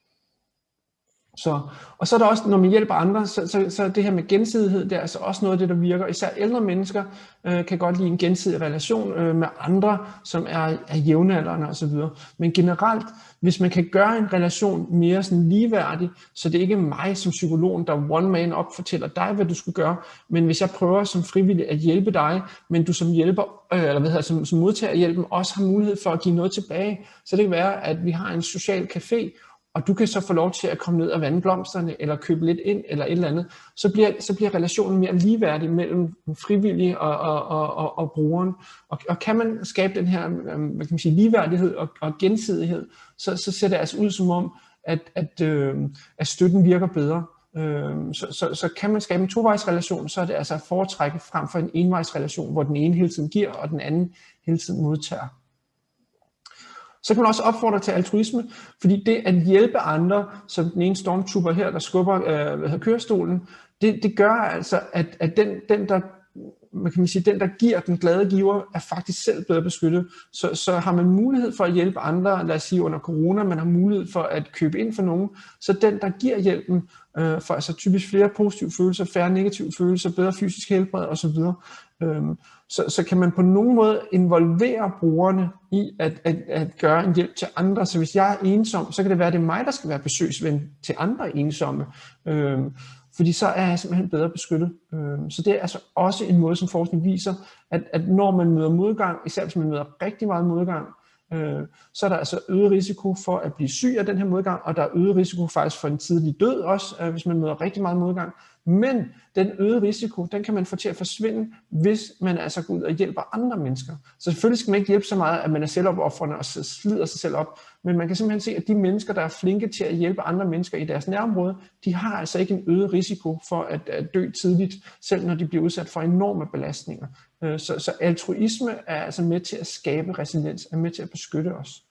Så, og så er der også, når man hjælper andre, så, så, så det her med gensidighed, det er altså også noget af det, der virker. Især ældre mennesker øh, kan godt lide en gensidig relation øh, med andre, som er, er jævnaldrende osv. Men generelt, hvis man kan gøre en relation mere sådan ligeværdig, så det ikke er mig som psykologen, der one man op fortæller dig, hvad du skal gøre, men hvis jeg prøver som frivillig at hjælpe dig, men du som hjælper, øh, eller hvad hedder, som, som modtager hjælpen, også har mulighed for at give noget tilbage, så det kan være, at vi har en social café, og du kan så få lov til at komme ned og vande blomsterne, eller købe lidt ind, eller et eller andet, så bliver, så bliver relationen mere ligeværdig mellem den frivillige og, og, og, og, og brugeren. Og, og kan man skabe den her hvad kan man sige, ligeværdighed og, og gensidighed, så, så ser det altså ud som om, at, at, øh, at støtten virker bedre. Øh, så, så, så kan man skabe en tovejsrelation, så er det altså at foretrække frem for en envejsrelation, hvor den ene hele tiden giver, og den anden hele tiden modtager. Så kan man også opfordre til altruisme, fordi det at hjælpe andre, som den ene stormtrooper her, der skubber øh, hvad hedder, kørestolen, det, det gør altså, at, at den, den, der, man kan sige, den, der giver den glade giver, er faktisk selv bedre beskyttet. Så, så har man mulighed for at hjælpe andre, lad os sige under corona, man har mulighed for at købe ind for nogen, så den, der giver hjælpen, øh, får altså typisk flere positive følelser, færre negative følelser, bedre fysisk helbred osv. Øhm, så, så kan man på nogen måde involvere brugerne i at, at, at gøre en hjælp til andre. Så hvis jeg er ensom, så kan det være, at det er mig, der skal være besøgsven til andre ensomme. Øhm, fordi så er jeg simpelthen bedre beskyttet. Øhm, så det er altså også en måde, som forskning viser, at, at når man møder modgang, især hvis man møder rigtig meget modgang, øh, så er der altså øget risiko for at blive syg af den her modgang, og der er øget risiko faktisk for en tidlig død også, øh, hvis man møder rigtig meget modgang. Men den øgede risiko, den kan man få til at forsvinde, hvis man altså går ud og hjælper andre mennesker. Så selvfølgelig skal man ikke hjælpe så meget, at man er selvopofrende og slider sig selv op, men man kan simpelthen se, at de mennesker, der er flinke til at hjælpe andre mennesker i deres nærområde, de har altså ikke en øget risiko for at, at dø tidligt, selv når de bliver udsat for enorme belastninger. Så, så altruisme er altså med til at skabe resiliens, er med til at beskytte os.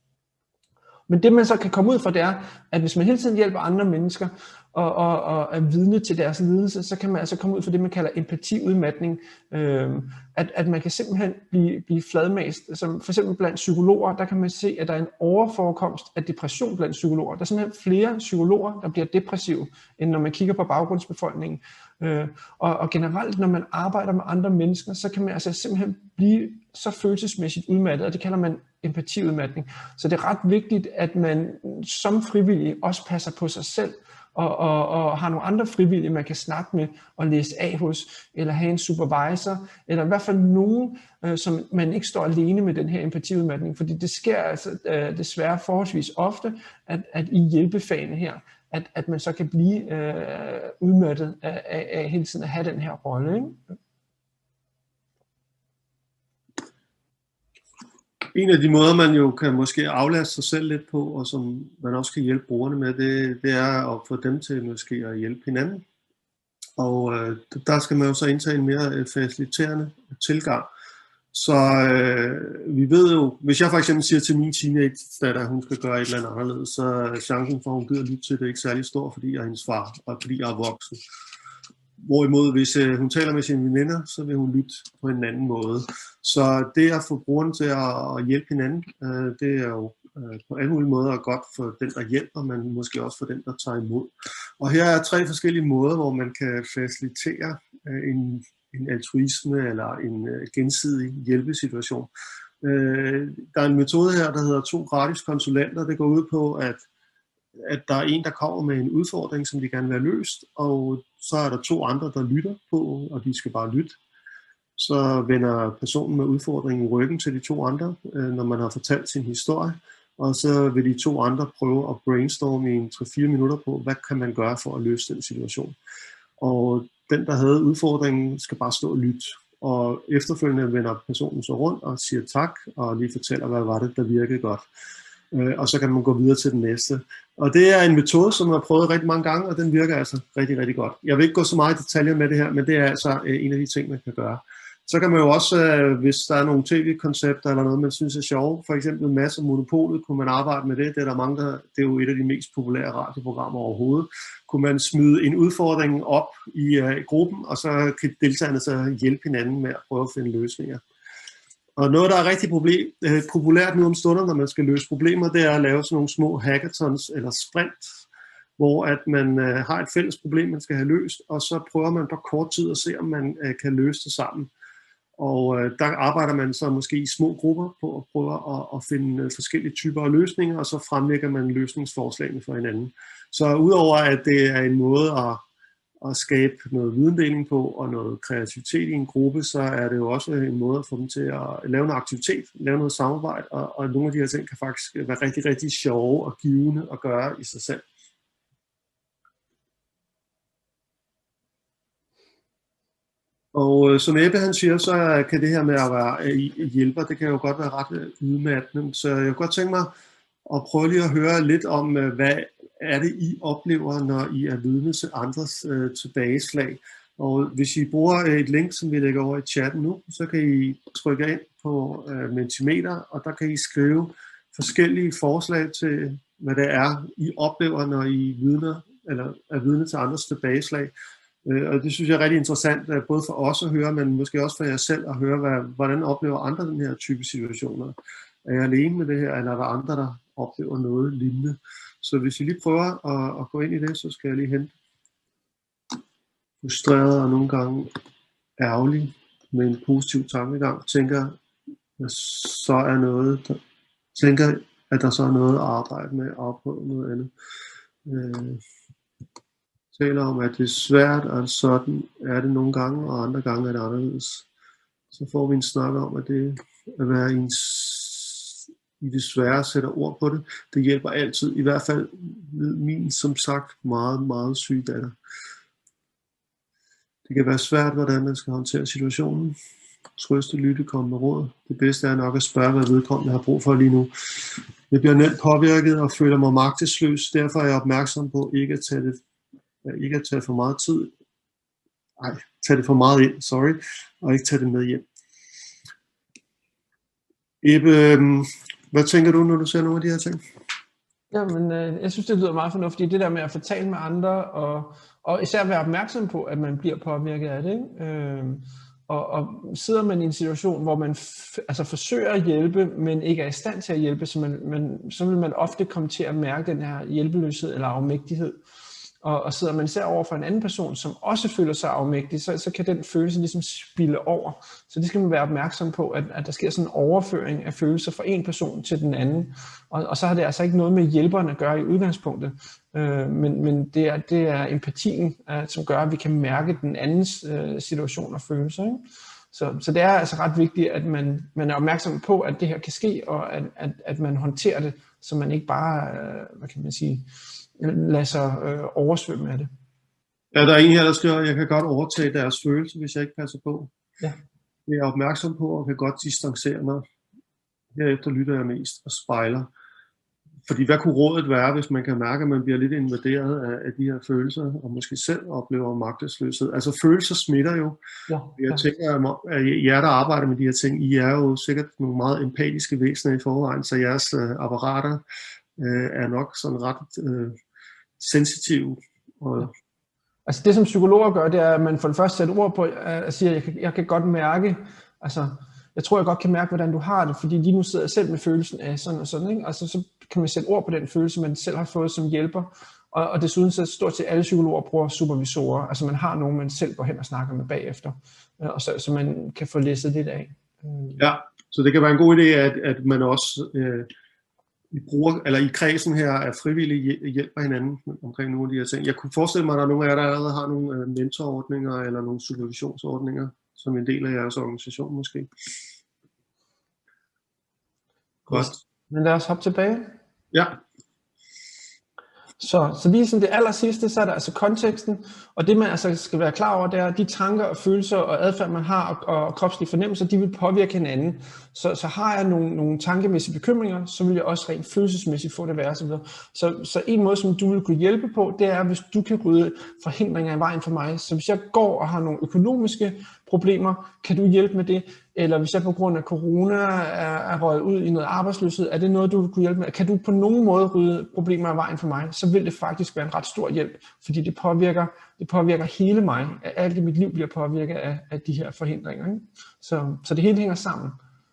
Men det man så kan komme ud fra, det er, at hvis man hele tiden hjælper andre mennesker, og, og, og er vidne til deres lidelse, så kan man altså komme ud for det, man kalder empatiudmatning. Øh, at, at man kan simpelthen blive, blive fladmast. Som for eksempel blandt psykologer, der kan man se, at der er en overforekomst af depression blandt psykologer. Der er simpelthen flere psykologer, der bliver depressive, end når man kigger på baggrundsbefolkningen. Øh, og, og generelt, når man arbejder med andre mennesker, så kan man altså simpelthen blive så følelsesmæssigt udmattet, og det kalder man empatiudmatning. Så det er ret vigtigt, at man som frivillig også passer på sig selv, Og, og, og har nogle andre frivillige, man kan snakke med og læse af hos, eller have en supervisor, eller i hvert fald nogen, øh, som man ikke står alene med den her empatiudmatning, fordi det sker altså øh, desværre forholdsvis ofte, at, at i hjælpefagene her, at, at man så kan blive øh, udmattet af, af, af hele tiden at have den her rolle, ikke? En af de måder, man jo kan måske aflaste sig selv lidt på, og som man også kan hjælpe brugerne med, det, det er at få dem til måske at hjælpe hinanden. Og øh, der skal man jo så indtage en mere øh, faciliterende tilgang. Så øh, vi ved jo, hvis jeg for eksempel siger til min teenage-datter, at hun skal gøre et eller andet anderledes, så er chancen for, at hun gider lytte til det ikke særlig stor, fordi jeg er hendes far, og fordi jeg er voksen. Hvorimod, hvis øh, hun taler med sine veninder, så vil hun lytte på en anden måde. Så det at få brugerne til at, at hjælpe hinanden, øh, det er jo øh, på alle mulige måder godt for den, der hjælper, men måske også for den, der tager imod. Og her er tre forskellige måder, hvor man kan facilitere øh, en en altruisme eller en uh, gensidig hjælpesituation. Uh, der er en metode her, der hedder to gratis konsulenter. Det går ud på, at, at der er en, der kommer med en udfordring, som de gerne vil have løst, og så er der to andre, der lytter på, og de skal bare lytte. Så vender personen med udfordringen ryggen til de to andre, uh, når man har fortalt sin historie, og så vil de to andre prøve at brainstorme i tre fire minutter på, hvad kan man gøre for at løse den situation. Og den, der havde udfordringen, skal bare stå og lytte. Og efterfølgende vender personen så rundt og siger tak, og lige fortæller, hvad var det, der virkede godt. Og så kan man gå videre til den næste. Og det er en metode, som jeg har prøvet rigtig mange gange, og den virker altså rigtig, rigtig godt. Jeg vil ikke gå så meget i detaljer med det her, men det er altså en af de ting, man kan gøre. Så kan man jo også, hvis der er nogle tv-koncepter eller noget, man synes er sjovt, for eksempel Mads og Monopolet, kunne man arbejde med det. Det er der mange, der, det er jo et af de mest populære radioprogrammer overhovedet. Kunne man smide en udfordring op i uh, gruppen, og så kan deltagerne så hjælpe hinanden med at prøve at finde løsninger. Og noget, der er rigtig problem, uh, populært nu om stunder, når man skal løse problemer, det er at lave sådan nogle små hackathons eller sprint, hvor at man uh, har et fælles problem, man skal have løst, og så prøver man på kort tid at se, om man uh, kan løse det sammen. Og øh, der arbejder man så måske i små grupper på at prøve at, at finde øh, forskellige typer af løsninger, og så fremlægger man løsningsforslagene for hinanden. Så udover at det er en måde at, at skabe noget videndeling på og noget kreativitet i en gruppe, så er det jo også en måde at få dem til at lave noget aktivitet, lave noget samarbejde, og, og nogle af de her ting kan faktisk være rigtig, rigtig sjove og givende at gøre i sig selv. Og øh, som Ebbe han siger, så kan det her med at være hjælper, det kan jo godt være ret udmattende. Så jeg kunne godt tænke mig at prøve lige at høre lidt om, øh, hvad er det, I oplever, når I er vidne til andres øh, tilbageslag. Og hvis I bruger et link, som vi lægger over i chatten nu, så kan I trykke ind på øh, Mentimeter, og der kan I skrive forskellige forslag til, hvad det er, I oplever, når I vidner, eller er vidne til andres tilbageslag. Og det synes jeg er rigtig interessant, både for os at høre, men måske også for jer selv at høre, hvad, hvordan oplever andre den her type situationer. Er jeg alene med det her, eller er der andre, der oplever noget lignende? Så hvis I lige prøver at, at gå ind i det, så skal jeg lige hente frustreret og nogle gange ærgerlig med en positiv tankegang. Tænker, at så er noget, der, tænker, at der så er noget at arbejde med, at opprøve noget andet. Øh, taler om, at det er svært, og sådan er det nogle gange, og andre gange er det anderledes. Så får vi en snak om, at det at være i, en, i det svære sætter ord på det. Det hjælper altid, i hvert fald ved min, som sagt, meget, meget syge datter. Det kan være svært, hvordan man skal håndtere situationen. Trøste, lytte, komme med råd. Det bedste er nok at spørge, hvad vedkommende har brug for lige nu. Jeg bliver nemt påvirket og føler mig magtesløs. Derfor er jeg opmærksom på ikke at tage det ikke at tage for meget tid, nej, tage det for meget ind, sorry, og ikke tage det med hjem. Ebbe, hvad tænker du, når du ser nogle af de her ting? Jamen, øh, jeg synes, det lyder meget fornuftigt, det der med at fortælle med andre, og, og især være opmærksom på, at man bliver påvirket af det, ikke? Øh, og, og sidder man i en situation, hvor man f- altså forsøger at hjælpe, men ikke er i stand til at hjælpe, så, man, man, så vil man ofte komme til at mærke den her hjælpeløshed eller afmægtighed. Og, og sidder man især over for en anden person, som også føler sig afmægtig, så, så kan den følelse ligesom spille over. Så det skal man være opmærksom på, at, at der sker sådan en overføring af følelser fra en person til den anden. Og, og så har det altså ikke noget med hjælperen at gøre i udgangspunktet. Øh, men men det, er, det er empatien, øh, som gør, at vi kan mærke den andens øh, situation og følelser. Ikke? Så, så det er altså ret vigtigt, at man, man er opmærksom på, at det her kan ske, og at, at, at man håndterer det, så man ikke bare, øh, hvad kan man sige, lade sig øh, oversvømme af det. Ja, der er en her, der skriver, at jeg kan godt overtage deres følelse, hvis jeg ikke passer på. Ja. Jeg er opmærksom på og kan godt distancere mig. Herefter lytter jeg mest og spejler. fordi hvad kunne rådet være, hvis man kan mærke, at man bliver lidt invaderet af, af de her følelser, og måske selv oplever magtesløshed? Altså følelser smitter jo. Ja, ja. Jeg tænker, at jer, der arbejder med de her ting, I er jo sikkert nogle meget empatiske væsener i forvejen, så jeres øh, apparater øh, er nok sådan ret øh, sensitive. Og, ja. Altså det, som psykologer gør, det er, at man for det første sætter ord på, at sige, at jeg kan, jeg kan godt mærke, altså jeg tror, jeg godt kan mærke, hvordan du har det, fordi lige nu sidder jeg selv med følelsen af sådan og sådan, ikke? Altså så kan man sætte ord på den følelse, man selv har fået som hjælper, og, og desuden så stort set alle psykologer bruger supervisorer, altså man har nogen, man selv går hen og snakker med bagefter, og så, så man kan få læsset lidt af. Ja, så det kan være en god idé, at, at man også øh, I bruger, eller i kredsen her af frivillige hjælper hinanden omkring nogle af de her ting. Jeg kunne forestille mig, at der er nogle af jer, der allerede har nogle mentorordninger eller nogle supervisionsordninger, som en del af jeres organisation måske. Godt. Men lad os hoppe tilbage. Ja. Så, så lige som det aller sidste, så er der altså konteksten, og det man altså skal være klar over, det er, at de tanker og følelser og adfærd, man har, og, og kropslige fornemmelser, de vil påvirke hinanden. Så, så har jeg nogle, nogle tankemæssige bekymringer, så vil jeg også rent følelsesmæssigt få det værre. Så, så, så en måde, som du vil kunne hjælpe på, det er, hvis du kan rydde forhindringer i vejen for mig. Så hvis jeg går og har nogle økonomiske problemer, kan du hjælpe med det? Eller hvis jeg på grund af corona er, er røget ud i noget arbejdsløshed, er det noget, du kunne hjælpe med? Kan du på nogen måde rydde problemer af vejen for mig, så vil det faktisk være en ret stor hjælp, fordi det påvirker, det påvirker hele mig. Alt i mit liv bliver påvirket af, af de her forhindringer. Ikke? Så, så det hele hænger sammen.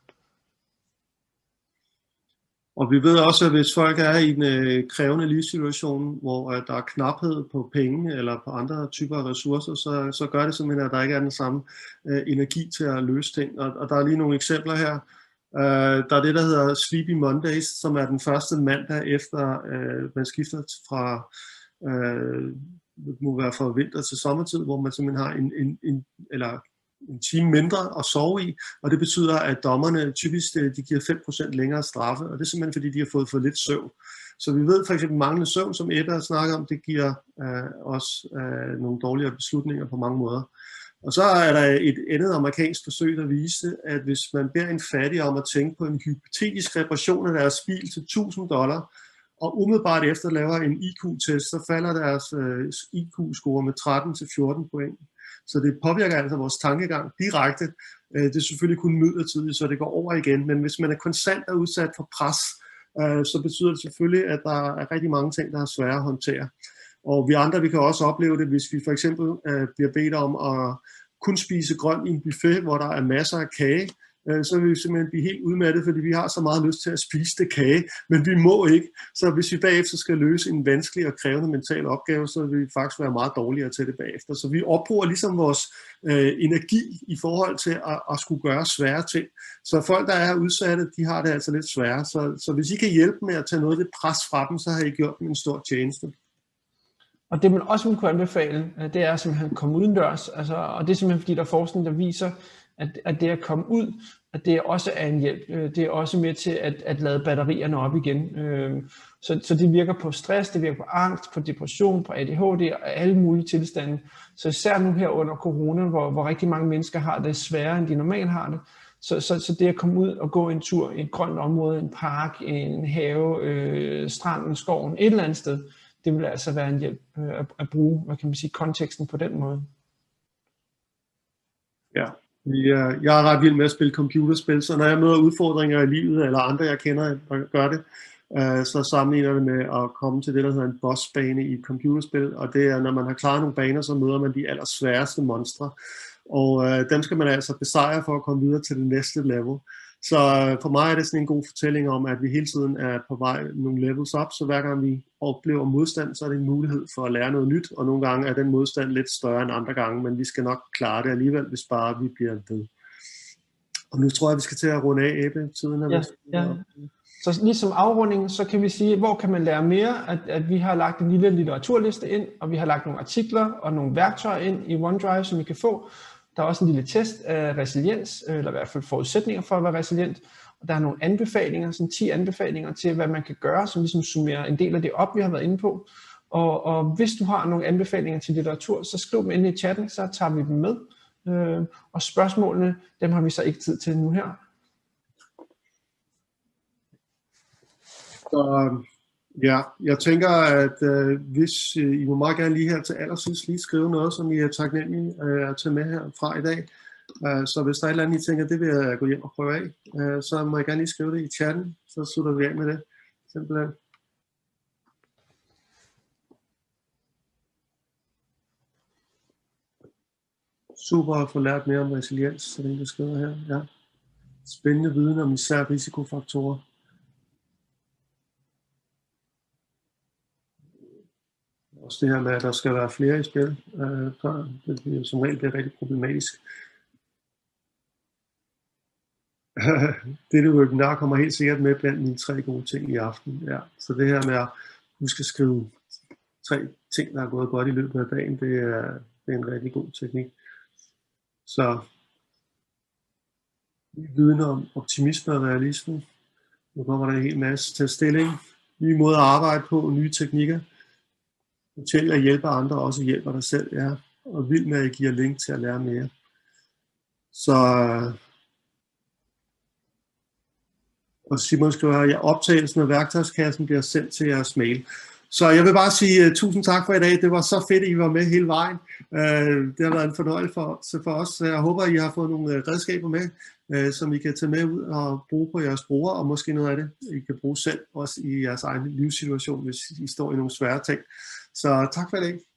Og vi ved også, at hvis folk er i en øh, krævende livssituation, hvor øh, der er knaphed på penge eller på andre typer af ressourcer, så, så gør det simpelthen, at der ikke er den samme øh, energi til at løse ting. Og, og der er lige nogle eksempler her. Øh, der er det, der hedder Sleepy Mondays, som er den første mandag efter øh, man skifter fra, øh, det må være fra vinter til sommertid, hvor man simpelthen har en, en, en eller en time mindre at sove i, og det betyder, at dommerne typisk de giver fem procent længere straffe, og det er simpelthen fordi, de har fået for lidt søvn. Så vi ved for eksempel, manglende søvn, som Ebbe har snakket om, det giver øh, os øh, nogle dårligere beslutninger på mange måder. Og så er der et andet amerikansk forsøg, der viste, at hvis man beder en fattig om at tænke på en hypotetisk reparation af deres bil til tusind dollar, og umiddelbart efter laver en I Q-test, så falder deres øh, I Q-score med tretten til fjorten point. Så det påvirker altså vores tankegang direkte. Det er selvfølgelig kun midlertidigt, så det går over igen. Men hvis man er konstant er udsat for pres, så betyder det selvfølgelig, at der er rigtig mange ting, der er svære at håndtere. Og vi andre, vi kan også opleve det, hvis vi for eksempel bliver bedt om at kun spise grønt i en buffet, hvor der er masser af kage, så vil vi simpelthen blive helt udmattet, fordi vi har så meget lyst til at spise det kage, men vi må ikke. Så hvis vi bagefter skal løse en vanskelig og krævende mental opgave, så vil vi faktisk være meget dårligere til det bagefter. Så vi opbruger ligesom vores øh, energi i forhold til at, at skulle gøre svære ting. Så folk, der er udsatte, de har det altså lidt svære. Så, så hvis I kan hjælpe med at tage noget af det pres fra dem, så har I gjort dem en stor tjeneste. Og det man også vil kunne anbefale, det er simpelthen at komme udendørs. Altså, og det er simpelthen fordi, der er forskning, der viser, At, at det at komme ud, at det også er en hjælp. Det er også med til at, at lade batterierne op igen. Så, så det virker på stress, det virker på angst, på depression, på A D H D og alle mulige tilstande. Så især nu her under corona, hvor, hvor rigtig mange mennesker har det sværere, end de normalt har det. Så, så, så det at komme ud og gå en tur i et grønt område, en park, en have, øh, stranden, skoven, et eller andet sted, det vil altså være en hjælp øh, at, at bruge, hvad kan man sige, konteksten på den måde. Ja. Jeg er ret vild med at spille computerspil, så når jeg møder udfordringer i livet, eller andre jeg kender, der gør det, så sammenligner jeg det med at komme til det, der hedder en bossbane i et computerspil, og det er, når man har klaret nogle baner, så møder man de allersværeste monstre, og dem skal man altså besejre for at komme videre til det næste level. Så for mig er det sådan en god fortælling om, at vi hele tiden er på vej nogle levels op, så hver gang vi oplever modstand, så er det en mulighed for at lære noget nyt, og nogle gange er den modstand lidt større end andre gange, men vi skal nok klare det alligevel, hvis bare vi bliver ved. Og nu tror jeg, vi skal til at runde af, Ebbe. Tiden er ja, ja. Så ligesom afrunding, så kan vi sige, hvor kan man lære mere, at, at vi har lagt en lille litteraturliste ind, og vi har lagt nogle artikler og nogle værktøjer ind i OneDrive, som I kan få. Der er også en lille test af resiliens, eller i hvert fald forudsætninger for at være resilient. Og der er nogle anbefalinger, sådan ti anbefalinger til, hvad man kan gøre, som ligesom summerer en del af det op, vi har været inde på. Og, og hvis du har nogle anbefalinger til litteratur, så skriv dem ind i chatten, så tager vi dem med. Øh, og spørgsmålene, dem har vi så ikke tid til nu her. Så Ja, jeg tænker, at øh, hvis øh, I må meget gerne lige her til allersidst lige skrive noget, som I er taknemmelige øh, at tage med herfra i dag. Uh, så hvis der er et eller andet, I tænker, det vil jeg gå hjem og prøve af, uh, så må jeg gerne lige skrive det i chatten, så slutter vi af med det. Simpelthen. Super at få lært mere om resiliens, så det er skriver her. Ja. Spændende viden om især risikofaktorer. Også det her med, at der skal være flere i spil, uh, før det bliver, som regel bliver rigtig problematisk. Dette webinar kommer helt sikkert med blandt mine tre gode ting i aften. Ja. Så det her med at huske at skrive tre ting, der er gået godt i løbet af dagen, det er, det er en rigtig god teknik. Så viden om optimisme og realisme. Nu kommer der en hel masse til stilling. Nye måder at arbejde på, nye teknikker. Fortæl at hjælpe andre, også hjælper dig selv. Ja. Og vild med at give link til at lære mere. Så og Simon skriver her, ja, optagelsen af værktøjskassen bliver sendt til jeres mail. Så jeg vil bare sige uh, tusind tak for i dag. Det var så fedt, at I var med hele vejen. Uh, det har været en fornøjelse for, for os. Jeg håber, I har fået nogle uh, redskaber med, uh, som I kan tage med ud og bruge på jeres brugere, og måske noget af det, I kan bruge selv, også i jeres egen livssituation, hvis I står i nogle svære ting. Så tak for i dag.